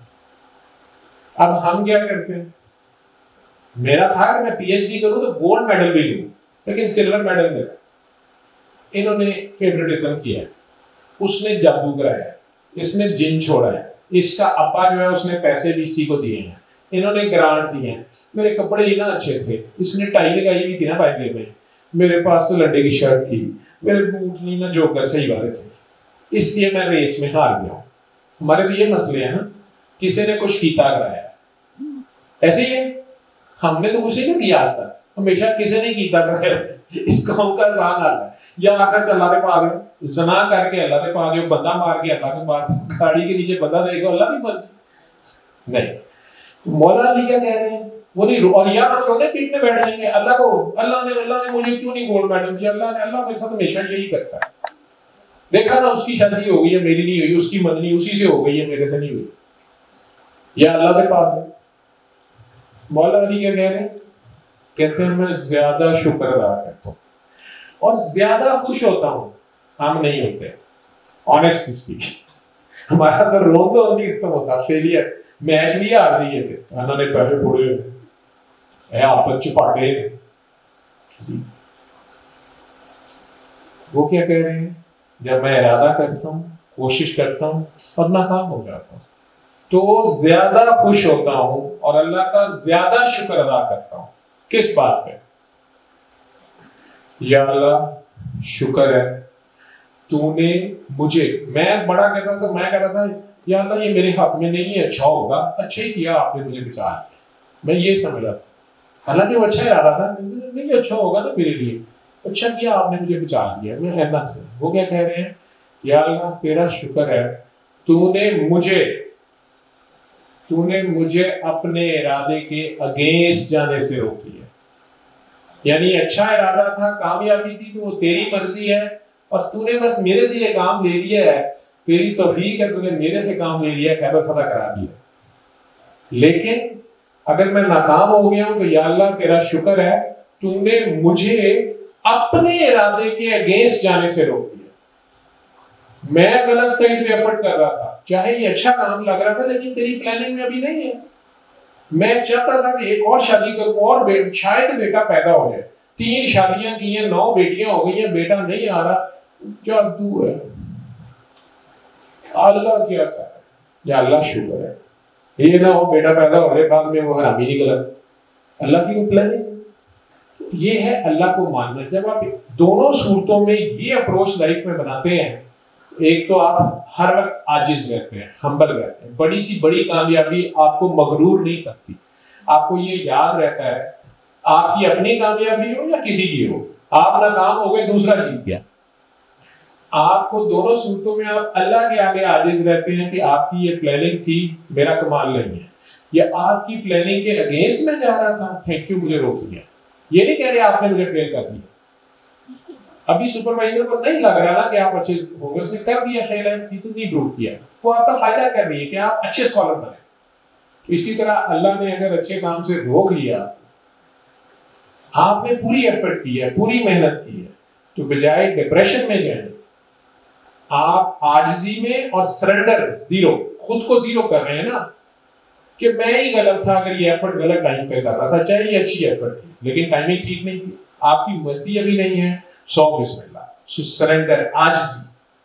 S2: अब हम क्या करते हैं? मेरा था कि मैं पीएचडी करूं तो गोल्ड मेडल भी लूं, लेकिन सिल्वर मेडल मिला। इन्होंने फेवरेटिज्म किया, उसने जादू कराया, इसने जिन छोड़ा है, इसका अब्बा जो है उसने पैसे डीसी को दिए हैं, इन्होंने ग्रांट दिए हैं, मेरे कपड़े ही ना अच्छे थे, इसने टाई लगाई हुई थी ना फायदे में, मेरे पास तो लड्डे की शर्ट थी, मेरे बूट नहीं ना जोकर सही वाले थे, इसलिए मैं रेस में हार गया। हमारे भी ये मसले हैं ना, किसी ने कुछ कीता कराया, ऐसे ही है, हमने तो कुछ नहीं किया आज तक, हमेशा किसी ने कीता कराया, इस कौम का आसान हाल है। या आकर चला के पाग जना करके अल्लाह के पाग, बंदा मार के अल्लाह के पाग, गाड़ी के नीचे बंदा देखो अल्लाह की मर्जी नहीं। मौला अली क्या कह रहे हैं, वो नहीं, और यार हम रोने पीटने बैठ जाएंगे अल्लाह को, अल्लाह ने अल्लाह ने मुझे क्यों नहीं गोल्ड मेडल दिया, अल्लाह ने, अल्लाह मेरे साथ हमेशा यही करता है। देखा ना, उसकी शादी हो गई है, मेरी नहीं हुई, उसकी मंगनी उसी से हो गई है, मेरे से नहीं हुई, या अल्लाह के पास है। मौला अली क्या कह रहे हैं? कहते हैं मैं ज्यादा शुक्र अदा करता हूँ और ज्यादा खुश होता हूँ, हम नहीं होते, ऑनेस्टली स्पीकिंग। हमारा तो रोन तो नहीं खत्म होता, फेलियर, मैच भी हार जाइए थे, उन्होंने पैसे फोड़े हुए, आपस च पाटे। वो क्या कह रहे हैं? जब मैं इरादा करता हूँ, कोशिश करता हूँ और नाकाम हो जाता हूँ, तो ज्यादा खुश होता हूँ और अल्लाह का ज्यादा शुक्र अदा करता हूँ। किस बात पे? या अल्लाह शुक्र है तूने मुझे, मैं बड़ा कहता था, मैं कहता था या अल्लाह ये मेरे हाथ में नहीं है, अच्छा होगा, अच्छा ही किया आपने मुझे बचा लिया, मैं ये समझ रहा था, हालांकि वो अच्छा इरादा था, नहीं अच्छा होगा ना मेरे लिए, अच्छा किया आपने मुझे बचा लिया, मैं ऐसा से। वो क्या कह रहे हैं? या अल्लाह तेरा शुक्र है तूने मुझे तूने मुझे अपने इरादे के अगेंस्ट जाने से रोक लिया। यानी अच्छा इरादा था, कामयाबी थी, तो वो तेरी मर्जी है और तूने बस मेरे से ये काम ले लिया है, तेरी तौफीक है, तूने मेरे से काम ले लिया, खैबर फतह करा दिया। लेकिन अगर मैं नाकाम हो गया हूं तो या अल्लाह तेरा शुक्र है तूने मुझे अपने इरादे के अगेंस्ट जाने से रोक दिया। मैं गलत साइड पे एफर्ट कर रहा था, चाहे ये अच्छा काम लग रहा था, लेकिन तेरी प्लानिंग में अभी नहीं है। मैं चाहता था कि एक और शादी करूं और बे, शायद बेटा पैदा हो जाए, तीन शादियां की हैं, नौ बेटियां हो गई हैं, बेटा नहीं आ रहा, जादू है। अल्लाह क्या कर रहा है? या अल्लाह शुक्र है, ये ना हो बेटा पैदा हो रहे बाद में वो हरामी निकला, अल्लाह की प्लानिंग। ये है अल्लाह को मानना। जब आप दोनों सूरतों में ये अप्रोच लाइफ में बनाते हैं, एक तो आप हर वक्त आजिज रहते हैं, हम्बल रहते हैं, बड़ी सी बड़ी कामयाबी आपको मगरूर नहीं करती, आपको ये याद रहता है आपकी अपनी कामयाबी हो या किसी की हो, आप नाकाम हो गए दूसरा जीत गया। आपको दोनों सूरतों में आप अल्लाह के आगे आजिज रहते हैं कि आपकी ये प्लानिंग थी, मेरा कमाल नहीं है, या आपकी प्लानिंग के अगेंस्ट में जा रहा था, थैंक यू मुझे रोक दिया। ये नहीं कह रहे आपने मुझे फेल कर दिया, अभी सुपरवाइजर को नहीं लग रहा ना कि आप अच्छे होंगे, उसने कर दिया फेल है, थीसिस नहीं प्रूव किया, वो आपका फायदा कर रही है कि आप अच्छे स्कॉलर बने। इसी तरह अल्लाह ने अगर अच्छे काम से रोक लिया, आपने पूरी एफर्ट की है, पूरी मेहनत की है, तो बजाय डिप्रेशन में जाए आप आजिजी में और सरेंडर जीरो, खुद को जीरो कर रहे हैं ना कि मैं ही गलत था अगर ये एफर्ट गलत टाइम पे कर रहा था, चाहे ये अच्छी एफर्ट थी लेकिन टाइमिंग ठीक नहीं थी, आपकी मर्जी अभी नहीं है, सौ बिस्मिल्लाह, सरेंडर, आजिजी।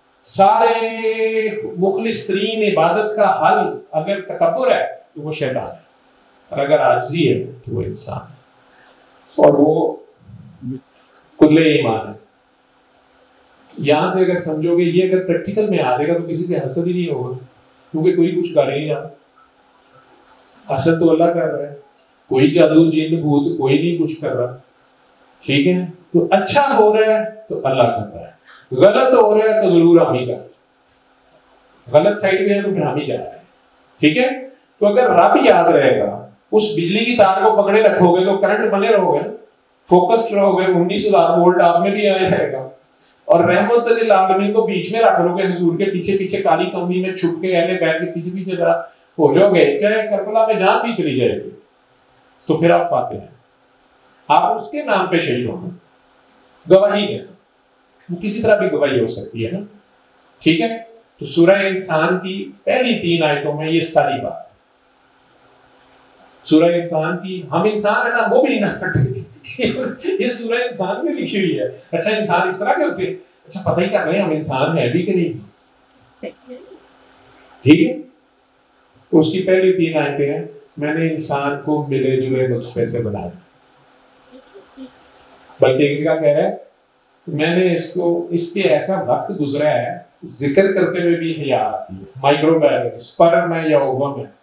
S2: सारे मुखलिस तरीन इबादत का हल अगर तकब्बुर है तो वो शैतान है, और अगर आजिजी है तो वो इंसान है, और वो कुल्ले ईमान है। यहां से अगर समझोगे, ये अगर प्रैक्टिकल में आ जाएगा तो किसी से हसद ही नहीं होगा, क्योंकि कोई कुछ कर ही नहीं रहा, हसद तो अल्लाह कर रहा है, कोई जादू जिन भूत कोई नहीं कुछ कर रहा, ठीक है। तो अच्छा हो रहा है तो अल्लाह कर रहा है, गलत हो रहा है तो जरूर हम ही कर रहे हैं, गलत साइड में है तो फिर हम ही जा रहे हैं, ठीक है। तो अगर रब याद रहेगा, उस बिजली की तार को पकड़े रखोगे तो करंट बने रहोगे, फोकस्ड रहोगे, उन्नीस हजार वोल्ट आप में भी आया रहेगा, और रहमतुल आलमीन को बीच में रख लोगे, हुजूर के पीछे पीछे काली कमी में छुप के अहले बैठ के पीछे पीछे जरा हो जाओगे, चाहे करबला में जान भी चली जाएगी, तो फिर आप पाते हैं, आप उसके नाम पे शहीद होंगे, गवाही देना, वो किसी तरह भी गवाही हो सकती है ना, ठीक है। तो सूरह इंसान की पहली तीन आयतों में ये सारी बात, सूरह इंसान की, हम इंसान है ना, वो भी नहीं ना करते, ये सूरह इंसान में लिखी हुई है। अच्छा इंसान इस तरह के होते हैं, अच्छा पता ही कर रहे हैं हम इंसान है भी कि नहीं, ठीक है। उसकी पहली तीन आयतें हैं, मैंने इंसान को मिले जुले नुत्फे से बनाया, बल्कि एक जगह कह रहा है मैंने इसको, इसके ऐसा वक्त गुजरा है, जिक्र करते हुए भी हया आती है, माइक्रोबायोलॉजी, स्पर्म है या ओवम है,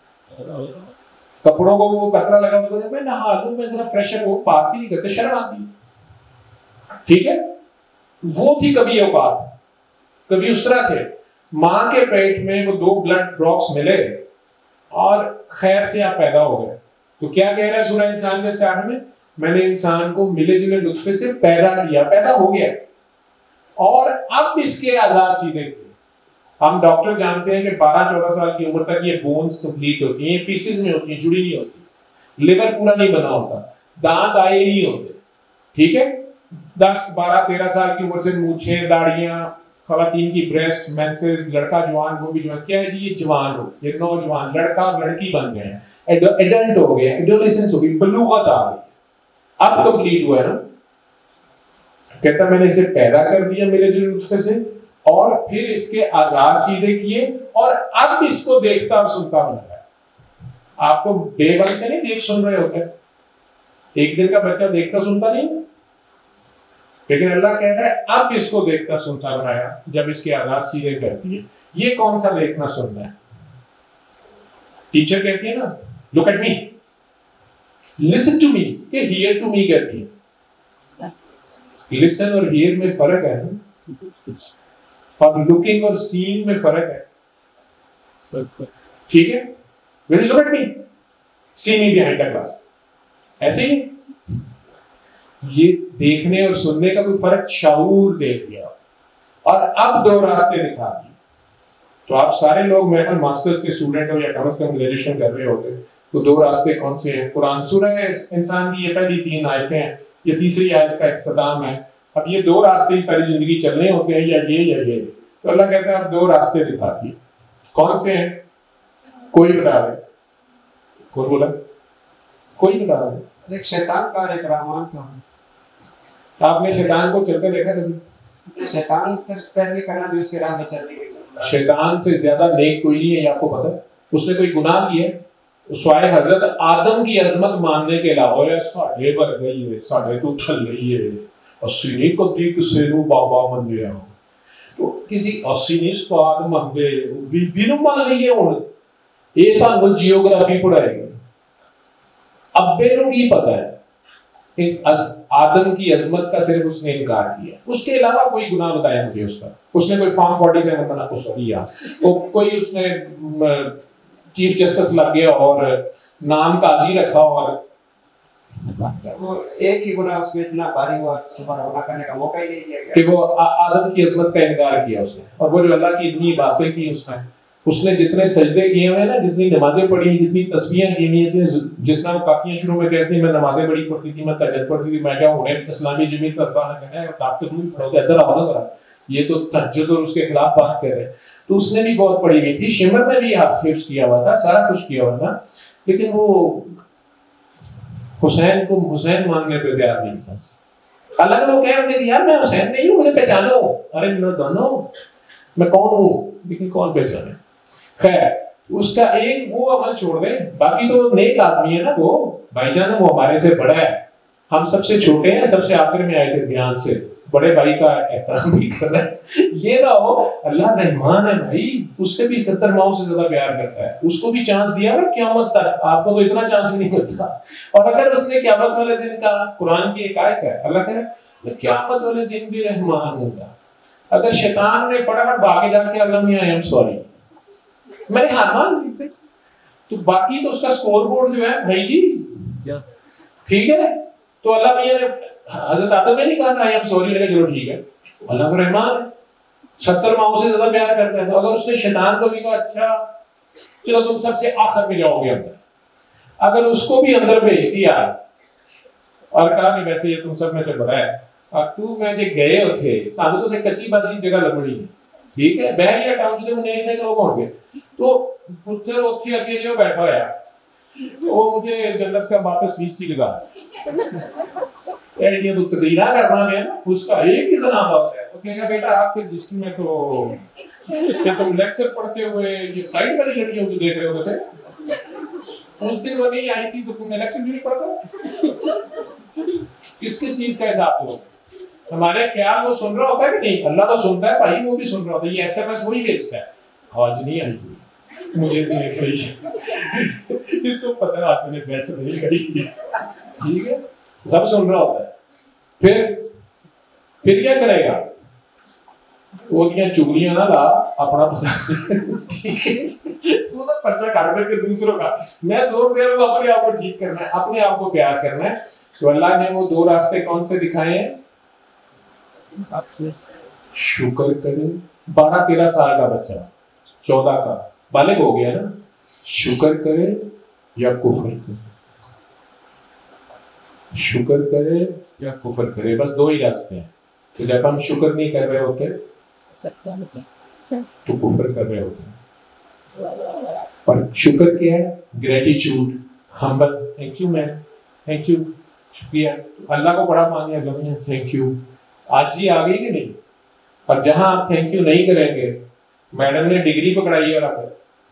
S2: कपड़ों को वो कतरा लगा तो मैं नहा लूं, मैं जरा फ्रेशर हो, बात ही नहीं करते, शर्म आती है, ठीक है। वो थी कभी औकात, कभी उस तरह थे, माँ के पेट में वो दो ब्लड ड्रॉप्स मिले और खैर से आप पैदा हो गए। तो क्या कह रहा है सूरह इंसान के स्टार्ट में, मैंने इंसान को मिले जुले नुत्फे से पैदा किया, पैदा हो गया, और अब इसके आजाद सीधे किए। हम डॉक्टर जानते हैं कि बारह चौदह साल की उम्र तक ये बोन्स कंप्लीट होती हैं, ये पीसेस में होती हैं, जुड़ी नहीं होती, लिवर पूरा नहीं बना होता, दांत आए नहीं होते, ठीक है। दस बारह तेरह साल की उम्र से मूछे, दाढ़ियां, खवातीन की ब्रेस्ट, मेंसेस, लड़का जवान, वो भी जवान, क्या है जी ये जवान हो, ये नौजवान, लड़का और लड़की बन गए हैं, एडल्ट हो गए, एडोलेसेंस हो गई, बलूगत आ गई, अब कंप्लीट हुआ है ना। कहता मैंने इसे पैदा कर दिया मिले जुले नुत्फे से, और फिर इसके आजाद सीधे किए, और अब इसको देखता और सुनता बनाया। आपको डे वन से नहीं देख सुन रहे होते, एक दिन का बच्चा देखता सुनता नहीं, लेकिन अल्लाह कह रहा है अब इसको देखता सुनता बनाया, जब इसके आजाद सीधे कर दिए। ये कौन सा देखना सुनना है? टीचर कहती है ना look at me, listen to me, के हियर टू मी कहती है। लिसन और हियर में फर्क है ना, और लुकिंग और सीइंग में फर्क है, ठीक है। When you look at me, see me behind the glass, ऐसे ही ये देखने और सुनने का कोई फर्क शाऊर दे दिया, और अब दो रास्ते दिखा दिए। तो आप सारे लोग मेरे ख्याल मास्टर्स के स्टूडेंट हो या कम से कम ग्रेजुएशन कर रहे होते, तो दो रास्ते कौन से हैं? कुरान सूरह इंसान की ये पहली तीन आयतें हैं, ये तीसरी आयत का इख्तिताम है। अब ये दो रास्ते ही सारी जिंदगी चलने होते हैं, या ये या ये, तो अल्लाह कहता है आप दो रास्ते दिखा दिए। कौन से हैं? कोई बता दे, कौन बोला? कोई बता दे।
S4: एक शैतान का और एक रहमान का।
S2: आपने शैतान को चलते देखा कभी?
S4: शैतान से पैरवी करना भी उसके राह में चलने की।
S2: शैतान से ज्यादा नेक कोई नहीं है, ये आपको पता है? उसने कोई गुनाह किया है? स्वाय हजरत आदम की अजमत मानने के अलावा यार साढ़े पर गई है, साढ़े तो थल गई है, अस्सी नहीं कभी किसी को बाबा मन लिया तो किसी अस्सी नहीं स्वाद मंगते बीबी नु मान लीए हुन ये सानू जियोग्राफी पढ़ाएगी। अब्बे नु की पता है एक आदम की अजमत का सिर्फ उसने इनकार किया, उसके अलावा कोई गुनाह बताया मुझे उसका। उसने कोई फॉर्म सैंतालीस बना कुछ किया, वो कोई उसने चीफ जस्टिस लग गया और नाम काजी रखा और
S4: वो एक ही गुनाह उसमें इतना भारी हुआ दोबारा गुनाह करने का मौका ही नहीं दिया गया
S2: कि वो आदम की अजमत का इनकार किया उसने। और वो जो अल्लाह की इतनी बातें की उसने उसने जितने सजदे किए हुए ना, जितनी नमाजें पढ़ी, जितनी तस्बीहें की हुई थी, जिस तरह काफियां शुरू में कहती मैं नमाजें बड़ी पढ़ती थी, मैं तहज्जुद पढ़ती थी, मैं क्या होने इस्लामी जमीयत का कहना है आप तो नहीं पढ़ोगे इधर आओ ना जरा, ये तो तहज्जुद और उसके खिलाफ बात कर रहे हैं। तो उसने भी बहुत पढ़ी हुई थी, शिमर ने भी हिफ्ज किया हुआ था, सारा कुछ किया हुआ था, लेकिन वो हुसैन को हुसैन मानने पे तैयार नहीं था। हालांकि वो कह रहे थे यार मैं हुसैन नहीं हूँ, मुझे पहचानो। अरे नो दोनों मैं कौन हूँ, लेकिन कौन पहचाने। खैर उसका एक वो अमल छोड़ दे, बाकी तो नेक आदमी है ना वो भाईजान, वो हमारे से बड़ा है, हम सबसे छोटे हैं, सबसे आखिर में आए थे, ध्यान से बड़े भाई का एहतराम भी करना है। ये ना हो अल्लाह रहमान है भाई, उससे भी सत्तर माओ से ज्यादा प्यार करता है, उसको भी चांस दिया ना क़यामत तक, आपको तो इतना चांस भी नहीं मिलता। और अगर उसने क़यामत वाले दिन का, कुरान की एक आयत है, अल्लाह कह रहा है क़यामत वाले दिन भी रहमान होगा। अगर शैतान ने फटाफट भागे जाके अल्लाह मियां आई एम सॉरी मैंने हार मान ली, तो बाकी तो उसका स्कोर बोर्ड जो है भाई जी ठीक है। तो अल्लाह मियां ने हजरत आदम ने नहीं कहा आई एम सॉरी, लेकिन चलो ठीक है, अल्लाह तो रहमान है, सत्तर माओ से ज्यादा प्यार करता है। तो अगर उसने शैतान को भी कहा अच्छा चलो तुम सबसे आखिर में जाओगे अंदर, अगर उसको भी अंदर भेज दिया और कहा कि वैसे ये तुम सब में से बड़ा है और तू मैं जो गए थे सानू तो कच्ची बाजी जगह लगनी है, ठीक है बहरिया टाउन जो ने इतने लोग होंगे, तो पुत्र उठे अकेले बैठा होया, वो मुझे जन्नत का वापस वीस सी लगा ये तो तकरीरा करना है ना, उसका एक ही नाम है। तो कहेगा बेटा आपके दृष्टि में तो क्या तुम लेक्चर पढ़ते हुए ये साइड वाली लड़कियों को देख रहे होते थे, उस दिन वो नहीं आई थी तो तुमने लेक्चर भी नहीं पढ़ा। किस किस चीज का हिसाब हो, हमारे ख्याल वो सुन रहा होता है कि नहीं, अल्लाह तो सुनता है भाई, वो भी सुन रहा होता है, ये एसएमएस वही भेजता है आज नहीं आई मुझे भी नहीं करी इसको पता है आपने वैसे नहीं करी, ठीक है सब सुन रहा होता है। फिर फिर क्या करेगा, वो क्या चुगलियां ना ला अपना पता ठीक है, वो तो पर्चा काट करके दूसरों का, मैं जोर दे रहा हूँ अपने आप को ठीक करना है, अपने आप को प्यार करना है। तो अल्लाह ने वो दो रास्ते कौन से दिखाए हैं, शुक्र करे, बारह तेरह साल का बच्चा चौदह का बालिग हो गया ना, शुक्र करे या कुफर करे, शुक्र करे या कुफर करे, बस दो ही रास्ते हैं। तो जब हम शुक्र नहीं कर रहे होते तो कुफर कर रहे होते। और शुक्र क्या है, gratitude, humble, thank you ma'am, thank you, शुक्रिया, अल्लाह को बड़ा मानिए, अल्लाह थैंक यू, आज ही आ गई कि नहीं। और जहां आप थैंक यू नहीं करेंगे, मैडम ने डिग्री पकड़ाई है और आप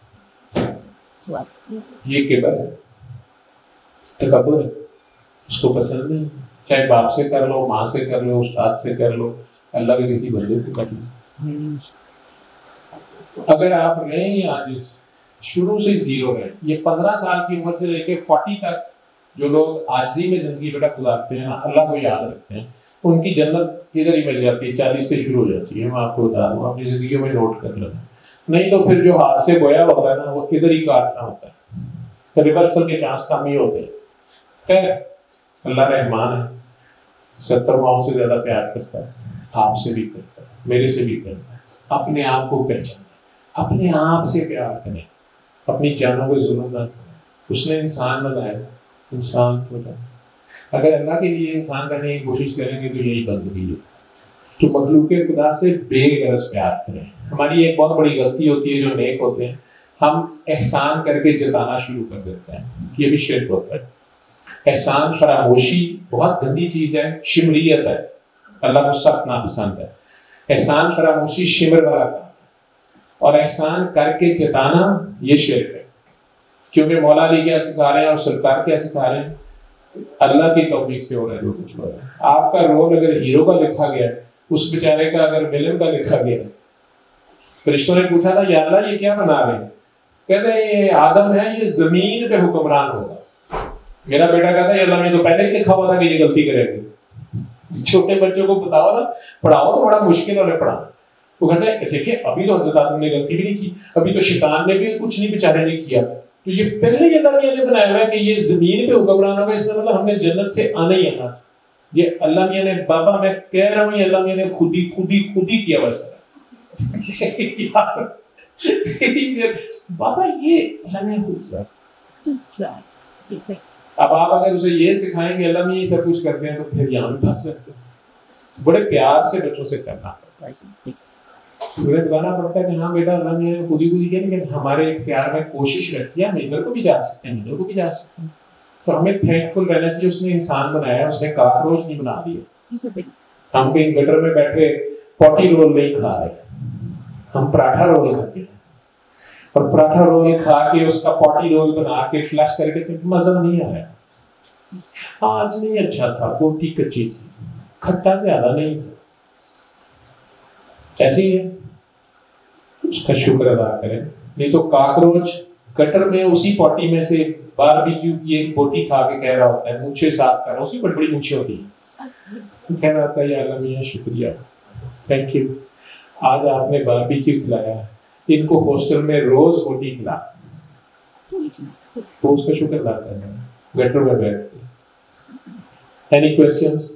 S2: ये किबर है, तकब्बुर है, उसको पसंद नहीं, चाहे बाप से कर लो, माँ से कर लो, उस्ताद से कर लो, अल्लाह के किसी बंदे से कर लो। अगर आप रहे आज शुरू से जीरो रहे, ये पंद्रह साल की उम्र से लेके फोर्टी तक जो लोग आजी में जिंदगी बेटा गुजारते हैं ना, अल्लाह को याद रखते हैं, उनकी जन्नत इधर ही मिल जाती है, चालीस से शुरू हो जाती है। मैं आपको बता दूँ, अपनी जिंदगी में नोट कर लेना, नहीं तो फिर जो हाथ से बोया होता है ना वो इधर ही काटना होता है, रिवर्सल के चांस कम ही होते हैं। खैर अल्लाह रहमान है, सत्तर माओ से ज्यादा प्यार करता है, आपसे भी करता है, मेरे से भी करता है। अपने आप को पहचाने, अपने आप से प्यार करें, अपनी जानों को जुल्म ना करें। उसने इंसान बनाया, इंसान को अगर अल्लाह के लिए इंसान रहने की कोशिश करेंगे तो यही बंदगी है। तो मखलूक खुदा से बेगरज प्यार करें। हमारी एक बहुत बड़ी गलती होती है जो नेक होते हैं, हम एहसान करके जताना शुरू कर देते हैं, ये भी शिर्क होता है। एहसान फरामोशी बहुत गंदी चीज है, शिमरियत है, अल्लाह को सख्त नापसंद है। एहसान फरामोशी शिमर वाला काम, और एहसान करके जताना ये शिर्क है। क्योंकि मौला अली क्या सिखा रहे हैं और सरकार क्या सिखा रहे हैं, अल्लाह की तौफीक से हो रहा है जो कुछ हो रहा है। आपका रोल अगर हीरो का लिखा गया है, उस बेचारे का अगर विलन का लिखा गया है, फरिश्तों ने पूछा था या अल्लाह ये क्या बना रहे हैं, कहते ये आदम है, ये जमीन पे हुक्मरान होगा। मेरा बेटा कहता है अल्लाह ने तो पहले ही लिखा हुआ था कि ये गलती करेंगे। छोटे बच्चों को बताओ ना, पढ़ाओ तो बड़ा मुश्किल है पढ़ाना। वो कहता है देखिए अभी तो हजरत आदम ने गलती भी नहीं की, अभी तो शैतान ने भी कुछ नहीं बेचारे ने किया, तो ये पहले ही अल्लाह मियां ने बनाया हुआ है कि ये जमीन पे हुक्मरान होगा, इसका मतलब हमने जन्नत से आना ही आना था। ये अल्लाह मियां ने, बाबा मैं कह रहा हूँ, ये अल्लाह मियां ने खुद ही खुद ही खुद ही किया बस। बाबा ये अल्लाह मियां खुद। अब आप अगर उसे ये सिखाएंगे अल्लाह मियां ये सब कुछ करते हैं, तो फिर यहाँ भी फंस सकते हैं। बड़े प्यार से बच्चों से करना पड़ता है, मुझे बताना पड़ता है कि हाँ बेटा अल्लाह ने खुद ही खुद ही, लेकिन हमारे इख्तियार में कोशिश रखी है, हम इधर को भी जा सकते हैं, इधर को भी जा सकते हैं। तो हमें थैंकफुल रहना चाहिए, उसने इंसान बनाया, उसने काकरोच नहीं बना दिया। हम कहीं गटर में बैठे पॉटी रोल नहीं खा रहे, हम पराठा रोल खाते हैं, और पराठा रोल खा के उसका पॉटी रोल बना के फ्लैश करके तो मजा नहीं आया। आज नहीं अच्छा था, बोटी कच्ची थी, खट्टा ज्यादा नहीं था, ऐसे ही है, उसका शुक्र अदा करें। नहीं तो काकरोच गटर में उसी पॉटी में से बारबेक्यू की एक बोटी खा के कह रहा होता है मूछें साफ कर, उसकी बड़ी बड़ी मूछें होती है, कह रहा था या अल्लाह मियां शुक्रिया, थैंक यू, आज आपने बारबेक्यू खिलाया, इनको हॉस्टल में रोज बोटी खिला, तो उसका शुक्र अदा करना गटर में बैठ के। Any questions?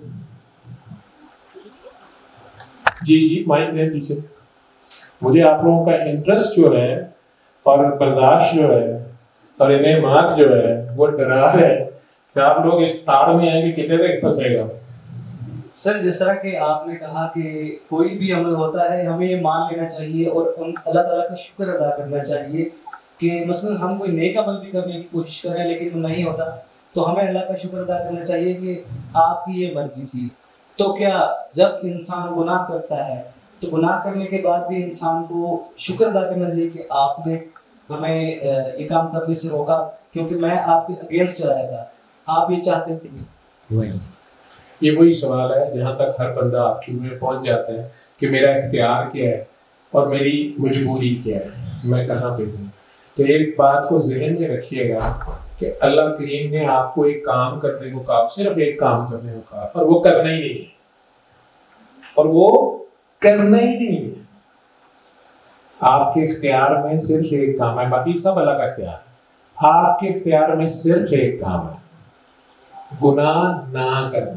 S2: जी जी माइक है पीछे। मुझे आप लोगों का इंटरेस्ट जो है और बर्दाश्त जो है और इन्हें मार्क जो है वो डरा है कि आप लोग इस ताड़ में आएंगे कितने तक फंसेगा।
S5: सर जिस तरह के आपने कहा कि कोई भी अमल होता है हमें ये मान लेना चाहिए और अल्लाह ताला का शुक्र अदा करना चाहिए कि मसलन हम कोई नेक अमल भी करने की कोशिश कर रहे हैं लेकिन वो नहीं होता, तो हमें अल्लाह का शुक्र अदा करना चाहिए कि आपकी ये मर्जी थी। तो क्या जब इंसान गुनाह करता है तो गुनाह करने के बाद भी इंसान को शुक्र अदा करना चाहिए कि आपने हमें ये काम करने से रोका, क्योंकि मैं आपके अगेंस्ट आया था, आप ये चाहते थे।
S2: ये वही सवाल है जहाँ तक हर बंदा आपकी में पहुँच जाता है कि मेरा इख्तियार क्या है और मेरी मजबूरी क्या है, मैं कहाँ पे हूँ। तो एक बात को जहन में रखिएगा कि अल्लाह करीम ने आपको एक काम करने को कहा, सिर्फ एक काम करने को कहा, और वो करना ही नहीं है, और वो करना ही नहीं है। आपके इख्तियार में सिर्फ एक काम है, बाकी सब अल्लाह का इख्तियार है। आपके इख्तियार में सिर्फ एक काम है, गुनाह ना करना,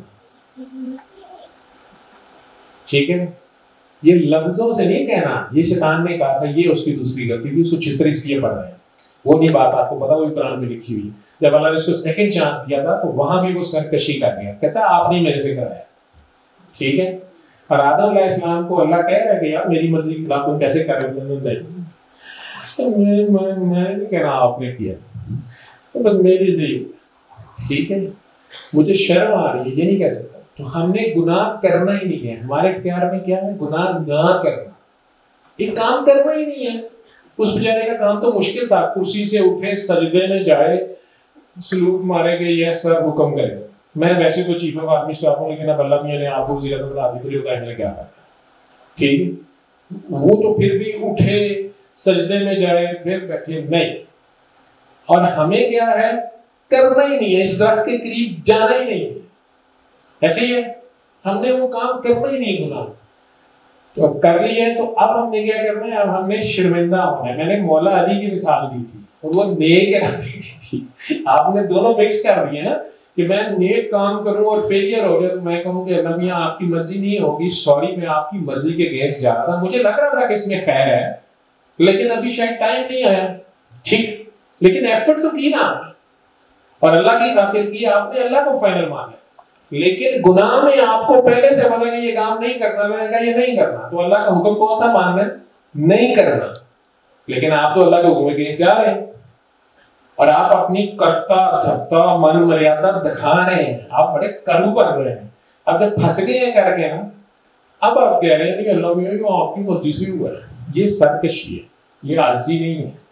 S2: ठीक है। ये लफ्जों से नहीं कहना, ये शैतान ने कहा था, ये उसकी दूसरी गलती थी, उसको चित्र इसलिए पढ़ रहे हैं, वो नहीं बात आपको पता, वो कुरान में लिखी हुई। जब अल्लाह ने उसको सेकंड चांस दिया था तो वहां भी वो सरकशी कर गया, कहता आपने मेरे से कराया, ठीक है। और आदम अलैहिस्सलाम को अल्लाह कह रहा है यार मेरी मर्जी के खिलाफ तुम कैसे कर रहे हो, नहीं मैं मैं नहीं कह रहा आपने किया, तो बस मेरी से, ठीक है, मुझे शर्म आ रही है, ये नहीं कह सकता। तो हमने गुनाह करना ही नहीं है, हमारे इख्तियार में क्या है, गुनाह ना करना, एक काम करना ही नहीं है। उस बेचारे का काम तो मुश्किल था, कुर्सी से उठे, सजदे में जाए, सलूट मारे गए, ये सर हुक्म करे। मैं वैसे तो चीफ ऑफ आर्मी स्टाफ हूँ, लेकिन अब अल्लाह मियां ने आपको वज़ीर आज़म बना दिया, होता है मैंने क्या कहा, ठीक, वो तो फिर भी उठे, सजदे में जाए, फिर बैठे, नहीं। और हमें क्या है, करना ही नहीं है, इस दरख्त के करीब जाना ही नहीं है, ऐसे ही है, हमने वो काम करना ही नहीं, गुनाह तो अब कर लिया है, तो अब हमने क्या करना है, अब हमने शर्मिंदा होना है। मैंने मौला अली की मिसाल दी थी और वो नेक इरादे की थी, आपने दोनों मिक्स कर दिए ना कि मैं नेक काम करूं और फेलियर हो गया तो मैं कहूं कि अल्लाह मियां आपकी मर्जी नहीं होगी, सॉरी मैं आपकी मर्जी के अगेंस्ट जा रहा था, मुझे लग रहा था कि इसमें खैर है लेकिन अभी शायद टाइम नहीं आया, ठीक, लेकिन एफर्ट तो की ना, और अल्लाह की खातिर की आपने, अल्लाह को फाइनल माना। लेकिन गुनाह में आपको पहले से पता कि ये काम नहीं करना, मैंने कहा ये नहीं करना, तो अल्लाह का हुक्म कौन सा मानना है, नहीं करना, लेकिन आप तो अल्लाह के हुक्म के जा रहे हैं और आप अपनी करता धरता मन मर्यादा दिखा रहे हैं, आप बड़े करू कर रहे हैं। अब जब फंस गए हैं करके ना, अब आप कह रहे हैं कि अल्लाह मियां आपकी मर्जी से हुआ है, ये सरकशी है, ये आलसी नहीं है,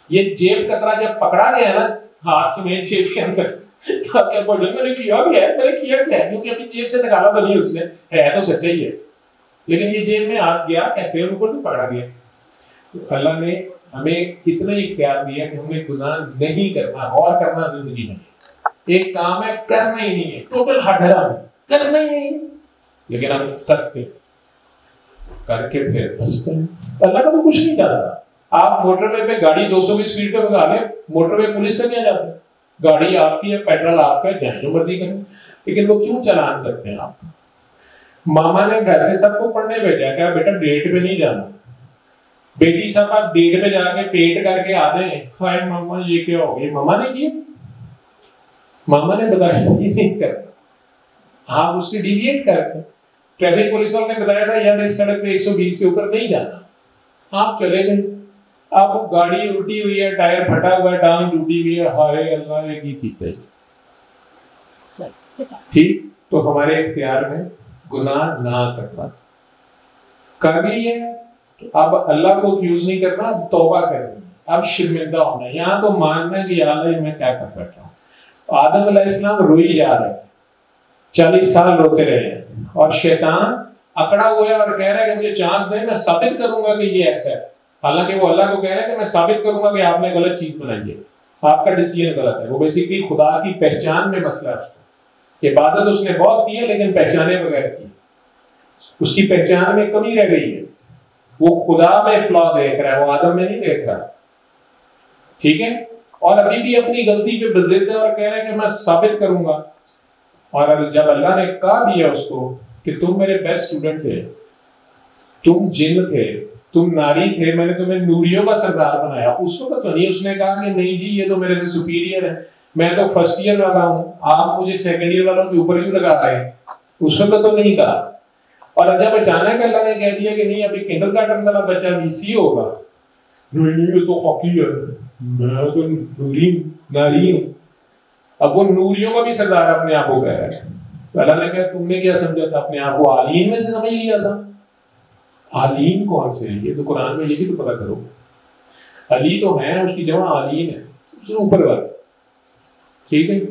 S2: ये जेब कतरा जब पकड़ा गया ना हाथ में जेब के अंदर, तो क्या बोले मैंने किया क्या है, मैंने किया क्या है, क्योंकि अभी जेब से निकाला तो नहीं उसने, है तो सच्चा ही है, लेकिन ये जेब में हाथ गया कैसे, ऊपर से पकड़ा गया। तो अल्लाह ने हमें कितना इख्तियार दिया कि हमें गुनाह नहीं करना और करना जिंदगी में। एक काम है करना ही नहीं है, टोटल हटरा में करना ही नहीं, लेकिन हम करते करके फिर हंसते हैं। अल्लाह का तो कुछ नहीं जाता। आप मोटरवे पे गाड़ी दो सौ की स्पीड पे भगा ले, मोटरवे पुलिस का क्या जाता है, गाड़ी आपकी है, पेट्रोल आपका है, जहाँ जो मर्जी करें, लेकिन वो क्यों चालान करते हैं आप? मामा ने घर से सबको पढ़ने भेजा, क्या बेटा डेट पे नहीं जाना, बेटी साहब आप डेट पे जाके पेट करके आ जाए, हाय मामा ये क्या हो गया, मामा ने किया, मामा ने बताया ये नहीं करना, आप उससे डिविएट करते। ट्रैफिक पुलिस वाले ने बताया था यार इस सड़क पे एक सौ बीस से ऊपर नहीं जाना, आप चले गए, आपको गाड़ी उल्टी हुई है, टायर फटा हुआ है, टांग टूटी हुई है, हाय अल्लाह ये की कीते ठीक। तो हमारे इख्तियार में गुनाह ना करना, कर ली है तो अब अल्लाह को एक्यूज नहीं करना, तौबा करनी, अब शर्मिंदा होना, यहाँ तो मानना है कि यार मैं क्या कर बैठा हूँ। आदम अलैहिस्सलाम रोई जा रहे थे, चालीस साल रोते रहे हैं, और शैतान अकड़ा हुआ है और कह रहा है कि मुझे चांस दे, मैं साबित करूंगा कि ये ऐसा है। हालांकि वो अल्लाह को कह रहा है कि मैं साबित करूंगा कि आपने गलत चीज बनाई है, आपका डिसीजन गलत है। वो बेसिकली खुदा की पहचान में मसला है, इबादत उसने बहुत की है लेकिन पहचाने बगैर की, उसकी पहचान में कमी रह गई है, वो खुदा में फ्लॉ देख रहा है, वो आदम में नहीं देख रहा, ठीक है। और अभी भी अपनी गलती पे बजिद है और कह रहा है कि मैं साबित करूंगा। और जब अल्लाह ने कहा दिया उसको कि तुम मेरे बेस्ट स्टूडेंट थे, तुम जिन थे, तुम नारी थे, मैंने तुम्हें नूरियों का सरदार बनाया, उस वक्त तो नहीं उसने कहा कि नहीं जी ये तो मेरे से सुपीरियर है, मैं तो फर्स्ट ईयर वाला हूँ, आप मुझे सेकंड ईयर वालों के ऊपर क्यों लगा रहे हैं, उस वक्त तो नहीं कहा। और जब अचानक अल्लाह ने कह दिया कि नहीं अभी किंडरगार्टन वाला बच्चा वीसी होगा, नहीं नहीं ये तो हॉकी है, मैं तो नूरी नारी हूँ, अब वो नूरियों का भी सरदार अपने आप को कह रहा है। तो अल्लाह ने कहा तुमने क्या समझा था अपने आप को, आलीन में से समझ लिया था। आलीन कौन से है, ये तो कुरान में ये भी तो पता करो, अली तो है उसकी जगह आलीन है, उससे ऊपर वाला, ठीक है।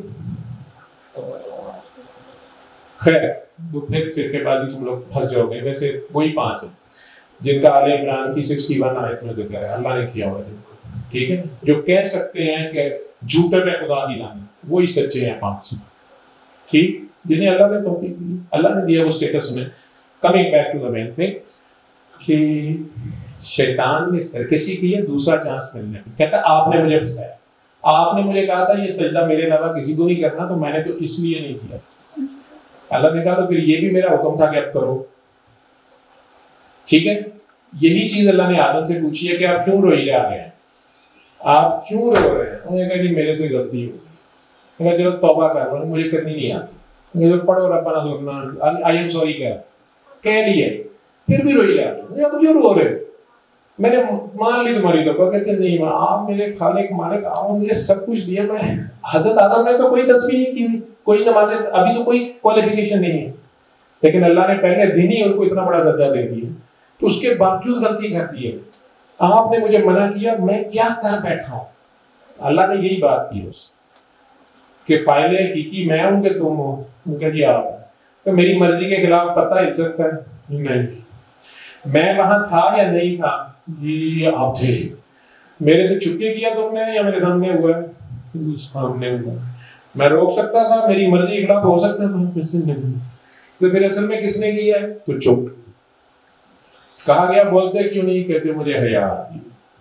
S2: खैर तो फिर फिर के बाद तुम लोग फंस जाओगे, वैसे वही पांच है जिनका आले इमरान की इकसठ आयत में जिक्र है, अल्लाह ने किया हुआ है, ठीक है। जो कह सकते हैं कि झूठे में खुदा की लानत, वही सच्चे हैं पांच, ठीक, जिन्हें अल्लाह ने तौफीक दी, अल्लाह ने दिया वो स्टेटस में। Coming back to the main thing कि शैतान ने सरकशी की है दूसरा चांस मिलने की, कहता आपने मुझे फंसाया, आपने मुझे कहा था ये सजदा मेरे अलावा किसी को नहीं करना, तो मैंने तो इसलिए नहीं किया। अल्लाह ने कहा तो फिर ये भी मेरा हुक्म था कि अब करो, ठीक है। यही चीज अल्लाह ने आदम से पूछी है कि आप क्यों रोई जा रहे हैं, आप क्यों रो रहे हैं, उन्होंने कहा कि मेरे से गलती हो गई, मैं चलो तौबा कर रहा हूँ, मुझे करनी नहीं आती, मुझे पढ़ो रब्बाना ज़ुल्मना आई एम सॉरी कह कह लिए, फिर भी रोई जा रहे हो, अब क्यों रो रहे हो, मैंने मान ली तुम्हारी तौबा, कहते नहीं मां आप मेरे खालिक मालिक, आप मुझे सब कुछ दिया, मैं हजरत आदम ने तो कोई तस्वीर नहीं की हुई, कोई नमाज अभी तो कोई क्वालिफिकेशन नहीं है, लेकिन अल्लाह ने पहले दिन ही उनको इतना बड़ा दर्जा दे दिया, तो उसके बावजूद गलती कर दी है। आपने मुझे मना किया, मैं क्या कर बैठा हूँ, अल्लाह ने यही बात की उस कि फायदे हकीकी मैं हूँ कि तुम हो, उनका जी आप, तो मेरी मर्जी के खिलाफ पता इज्जत कर नहीं, मैं वहां था या नहीं था, जी आप थे, मेरे से छुपके किया तुमने या मेरे सामने हुआ है, सामने हुआ, मैं रोक सकता था, मेरी मर्जी के खिलाफ हो सकता था, किसने नहीं, तो फिर असल में किसने किया है, तो चुप कहा गया, बोलते क्यों नहीं, कहते मुझे हया आती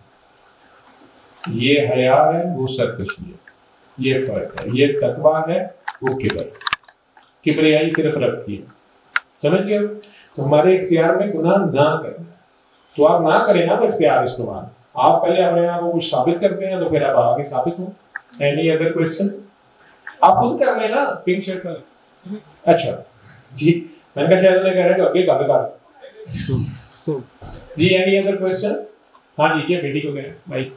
S2: है, ये हया है वो सरकशी है, ये फर्क है, ये तकवा है वो किबर, किबरियाई सिर्फ रखती है, समझ गए। तो हमारे इख्तियार में गुनाह ना करें, तो आप ना करें ना वो इख्तियार इस्तेमाल, आप पहले अपने आप को कुछ साबित करते हैं तो फिर आप आगे साबित हो। एनी अदर क्वेश्चन, आप खुद कर लेना, पिंक शर्ट का, अच्छा जी मैंने कहा शायद कह रहे हैं आगे गल कर जी। एनी अदर क्वेश्चन, हाँ जी ये बेटी को कह भाई,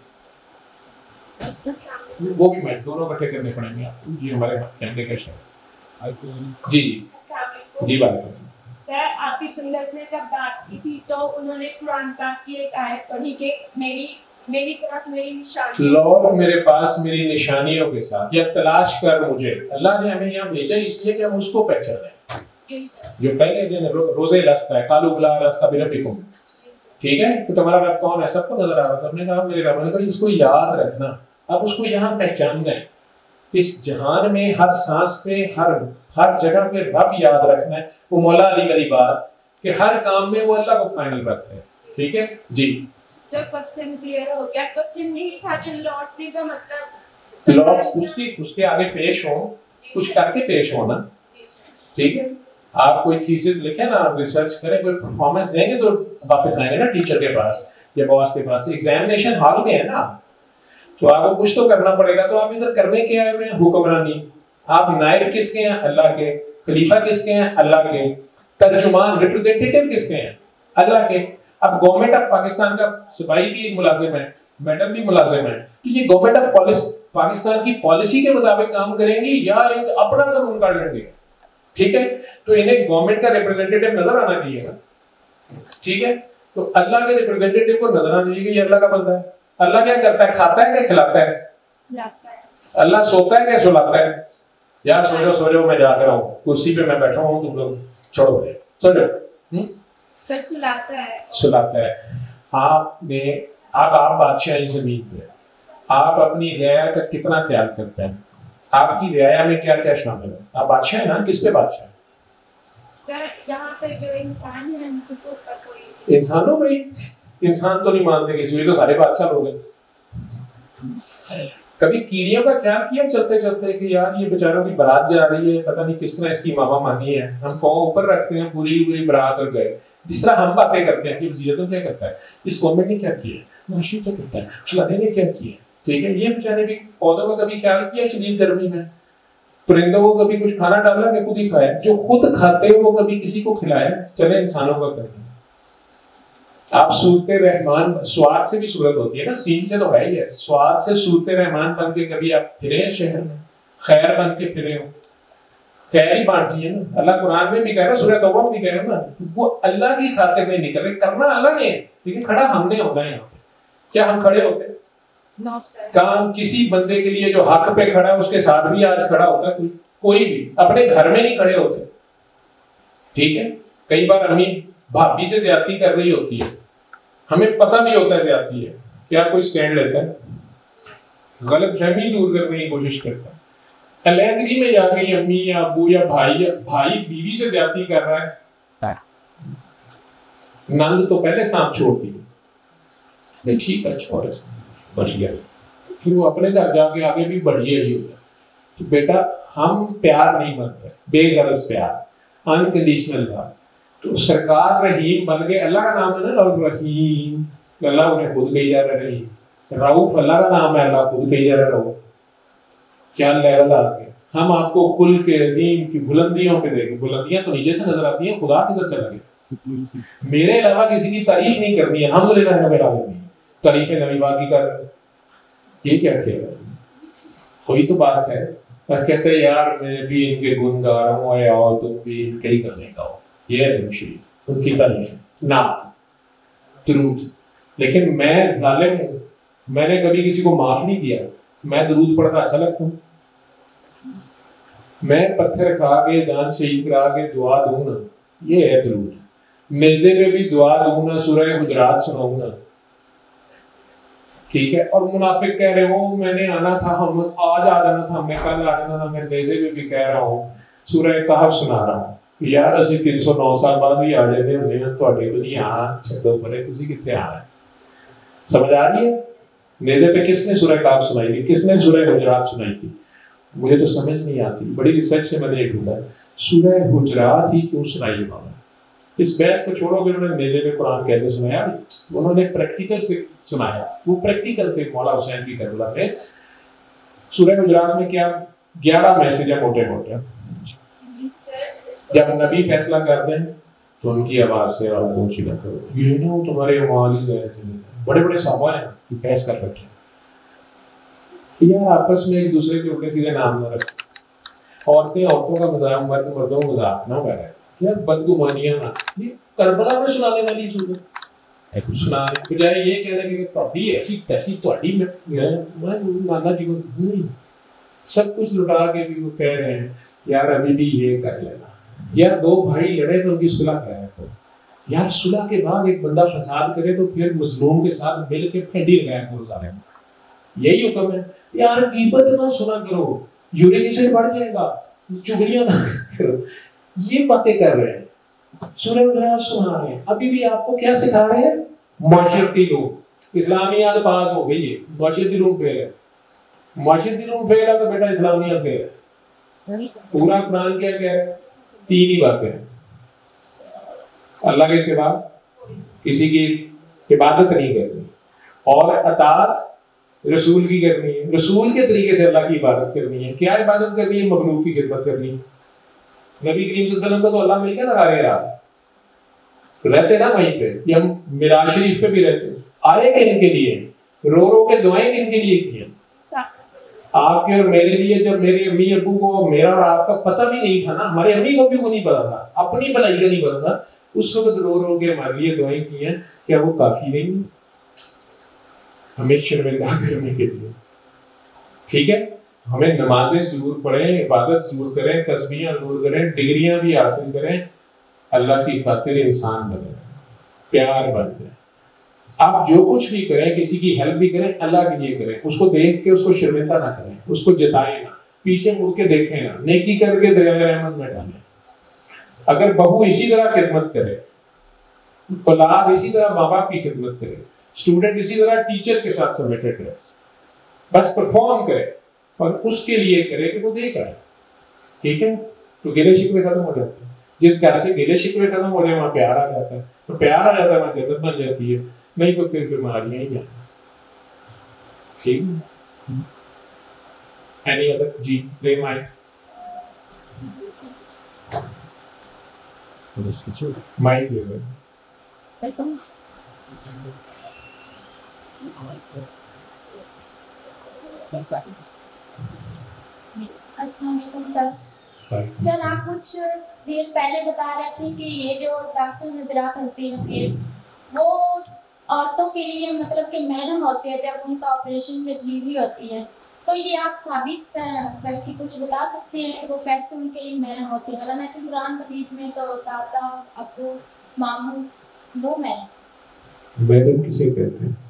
S2: वो भी मैं दोनों इकट्ठे करने पड़ेंगे आपको जी, हमारे कैमरे के शर्ट जी जी बात
S6: आपकी सुन्नत ने जब बात की थी तो उन्होंने कुरान पाक की एक आयत पढ़ी कि मेरी मेरी तरफ मेरी निशानी,
S2: लौट मेरे पास मेरी निशानियों के साथ, या तलाश कर मुझे। अल्लाह ने हमें यहाँ भेजा इसलिए कि हम उसको पहचाने। जो पहले दिन रो, रोजे लस्ता है कालू बुला रास्ता बिना पिकुम, ठीक है, तो तुम्हारा रब कौन है सबको नजर आ रहा था। हमने कहा मेरे रब ने कहा इसको याद रखना, अब उसको यहाँ पहचानना है। इस जहान में हर सांस पे हर हर जगह पे रब याद रखना है। वो मौला अली वाली बात कि हर काम में वो अल्लाह को फाइनल रखते हैं, ठीक है जी।
S6: तो क्वेश्चन क्लियर हो गया। क्वेश्चन नहीं था कि लौटने का मतलब
S2: लौट उसके उसके आगे पेश हो, कुछ करके पेश होना, ठीक है। आप कोई थीसिस लिखे ना, आप रिसर्च करें, कोई परफॉर्मेंस देंगे तो वापस आएंगे ना टीचर के पास या बॉस के पास। एग्जामिनेशन हॉल में है ना, तो आपको कुछ तो करना पड़ेगा। तो आप इधर करने के आए हुए हैं हुक्मरानी। आप नायब किसके हैं? अल्लाह के। खलीफा किसके हैं? अल्लाह के। तर्जुमान रिप्रेजेंटेटिव किसके हैं? अल्लाह के। अब गवर्नमेंट ऑफ पाकिस्तान का सिपाही भी एक मुलाजिम है, मैडम भी मुलाजिम है, तो ये गवर्नमेंट ऑफ पॉलिसी पाकिस्तान की पॉलिसी के मुताबिक काम करेंगे या एक अपना कानून काट लेंगे, ठीक है। तो इन्हें गवर्नमेंट का रिप्रेजेंटेटिव नजर आना चाहिए ना, ठीक है। तो अल्लाह के रिप्रेजेंटेटिव को नजर आना चाहिए कि ये अल्लाह का बंदा है। अल्लाह क्या करता है? खाता है क्या खिलाता है? अल्लाह सोता है क्या सुलाता है? यार सो जाओ सो जाओ, मैं जाकर रहा हूँ, कुर्सी पे मैं बैठा हूँ, तुम लोग छोड़ो सो जाओ।
S6: सर सुलाता है,
S2: सुलाता है। आपने आप आप बादशाह इस जमीन पे, आप अपनी रियाया का कितना ख्याल करते हैं? आपकी रियाया में क्या क्या शामिल है? आप बादशाह है ना, किस पे बादशाह है?
S6: सर यहाँ पे जो इंसान है उनके ऊपर कोई
S2: इंसानों में, इंसान तो नहीं मानते किसी को, तो सारे बादशाह लोग हैं। कभी कीड़ियों का ख्याल किया चलते चलते कि यार ये बेचारों की बारात जा रही है, पता नहीं किस तरह इसकी मामा मानी है, हम पाँव ऊपर रखते हैं, पूरी पूरी बारात और गए। जिस तरह हम बातें करते हैं कि वज़ीर क्या करता है, इस गवर्नमेंट ने क्या किया, माशी क्या करता है, फलाने ने क्या किया, ठीक है। ये बेचारे भी पौधों का कभी ख्याल किया शदीद गर्मी में? परिंदों को कभी कुछ खाना डाला कि खुद ही खाया? जो खुद खाते हो वो कभी किसी को खिलाया? चले इंसानों का करते हैं। आप सूरत रहमान, स्वाद से भी सूरत होती है ना, सीन से तो है ही है। स्वाद से सूरत रहमान बन के कभी आप फिरे हैं शहर में? खैर बन के फिरे हो? खैर ही बांटनी है ना। अल्लाह कुरान में भी कह रहा है, सूरह तौबा में भी कह रहा है ना, वो अल्लाह की खातिर में नहीं कर रहे, करना अल्लाह ने है, लेकिन खड़ा हमने होना है। यहाँ पे क्या हम खड़े होते? काम किसी बंदे के लिए जो हक पे खड़ा है उसके साथ भी आज खड़ा होता है कोई? कोई भी अपने घर में नहीं खड़े होते, ठीक है। कई बार अम्मी भाभी से ज्यादती कर रही होती है, हमें पता भी होता है ज्यादती है, क्या कोई स्टैंड लेता है? गलतफहमी दूर करने की कोशिश करता है। अलैंदगी में जाके अम्मी या अबू या भाई या भाई बीवी से ज्यादती कर रहा है, नंद तो पहले सांप छोड़ती है, ठीक है छोड़ बच गया, फिर वो अपने घर जाके आगे भी बढ़िया ही होता है। तो बेटा हम प्यार नहीं बनते, बेगरज प्यार, अनकंडीशनल प्यार। तो सरकार रहीम बन गए, अल्लाह का नाम है ना रहीम, अल्लाह उन्हें खुद कही जा रहा है। रऊफ अल्लाह का नाम है, अल्लाह खुद कही जा रहा है रऊफ। क्या लेवल आ गया। हम आपको खुल के अजीम की बुलंदियों पे देखें, बुलंदियां तो नीचे से नजर आती हैं, खुदा किधर चला गया? मेरे अलावा किसी की तारीफ नहीं करनी है, अल्हम्दुलिल्लाह रब्बिल आलमीन, तारीफ नबी पाक की कर रहे हैं। ये क्या खेल है? कोई तो बात है। और कहते हैं यार मैं भी इनके गुण गा रहा हूँ, और तुम भी इनके ही करने का हो। ये है तुम शरीफ, उनकी तारीफ, नात, दुरूद। लेकिन मैं जालिम हूँ, मैंने कभी किसी को माफ नहीं किया, मैं दुरूद पढ़ना अच्छा लगता हूँ? मैं पत्थर खा के दान शहीद करा के दुआ दूं ना, ये है दुरूद। नेज़े में भी दुआ दूं ना, सूरह हुजरात सुनाऊं ना, ठीक है। और मुनाफिक कह रहे हो मैंने आना था, हम आज आ जाना था, हमने कल आ जाना था, मैं नेज़े में भी कह रहा हूँ, सूरह कहफ सुना रहा हूँ यार, असि तीन सौ नौ साल बाद भी आ जाते हैं, ਤੁਹਾਡੇ ਕੋਲ ਨਹੀਂ ਆਣਾ, ਛੱਡੋ परे, ਤੁਸੀਂ कितने आना है? समझ आ रही है? नेज़े पे किसने सूरह कहफ सुनाई थी, किसने सूरह हुजरात सुनाई थी? मुझे तो समझ नहीं आती, बड़ी रिसर्च से मैंने ये ढूंढा सूरह हुजरात ही क्यों सुनाई उन्होंने। इस बहस को छोड़ोगे, उन्होंने नेज़े पे कुरान कैसे सुनाया? उन्होंने प्रैक्टिकल से सुनाया, वो प्रैक्टिकल थे मौला हुसैन की करबला में। सूरह हुजरात में क्या ग्यारह मैसेज है मोटे मोटे। जब नबी फैसला करते हैं तो उनकी आवाज से और ऊंची ना करो, ये ना वो तुम्हारे वाली बड़े बड़े सहाबा हैं कि बहस कर बैठे यार, आपस में एक दूसरे के उल्टे सीधे नाम ना रखें। औरतें औरतों का मजाक, मर्द मर्दों का मजाक ना करें यार, बदगुमानियां ना। ये करबला में सुनाने वाली सूरत, सुना बजाय ये कहने कि ਤੁਹਾਡੀ ऐसी तैसी ਤੁਹਾਡੀ मैं मैं नाना जी को नहीं, सब कुछ लुटा के भी वो कह रहे हैं यार अभी भी ये कर लेना, यार दो भाई लड़े तो उनकी सुलह कराया करो, यार सुलह के बाद एक बंदा फसाद करे तो फिर मजलूम के साथ मिल के फंडी लगाया करो सारे, यही हुक्म है। यार कीमत ना सुना करो, यूरिक एसिड बढ़ जाएगा, चुगलियां ना करो, ये बातें कर रहे हैं, सूरह बकरा सुना रहे हैं। अभी भी आपको क्या सिखा रहे हैं? माशरती लोग, इस्लामियात पास हो गई है, माशरती लोग फेल है, माशरती लोग फेल है तो बेटा इस्लामियात फेल है। पूरा कुरान क्या कह रहा है? तीन ही बातें हैं, अल्लाह के सिवा किसी की इबादत नहीं करनी, और अतात रसूल की करनी है, रसूल के तरीके से अल्लाह की इबादत करनी है। क्या इबादत करनी है? मखलूक की खिदमत करनी है। नबी करीम सल्लल्लाहु अलैहि वसल्लम को तो अल्लाह मिल गया ना सारे रात, रहते ना वहीं पे, ये हम मिराज शरीफ पे भी रहते, आए कि इनके लिए रो रो के दुआएं किनके लिए की हैं? आपके और मेरे लिए। जब मेरे अम्मी अब्बू को मेरा और आपका पता भी नहीं था ना, हमारे अम्मी को भी को नहीं पता था, अपनी भलाई का नहीं पता था, उस वक्त रो रो के हमारे लिए दुआएं की हैं, क्या वो काफी नहीं हमें शर्मिंदा करने के लिए? ठीक है, हमें नमाजें जरूर पढ़ें, इबादत जरूर करें, तस्बीहां जरूर करें, डिग्रियां भी हासिल करें, अल्लाह की खातिर इंसान बने, प्यार बन जाए। आप जो कुछ भी करें, किसी की हेल्प भी करें, अल्लाह के लिए करें, उसको देख के उसको शर्मिंदा ना करें, उसको जताएं ना, पीछे मुड़ के देखें ना, नेकी करके दरिया रहमत में डालें। अगर बहू इसी तरह खिदमत करे, औलाद इसी तरह माँ बाप की खिदमत करे, स्टूडेंट इसी तरह टीचर के साथ सबमिटेड रहे, बस परफॉर्म करे और उसके लिए करे कि वो देख रहा है, ठीक है, तो गिले शिकवे खत्म हो जाते हैं। जिस घर से गिले शिकवे खत्म हो जाए वहाँ प्यार आ जाता है, तो प्यार आ जाता है वहाँ जन्नत बन जाती है, नहीं तो फिर बीमारियां ही आती। ठीक, एनी अदर? जी प्ले माइक माइक ले लो।
S7: अस्सलाम वालेकुम सर। सर आप कुछ देर पहले बता रहे थे कि ये जो डॉक्टर नजरात होती है फिर वो औरतों के लिए मतलब कि मैडम होते हैं जब उनका ऑपरेशन में डिलीवरी होती है, तो ये आप साबित करके कुछ बता सकते हैं कि वो कैसे उनके लिए मैडम होती है? अल्लाह के कुरान मजीद में तो दादा अबू मामू वो मैडम
S2: मैडम किसे कहते हैं?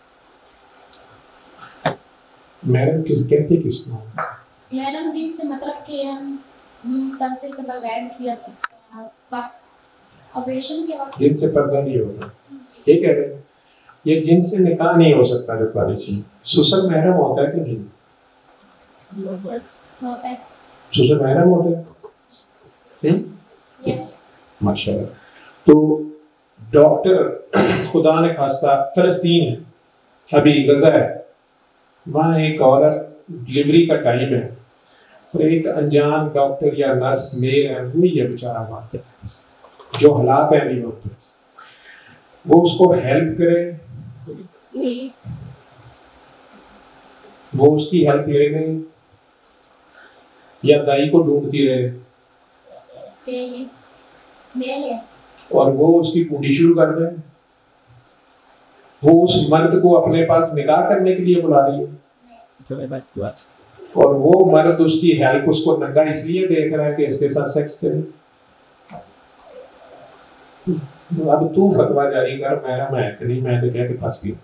S2: मैडम किस कहते किसको?
S7: मैडम दिन से मतलब कि हम पर्दे के बगैर किया सकते हैं ऑपरेशन के वक्त, जिनसे पर्दा नहीं होगा, ये कह रहे हैं। ये जिनसे निकाह नहीं हो सकता जो पॉलिसी, सुसर महरम होता है कि नहीं होता है?
S2: सुसर महरम होता है,
S7: यस
S2: माशाल्लाह। तो डॉक्टर खुदा ने खासा फलस्तीन है, अभी गजा है, वहाँ एक औरत डिलीवरी का टाइम है और एक अनजान डॉक्टर या नर्स मेल है, वो ये बेचारा मारते जो हालात है नहीं होते, वो उसको हेल्प करे, वो उसकी हेल्प ले ले या दाई को ढूंढती रहे और वो उसकी पूरी शुरू कर दे, वो उस मर्द को अपने पास निकाह करने के लिए बुला रही है और वो मर्द उसकी हेल्प उसको नंगा इसलिए देख रहा है कि इसके साथ सेक्स करे। अब तू फतवा जारी कर, मेरा मैं नहीं, मैं तो क्या के फंस गई।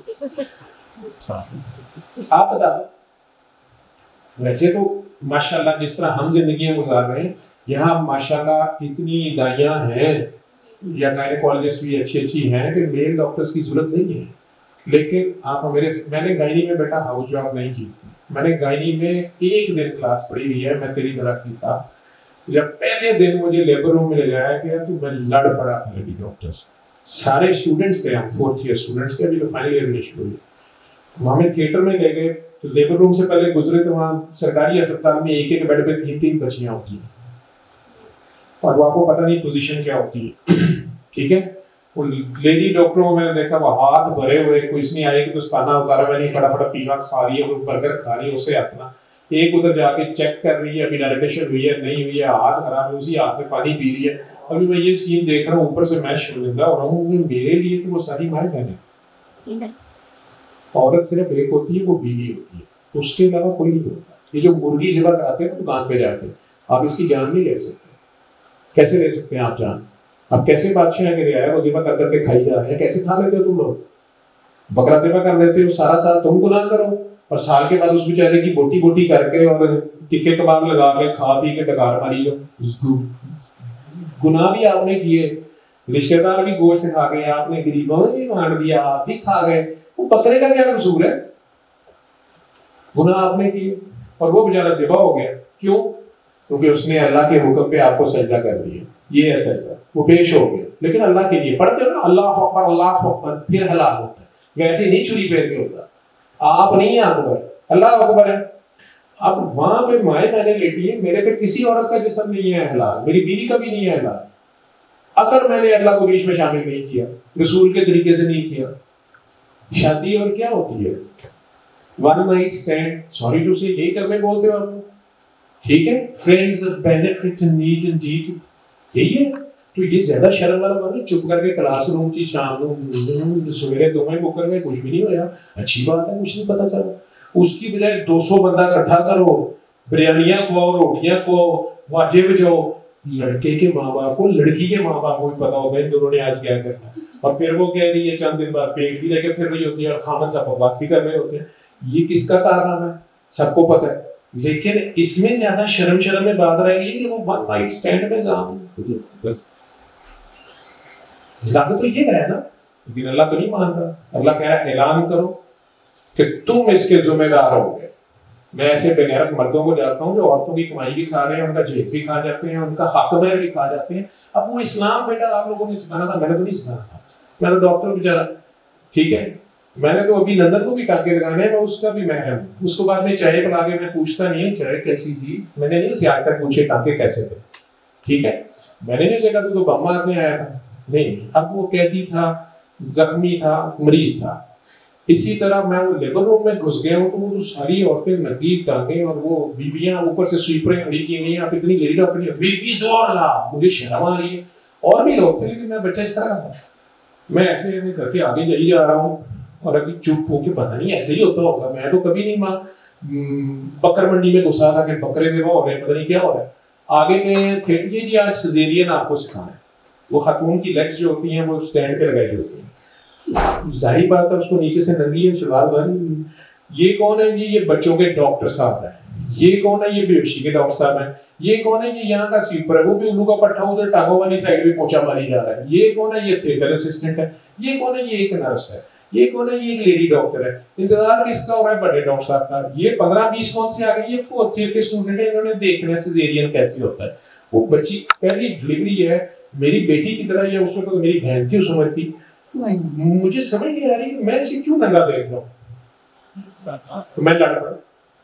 S2: आप बता, वैसे तो माशाल्लाह जिस तरह हम जिंदगियां गुजार रहे हैं, यहाँ माशाल्लाह इतनी दाइयां हैं या गायनेकोलॉजिस्ट भी अच्छी अच्छी हैं कि मेल डॉक्टर्स की जरूरत नहीं है। लेकिन आप मेरे मैंने गायनी में बेटा हाउस जॉब नहीं की थी, मैंने गायनी में एक दिन क्लास पढ़ी हुई है, मैं तेरी तरह की था। जब पहले दिन मुझे लेबर रूम में ले जाया गया तो मैं लड़ पड़ा लेडी डॉक्टर से, सारे स्टूडेंट्स थे, हम फोर्थ ईयर स्टूडेंट्स थे, अभी तो फाइनल ईयर में शुरू हुई। वहाँ में थिएटर में ले गए तो लेबर रूम से पहले गुजरे तो वहाँ सरकारी अस्पताल में एक एक बेड पे तीन तीन बच्चियाँ होती हैं और वो आपको पता नहीं पोजीशन क्या होती है। ठीक है, वो लेडी डॉक्टरों में देखा वो हाथ भरे हुए, कोई इसने आए कि तो खाना उतारा मैंने, फटाफट पिज़्ज़ा खा रही है, कोई बर्गर खा रही है, उसे अपना एक उधर जाके चेक कर रही है अभी डायलिटेशन हुई है नहीं हुई है, हाथ खराब है, उसी हाथ में पानी पी रही है, अभी मैं ये सीन देख रहा हूँ, ऊपर से मैं शर्मिंदा हो रहा हूँ, मेरे लिए तो वो सारी माँ बहन है। औरत सिर्फ एक होती है, वो बीवी होती है, उसके अलावा कोई नहीं होता। ये जो मुर्गी ज़िबा कराते हैं दुकान पे जाके, आप इसकी जान नहीं ले सकते। कैसे ले सकते हैं आप जान? अब कैसे बादशाह के लिए आया वो ज़िबा कर करके खाई जा रहे हैं, कैसे खा लेते हो तुम लोग? बकरा ज़िबा कर लेते हो, सारा साल तुम गुनाह करो और साल के बाद उस बेचारे की बोटी बोटी करके और टिक्के कबाब लगा के खा पी के डकार मारी जाओ। गुनाह भी आपने किए, रिश्तेदार भी गोश्त खा गए, आपने गरीबों ने भी मार दिया, आप भी खा गए, वो बकरे का क्या कसूर है? गुनाह आपने किए और वो बेचारा ज़िबा हो गया। क्यों? क्योंकि उसने अल्लाह के हुक्म पे आपको सजदा कर दिया, ये है सजदा, वो पेश हो गया। लेकिन अल्लाह के लिए पढ़ते हो ना, अल्लाह अकबर अल्लाह अकबर, फिर हलाल होता है। वैसे नहीं छुरी फेर के होता, आप नहीं है अकबर, अल्लाह अकबर है। अब वहां पे माए मैंने लेटी है, मेरे पे किसी औरत का जिस्म नहीं है हलाल, मेरी बीवी का भी नहीं है हलाल, अगर मैंने अल्लाह को बीच में शामिल नहीं किया, रसूल के तरीके से नहीं किया। शादी और क्या होती है? One night stand, sorry to say यही करने बोलते हो आप, ठीक है? Friends benefit need and deed, यही है। तो ये ज्यादा शर्म वाला बात है, चुप करके क्लासरूम ची शाम को सवेरे दो में बुक करके कुछ भी नहीं होया, अच्छी बात है, कुछ नहीं पता चला। उसकी बजाय दो सौ बंदा इकट्ठा करो, बिरयानियां खुआओ, रोटियां खुआओ, वाजे बजाओ। लड़के के माँ बाप को, लड़की के माँ बाप को भी पता होता है दोनों ने आज क्या करना, और फिर वो कह रही है चंद दिन बाद पेट भी लेके फिर रही होती है और खामन सा बकवास भी कर रहे होते हैं। ये किसका कारनामा है? सबको पता है। लेकिन इसमें ज्यादा शर्म शर्म में बात रह गई कि वो वन नाइट स्टैंड में जाऊं, अल्लाह तो ये है ना, लेकिन अल्लाह तो नहीं मान रहा। अल्लाह कह रहा है ऐलान करो कि तुम इसके जिम्मेदार होगे। मैं ऐसे बेगैरत मर्दों को जानता हूँ जो औरतों की कमाई भी खा रहे हैं, उनका जेस भी खा जाते हैं, उनका हक में भी खा जाते हैं। अब वो इस्लाम बेटा आप लोगों ने सिखाना था, मैंने तो नहीं सिखाना था। मैं तो डॉक्टर बेचारा, ठीक है, मैंने तो अभी लंदन को भी टाँके लगाने हैं, मैं उसका भी महर हूँ। उसको बाद में चाय पिला के मैं पूछता नहीं चाय कैसी थी, मैंने नहीं उसे आज तक पूछे टाँके कैसे थे, ठीक है? मैंने नहीं उसे कहा तू तो बम मारने आया था, नहीं। अब वो कहती था जख्मी था, मरीज था। इसी तरह मैं वो लेबर रूम में घुस गया हूँ तो वो तो सारी औरतें नंगी टांगे और वो बीवियां ऊपर से स्वीपरें खड़ी की हुई हैं। आप इतनी लेडी डॉक्टर नहीं, बीवी जोर ला, मुझे शर्म आ रही है। और भी लोग थे, लेकिन मैं बच्चा इस तरह का था, मैं ऐसे ऐसे करके आगे जाई जा रहा हूँ और अभी चुप होके पता नहीं ऐसे ही होता होगा। मैं तो कभी नहीं माँ बकर मंडी में घुसा था कि बकरे से वो हो रहे हैं, पता नहीं क्या हो रहा है। आगे गए थे जी आज सजेरियन आपको सिखाना है। वो खातून की लेग्स जो होती हैं वो स्टैंड पे लगाई होती हैं, जाहिर बात है उसको नीचे से नंगी है, शलवार वाली। ये कौन है जी? ये बच्चों के डॉक्टर साहब हैं। ये कौन है? ये बेहोशी के डॉक्टर साहब हैं। ये कौन है? ये यहाँ का स्वीपर है, वो भी उल्लू का पट्टा उधर टांगों वाली साइड पे पोछा मारी जा रहा है। ये कौन है? ये थिएटर असिस्टेंट है। ये कौन है? ये एक नर्स है। ये कौन है? ये एक लेडी डॉक्टर है। इंतजार किसका हो रहा है? बड़े डॉक्टर साहब का। ये पंद्रह बीस कौन से आ गए? ये फोर्थ ईयर के स्टूडेंट है, इन्होंने देखना है सिजेरियन कैसे होता है। वो बच्ची पहली डिलीवरी है, मेरी बेटी की तरह है, उस वक्त तो मेरी बहन थी उस उम्र की। मुझे समझ नहीं आ रही मैं इसे क्यों नंगा देख रहा हूँ। तो मैं लड़ पड़ा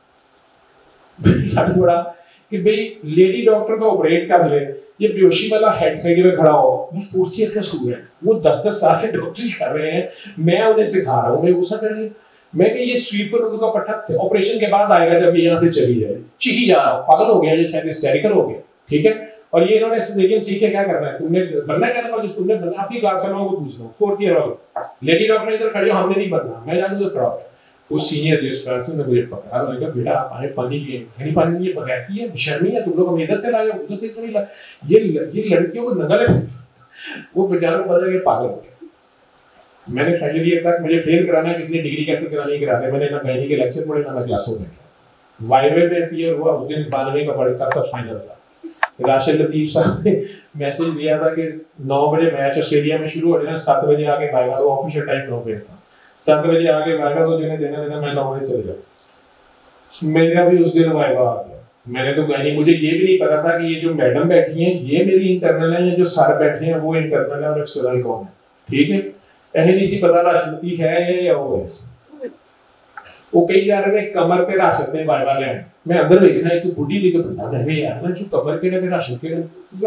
S2: लड़ पड़ा कि भाई लेडी डॉक्टर का ऑपरेट कर ले, ये बेहोशी वाला हेड साइड में खड़ा हो। वो फोर्थ ईयर का स्टूडेंट, वो दस दस साल से डॉक्टरी कर रहे हैं, मैं उन्हें सिखा रहा हूँ। मैं गुस्सा कर रही मैं कि ये स्वीपर उनका पट्टा ऑपरेशन के बाद आएगा जब ये यहाँ से चली जाए। चिकी जा रहा हूँ, पागल हो गया, ये शायद हिस्टेरिकल हो गया, ठीक है। और ये इन्होंने सिजेरियन सीख के क्या करना है? तुमने बनना क्या था? जिस तुमने बनना अपनी क्लास वालों को पूछ लो, फोर्थ ईयर वालों। लेडी डॉक्टर इधर खड़े हो, हमने नहीं बनना, मैं जानू तो खड़ा हो। वो सीनियर रजिस्ट्रार ने मुझे पकड़ा और कहा बेटा आप आए पानी लिए, नहीं पानी ये बगैरती है, शर्मी है, तुम लोग हम इधर से लाए हो, उधर से क्यों नहीं लाए? ये ये लड़कियों को नगल है। वो बेचारों को पता है पागल हो गया। मैंने फाइनल ईयर तक मुझे फेल कराना है, किसी ने डिग्री कैसे करानी करा दे। मैंने ना गायनी के लेक्चर पढ़े ना क्लासों में। वाइवे में क्लियर हुआ उस दिन बानवे का पढ़ा था, फाइनल था। राशिद लतीफ साहब ने मैसेज दिया था कि नौ बजे मैच ऑस्ट्रेलिया में शुरू हो जाना, सात बजे आके भागा, तो ऑफिशियल टाइम नौ बजे था। सात बजे आके भागा तो जिन्हें देना देना मैं नौ बजे चले जाऊँ। मेरा भी उस दिन वाइवा आ गया। मैंने तो गायनी, मुझे ये भी नहीं पता था कि ये जो मैडम बैठी हैं ये मेरी इंटरनल है, या जो सर बैठे हैं वो इंटरनल है और एक्सटर्नल कौन है, ठीक है। नहीं सी पता राशिद लतीफ है या वो है। वो कई जा रहे हैं कमर पे राशिद ने वाइवा ले, मैं अंदर देखना है कि बुढ़ी लेके बता रहे यार मैं जो कमर पे लगे राशिद के,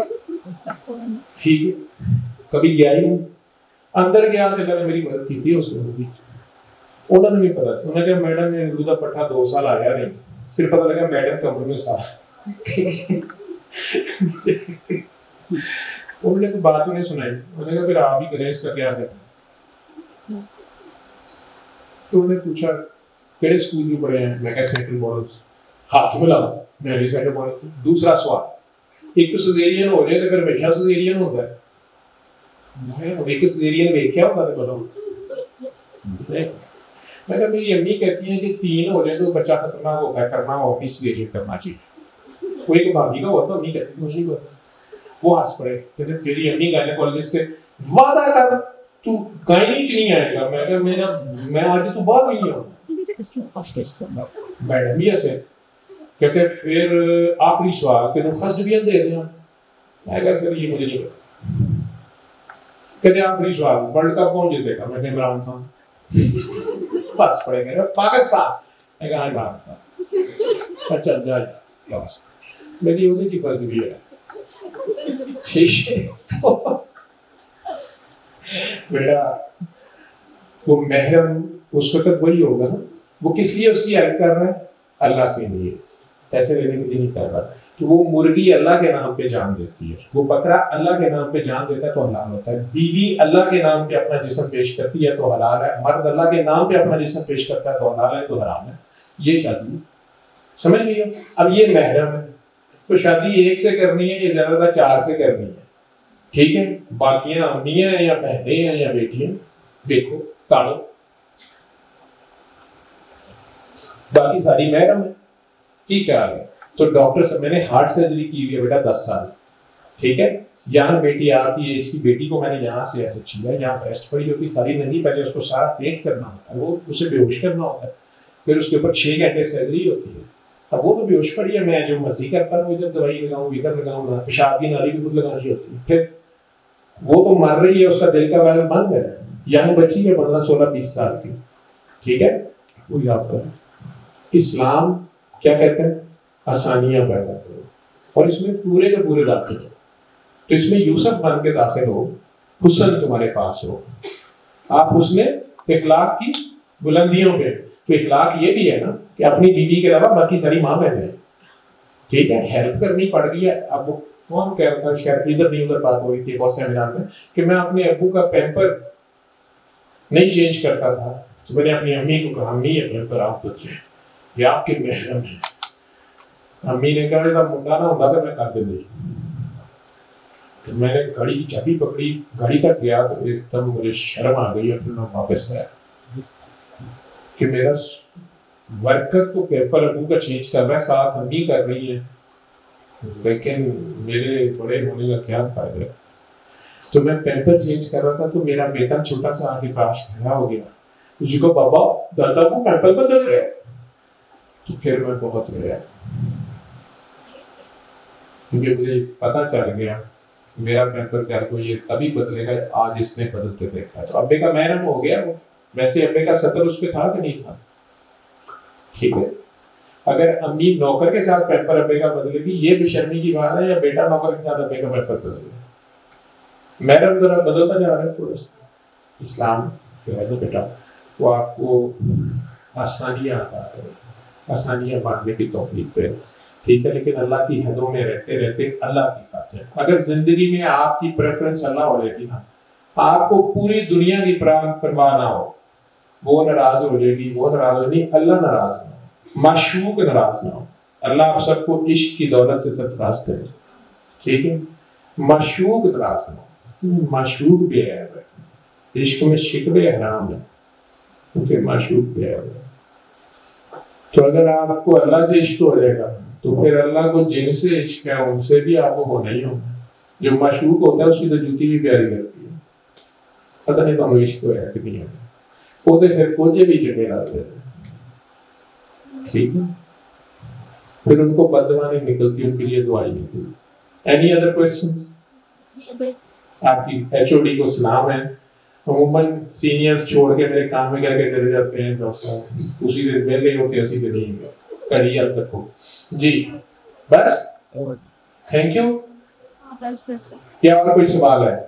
S2: ठीक है। कभी गया ही नहीं, अंदर गया तो लगा मेरी मदद की थी उसने, उन्होंने नहीं पता था। उन्होंने कहा मैडम ने उर्दू का पट्टा दो साल आया नहीं, फिर पता लगा मैडम कमर में साल। उन्होंने कोई बात नहीं सुनाई, उन्होंने कहा फिर आप ही करें, इसका क्या है। तो उन्होंने पूछा केड़े स्कूल में पढ़े हैं, मैं कहा सेंट्रल बॉयज, हाथ मिला मैं भी सेंट्रल बॉयज। दूसरा सवाल, एक तो सजेरियन हो जाए तो फिर हमेशा सजेरियन होता है, मैं एक सजेरियन देखा होगा तो बताओ। मैं कहा मेरी अम्मी कहती है कि तीन हो जाए तो बच्चा खतरनाक होता है, करना हो अपनी सजेरियन करना चाहिए। कोई एक भाभी का होता नहीं कहती मुझे नहीं पता। वो हंस पड़े, कहते तेरी अम्मी गायनेकोलॉजिस्ट है, वादा कर तू गायनी च नहीं आएगा। मैं कहा मेरा मैं आज तो बाहर नहीं हूँ। मैडम भी ऐसे कहते फिर आखिरी सवाल कि फर्स्ट डिवीजन दे दें। मैं कहा सर ये मुझे नहीं पता। कहते आखिरी सवाल, वर्ल्ड कप कौन जीतेगा? मैं कहा इमरान खान। बस पड़ेगा पाकिस्तान। मैं कहा इमरान खान। अच्छा जा बस मेरी उधर की फर्स्ट डिवीजन है, ठीक है। तो बेटा वो महरम उस वक्त वही होगा ना, वो किस लिए उसकी हेल्प कर रहा है? अल्लाह के लिए, पैसे लेने के लिए नहीं कर रहा। तो वो मुर्गी अल्लाह के नाम पे जान देती है, वो बकरा अल्लाह के नाम पे जान देता है तो हलाल होता है। बीवी अल्लाह के नाम पे अपना जिस्म पेश करती है तो हलाल है। मर्द अल्लाह के नाम पे अपना जिस्म पेश करता है तो हलाल है, तो हराम है। ये शादी समझ गई हो? अब ये महरम है तो शादी एक से करनी है, ये ज्यादातर चार से करनी है, ठीक है। बाकियां अम्मियां हैं या बहनें हैं या बेटियां, देखो ताड़ो, बाकी सारी महरम है। ठीक है। तो डॉक्टर से मैंने हार्ट सर्जरी की हुई है बेटा दस साल, ठीक है। यहाँ बेटी आपकी एज की बेटी को मैंने यहाँ से ऐसे छीना, यहाँ ब्रेस्ट पड़ी होती सारी नंगी, पहले उसको सारा पेंट करना होता है, वो उसे बेहोश करना होता है, फिर उसके ऊपर छह घंटे सर्जरी होती है। अब वो तो बेहोश पड़ी है, मैं जो मर्जी करता हूँ, इधर दवाई लगाऊँ इधर लगाऊँ, पेशाब की नाली भी खुद लगानी होती है। फिर वो तो मर रही है, उसका दिल का वाल्व बंद है, यंग बच्ची है पंद्रह सोलह बीस साल की, ठीक है। वो याद करें इस्लाम क्या कहते हैं, आसानियां पैदा करो, और इसमें पूरे के पूरे दाखिल हो। तो इसमें यूसुफ बन के दाखिल हो, हुस्न तुम्हारे पास हो, आप उसमें इखलाक की बुलंदियों पे। तो इखलाक ये भी है ना कि अपनी बीवी के अलावा बाकी सारी माँ बहन है, ठीक है, हेल्प करनी पड़ गई है। अब वो कौन कह रहा था, शायद इधर नहीं उधर बात हो रही थी बहुत सेमिनार में, कि मैं अपने अब्बू का पैम्पर नहीं चेंज करता था, तो मैंने अपनी अम्मी को कहा अम्मी ये पैम्पर आप बदले, ये आपके महरम है। अम्मी ने कहा था मुंडा ना होता तो मैं कर देती। तो मैंने गाड़ी की चाबी पकड़ी, गाड़ी तक गया तो एकदम मुझे शर्म आ गई और फिर मैं वापस आया कि मेरा वर्कर तो पेपर अबू का चेंज कर रहा है, साथ अम्मी कर रही है, लेकिन मेरे बड़े होने का क्या फायदा। तो मैं पेपर चेंज कर रहा था तो मेरा बेटा छोटा सा आगे पास खड़ा हो गया, मुझे को बाबा दादा को पेपर बदल गया। तो फिर मैं बहुत रोया क्योंकि मुझे पता चल गया मेरा पेपर कर को ये तभी बदलेगा आज इसने बदलते देखा। तो अब्बे का महरम हो गया वो। वैसे अब्बे का सतर उस पे था कि नहीं था, ठीक है। अगर अम्मी नौकर के साथ पेपर अब्बे का बदलेगी ये बेशर्मी की बात है, या बेटा नौकर के साथ अब्बे का पेपर बदलेगा। महरम जरा बदलता जा रहा है थोड़ा सा। इस्लाम जो बेटा वो आपको आसानियाँ आसानियाँ बांटने की तौफीक दे, ठीक है। लेकिन अल्लाह की हदों में रहते रहते अल्लाह की खातिर, अगर जिंदगी में आपकी प्रेफरेंस अल्लाह हो जाएगी ना, आपको पूरी दुनिया की परवाह ना हो, वो नाराज हो जाएगी, वो नाराज हो जाएगी, अल्लाह नाराज ना हो, माशूक नाराज ना हो। अल्लाह आप सबको इश्क की दौलत से सरफराज करे, ठीक है। माशूक नाराज ना हो, माशूक भी है, इश्क में शिकवे हराम है क्योंकि माशूक भी है। तो अगर आपको अल्लाह से इश्क हो जाएगा तो फिर अल्लाह को जिनसे इश्क है उनसे भी आपको होना ही होगा। जो माशूक होता है उसकी तो जूती भी प्यारी लगती है, पता नहीं तो इश्क हो कि नहीं होगा, वो तो फिर कोचे भी चढ़े लाते हैं, ठीक है। फिर उनको बददुआ नहीं निकलती, उनके लिए दुआ ही निकलती। Any other questions? आपकी एचओडी को सलाम है। अमूमन सीनियर्स छोड़ के मेरे काम में करके चले जाते हैं दोस्तों, उसी दिन वेले होते उसी दिन नहीं करिए अब तक को जी। बस थैंक यू। क्या और कोई सवाल है?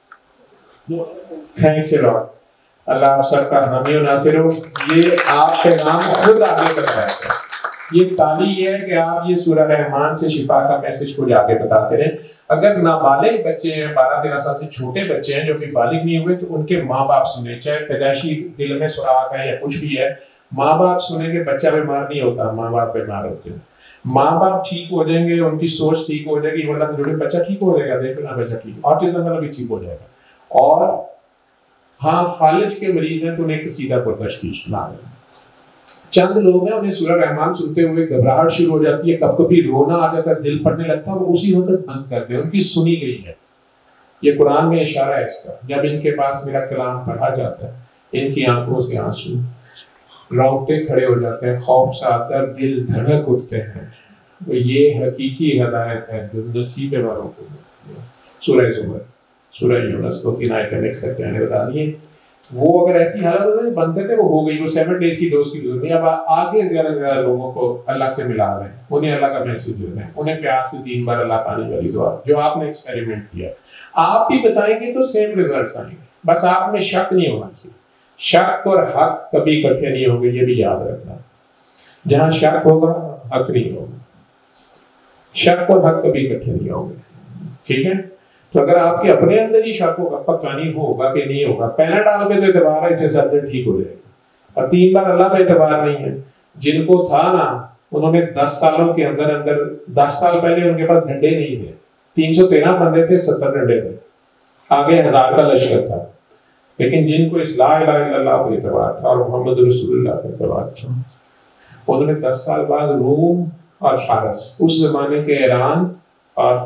S2: Thanks a lot. अल्लाह आप सबका हामी और नासिर हो। ये आप पैगाम खुद आगे तक है। ये ताली ये है कि आप ये सूरह रहमान से शिफा का मैसेज को जाके बताते रहे। अगर नाबालिग बच्चे हैं, बारह तेरह साल से छोटे बच्चे हैं जो अभी बालिग नहीं हुए, तो उनके माँ बाप सुने, चाहे पैदाइशी दिल में सुराख है या कुछ भी है, माँ बाप सुनेंगे, बच्चा बीमार नहीं होता, माँ बाप बीमार होते हैं। माँ बाप ठीक हो जाएंगे, उनकी सोच ठीक हो जाएगी, मतलब जो बच्चा ठीक हो जाएगा, देखो ना बच्चा ठीक, ऑटिज्म वाला भी ठीक हो जाएगा। और हाँ, फालिज के मरीज हैं तो उन्हें सीधा कोई तशखीस ना है। चंद लोग हैं उन्हें सूरह रहमान सुनते हुए घबराहट शुरू हो जाती है, कब कभी रोना आ जाता है, दिल फटने लगता है, वो उसी वक्त बंद कर दे, उनकी सुनी गई है। ये कुरान में इशारा है इसका, जब इनके पास मेरा कलाम पढ़ा जाता है, इनकी आंखों से आंसू, रोंगटे खड़े हो जाते हैं, खौफ सा आता है, दिल धड़क उठते हैं। तो ये हकीकी हिदायत है जो नसीबे वालों को। सूरह ज़ुमर, सूरह यूनुस को तीन आयतें मिक्स करके मैंने बता दिए। वो अगर ऐसी हालत हो जाए बंद करते, वो हो गई, वो सेवन डेज की डोज की डोज नहीं। अब आगे ज्यादा से ज्यादा लोगों को अल्लाह से मिला रहे हैं, उन्हें अल्लाह का मैसेज दे रहे हैं, उन्हें प्यार से तीन बार अल्लाह पानी वाली दुआ जो आपने एक्सपेरिमेंट किया, आप भी बताएंगे तो सेम रिजल्ट्स आएंगे। बस आप में शक नहीं होना चाहिए। शक और हक कभी इकट्ठे नहीं होंगे, ये भी याद रखना। जहां शक होगा हक नहीं होगा, शक और हक कभी इकट्ठे नहीं होंगे, ठीक है। तो अगर आपके अपने अंदर ही शक होगा, पक्का नहीं होगा कि नहीं होगा, पहला डाल पे तो एतबार है, इससे सब ठीक हो जाएगा। और तीन बार अल्लाह पे एतबार नहीं है। जिनको था ना, उन्होंने दस सालों के अंदर अंदर, दस साल पहले उनके पास डंडे नहीं थे, तीन सौ तेरह बंदे थे, सत्तर डंडे थे, आगे हजार का लश्कर था। लेकिन जिनको इस ला इलाहा इल्लल्लाह पे एतबार था और मोहम्मद रसूलुल्लाह पे एतबार था, उन्होंने दस साल बाद रोम और फारस, उस जमाने के ईरान और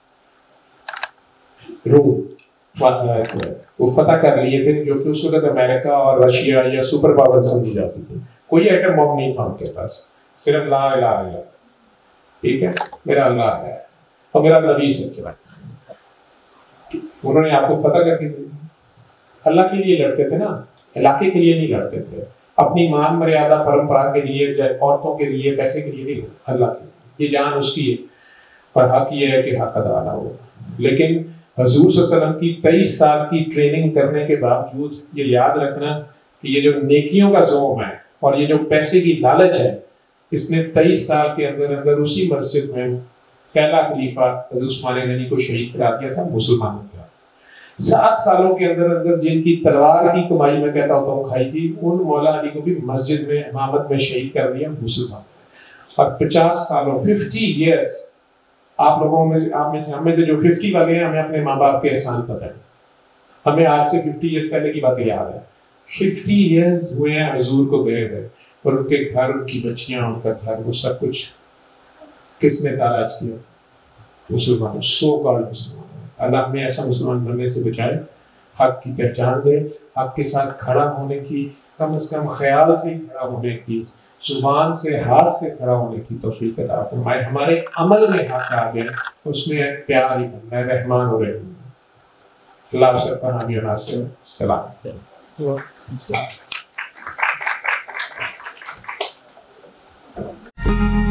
S2: रूम वो फतह कर लिए थे, जो कि उस वक्त अमेरिका और रशिया या सुपर पावर समझी जाती थी। कोई एटम बम नहीं था उनके पास, सिर्फ ला इलाहा इल्लल्लाह, ठीक है, मेरा अल्लाह है और मेरा नबी सच्चा है। उन्होंने आपको फतह करके दी। अल्लाह के लिए लड़ते थे ना, इलाके के लिए नहीं लड़ते थे, अपनी मान मर्यादा परंपरा के लिए, औरतों के लिए, पैसे के लिए नहीं, अल्लाह के लिए। ये जान उसकी है और हक ये है कि हक अदा ना हो। लेकिन हजूर सल्लल्लाहु अलैहि वसल्लम की तेईस साल की ट्रेनिंग करने के बावजूद ये याद रखना कि ये जो नेकियों का ज़ोम है और ये जो पैसे की लालच है, इसने तेईस साल के अंदर अंदर उसी मस्जिद में पहला खलीफा हज़रत उस्मान गनी को शहीद करा दिया था मुसलमानों का। सात सालों के अंदर अंदर जिनकी तलवार की कमाई में कहता होता हूँ खाई थी, उन मौला अली को भी मस्जिद में इमामत में शहीद कर दिया मुसलमान। और पचास सालों फिफ्टी ईयर्स आप लोगों में, आप में से, हम में से जो फिफ्टी वाले हैं, हमें अपने माँ बाप के एहसान पता है। हमें आज से फिफ्टी ईयर्स पहले की बातें याद है। फिफ्टी ईयर्स हुए हैं हजूर को गए हुए, और उनके घर, उनकी बच्चियां, उनका घर, वो सब कुछ किसने ताराज किया? मुसलमान, सो गॉड मुसलमान। अल्लाह हमें ऐसा मुसलमान बनने से बचाए, हक की पहचान दे, हक के साथ खड़ा होने की, कम से कम ख्याल से खड़ा होने की, जुबान से, हाथ से खड़ा होने की तौफीक अता फरमाए। हमारे अमल में हक आ गए, उसमें प्यार ही बनना है, रहमान और रहीम। अल्लाह सबका हामी और नासिर। सलाम।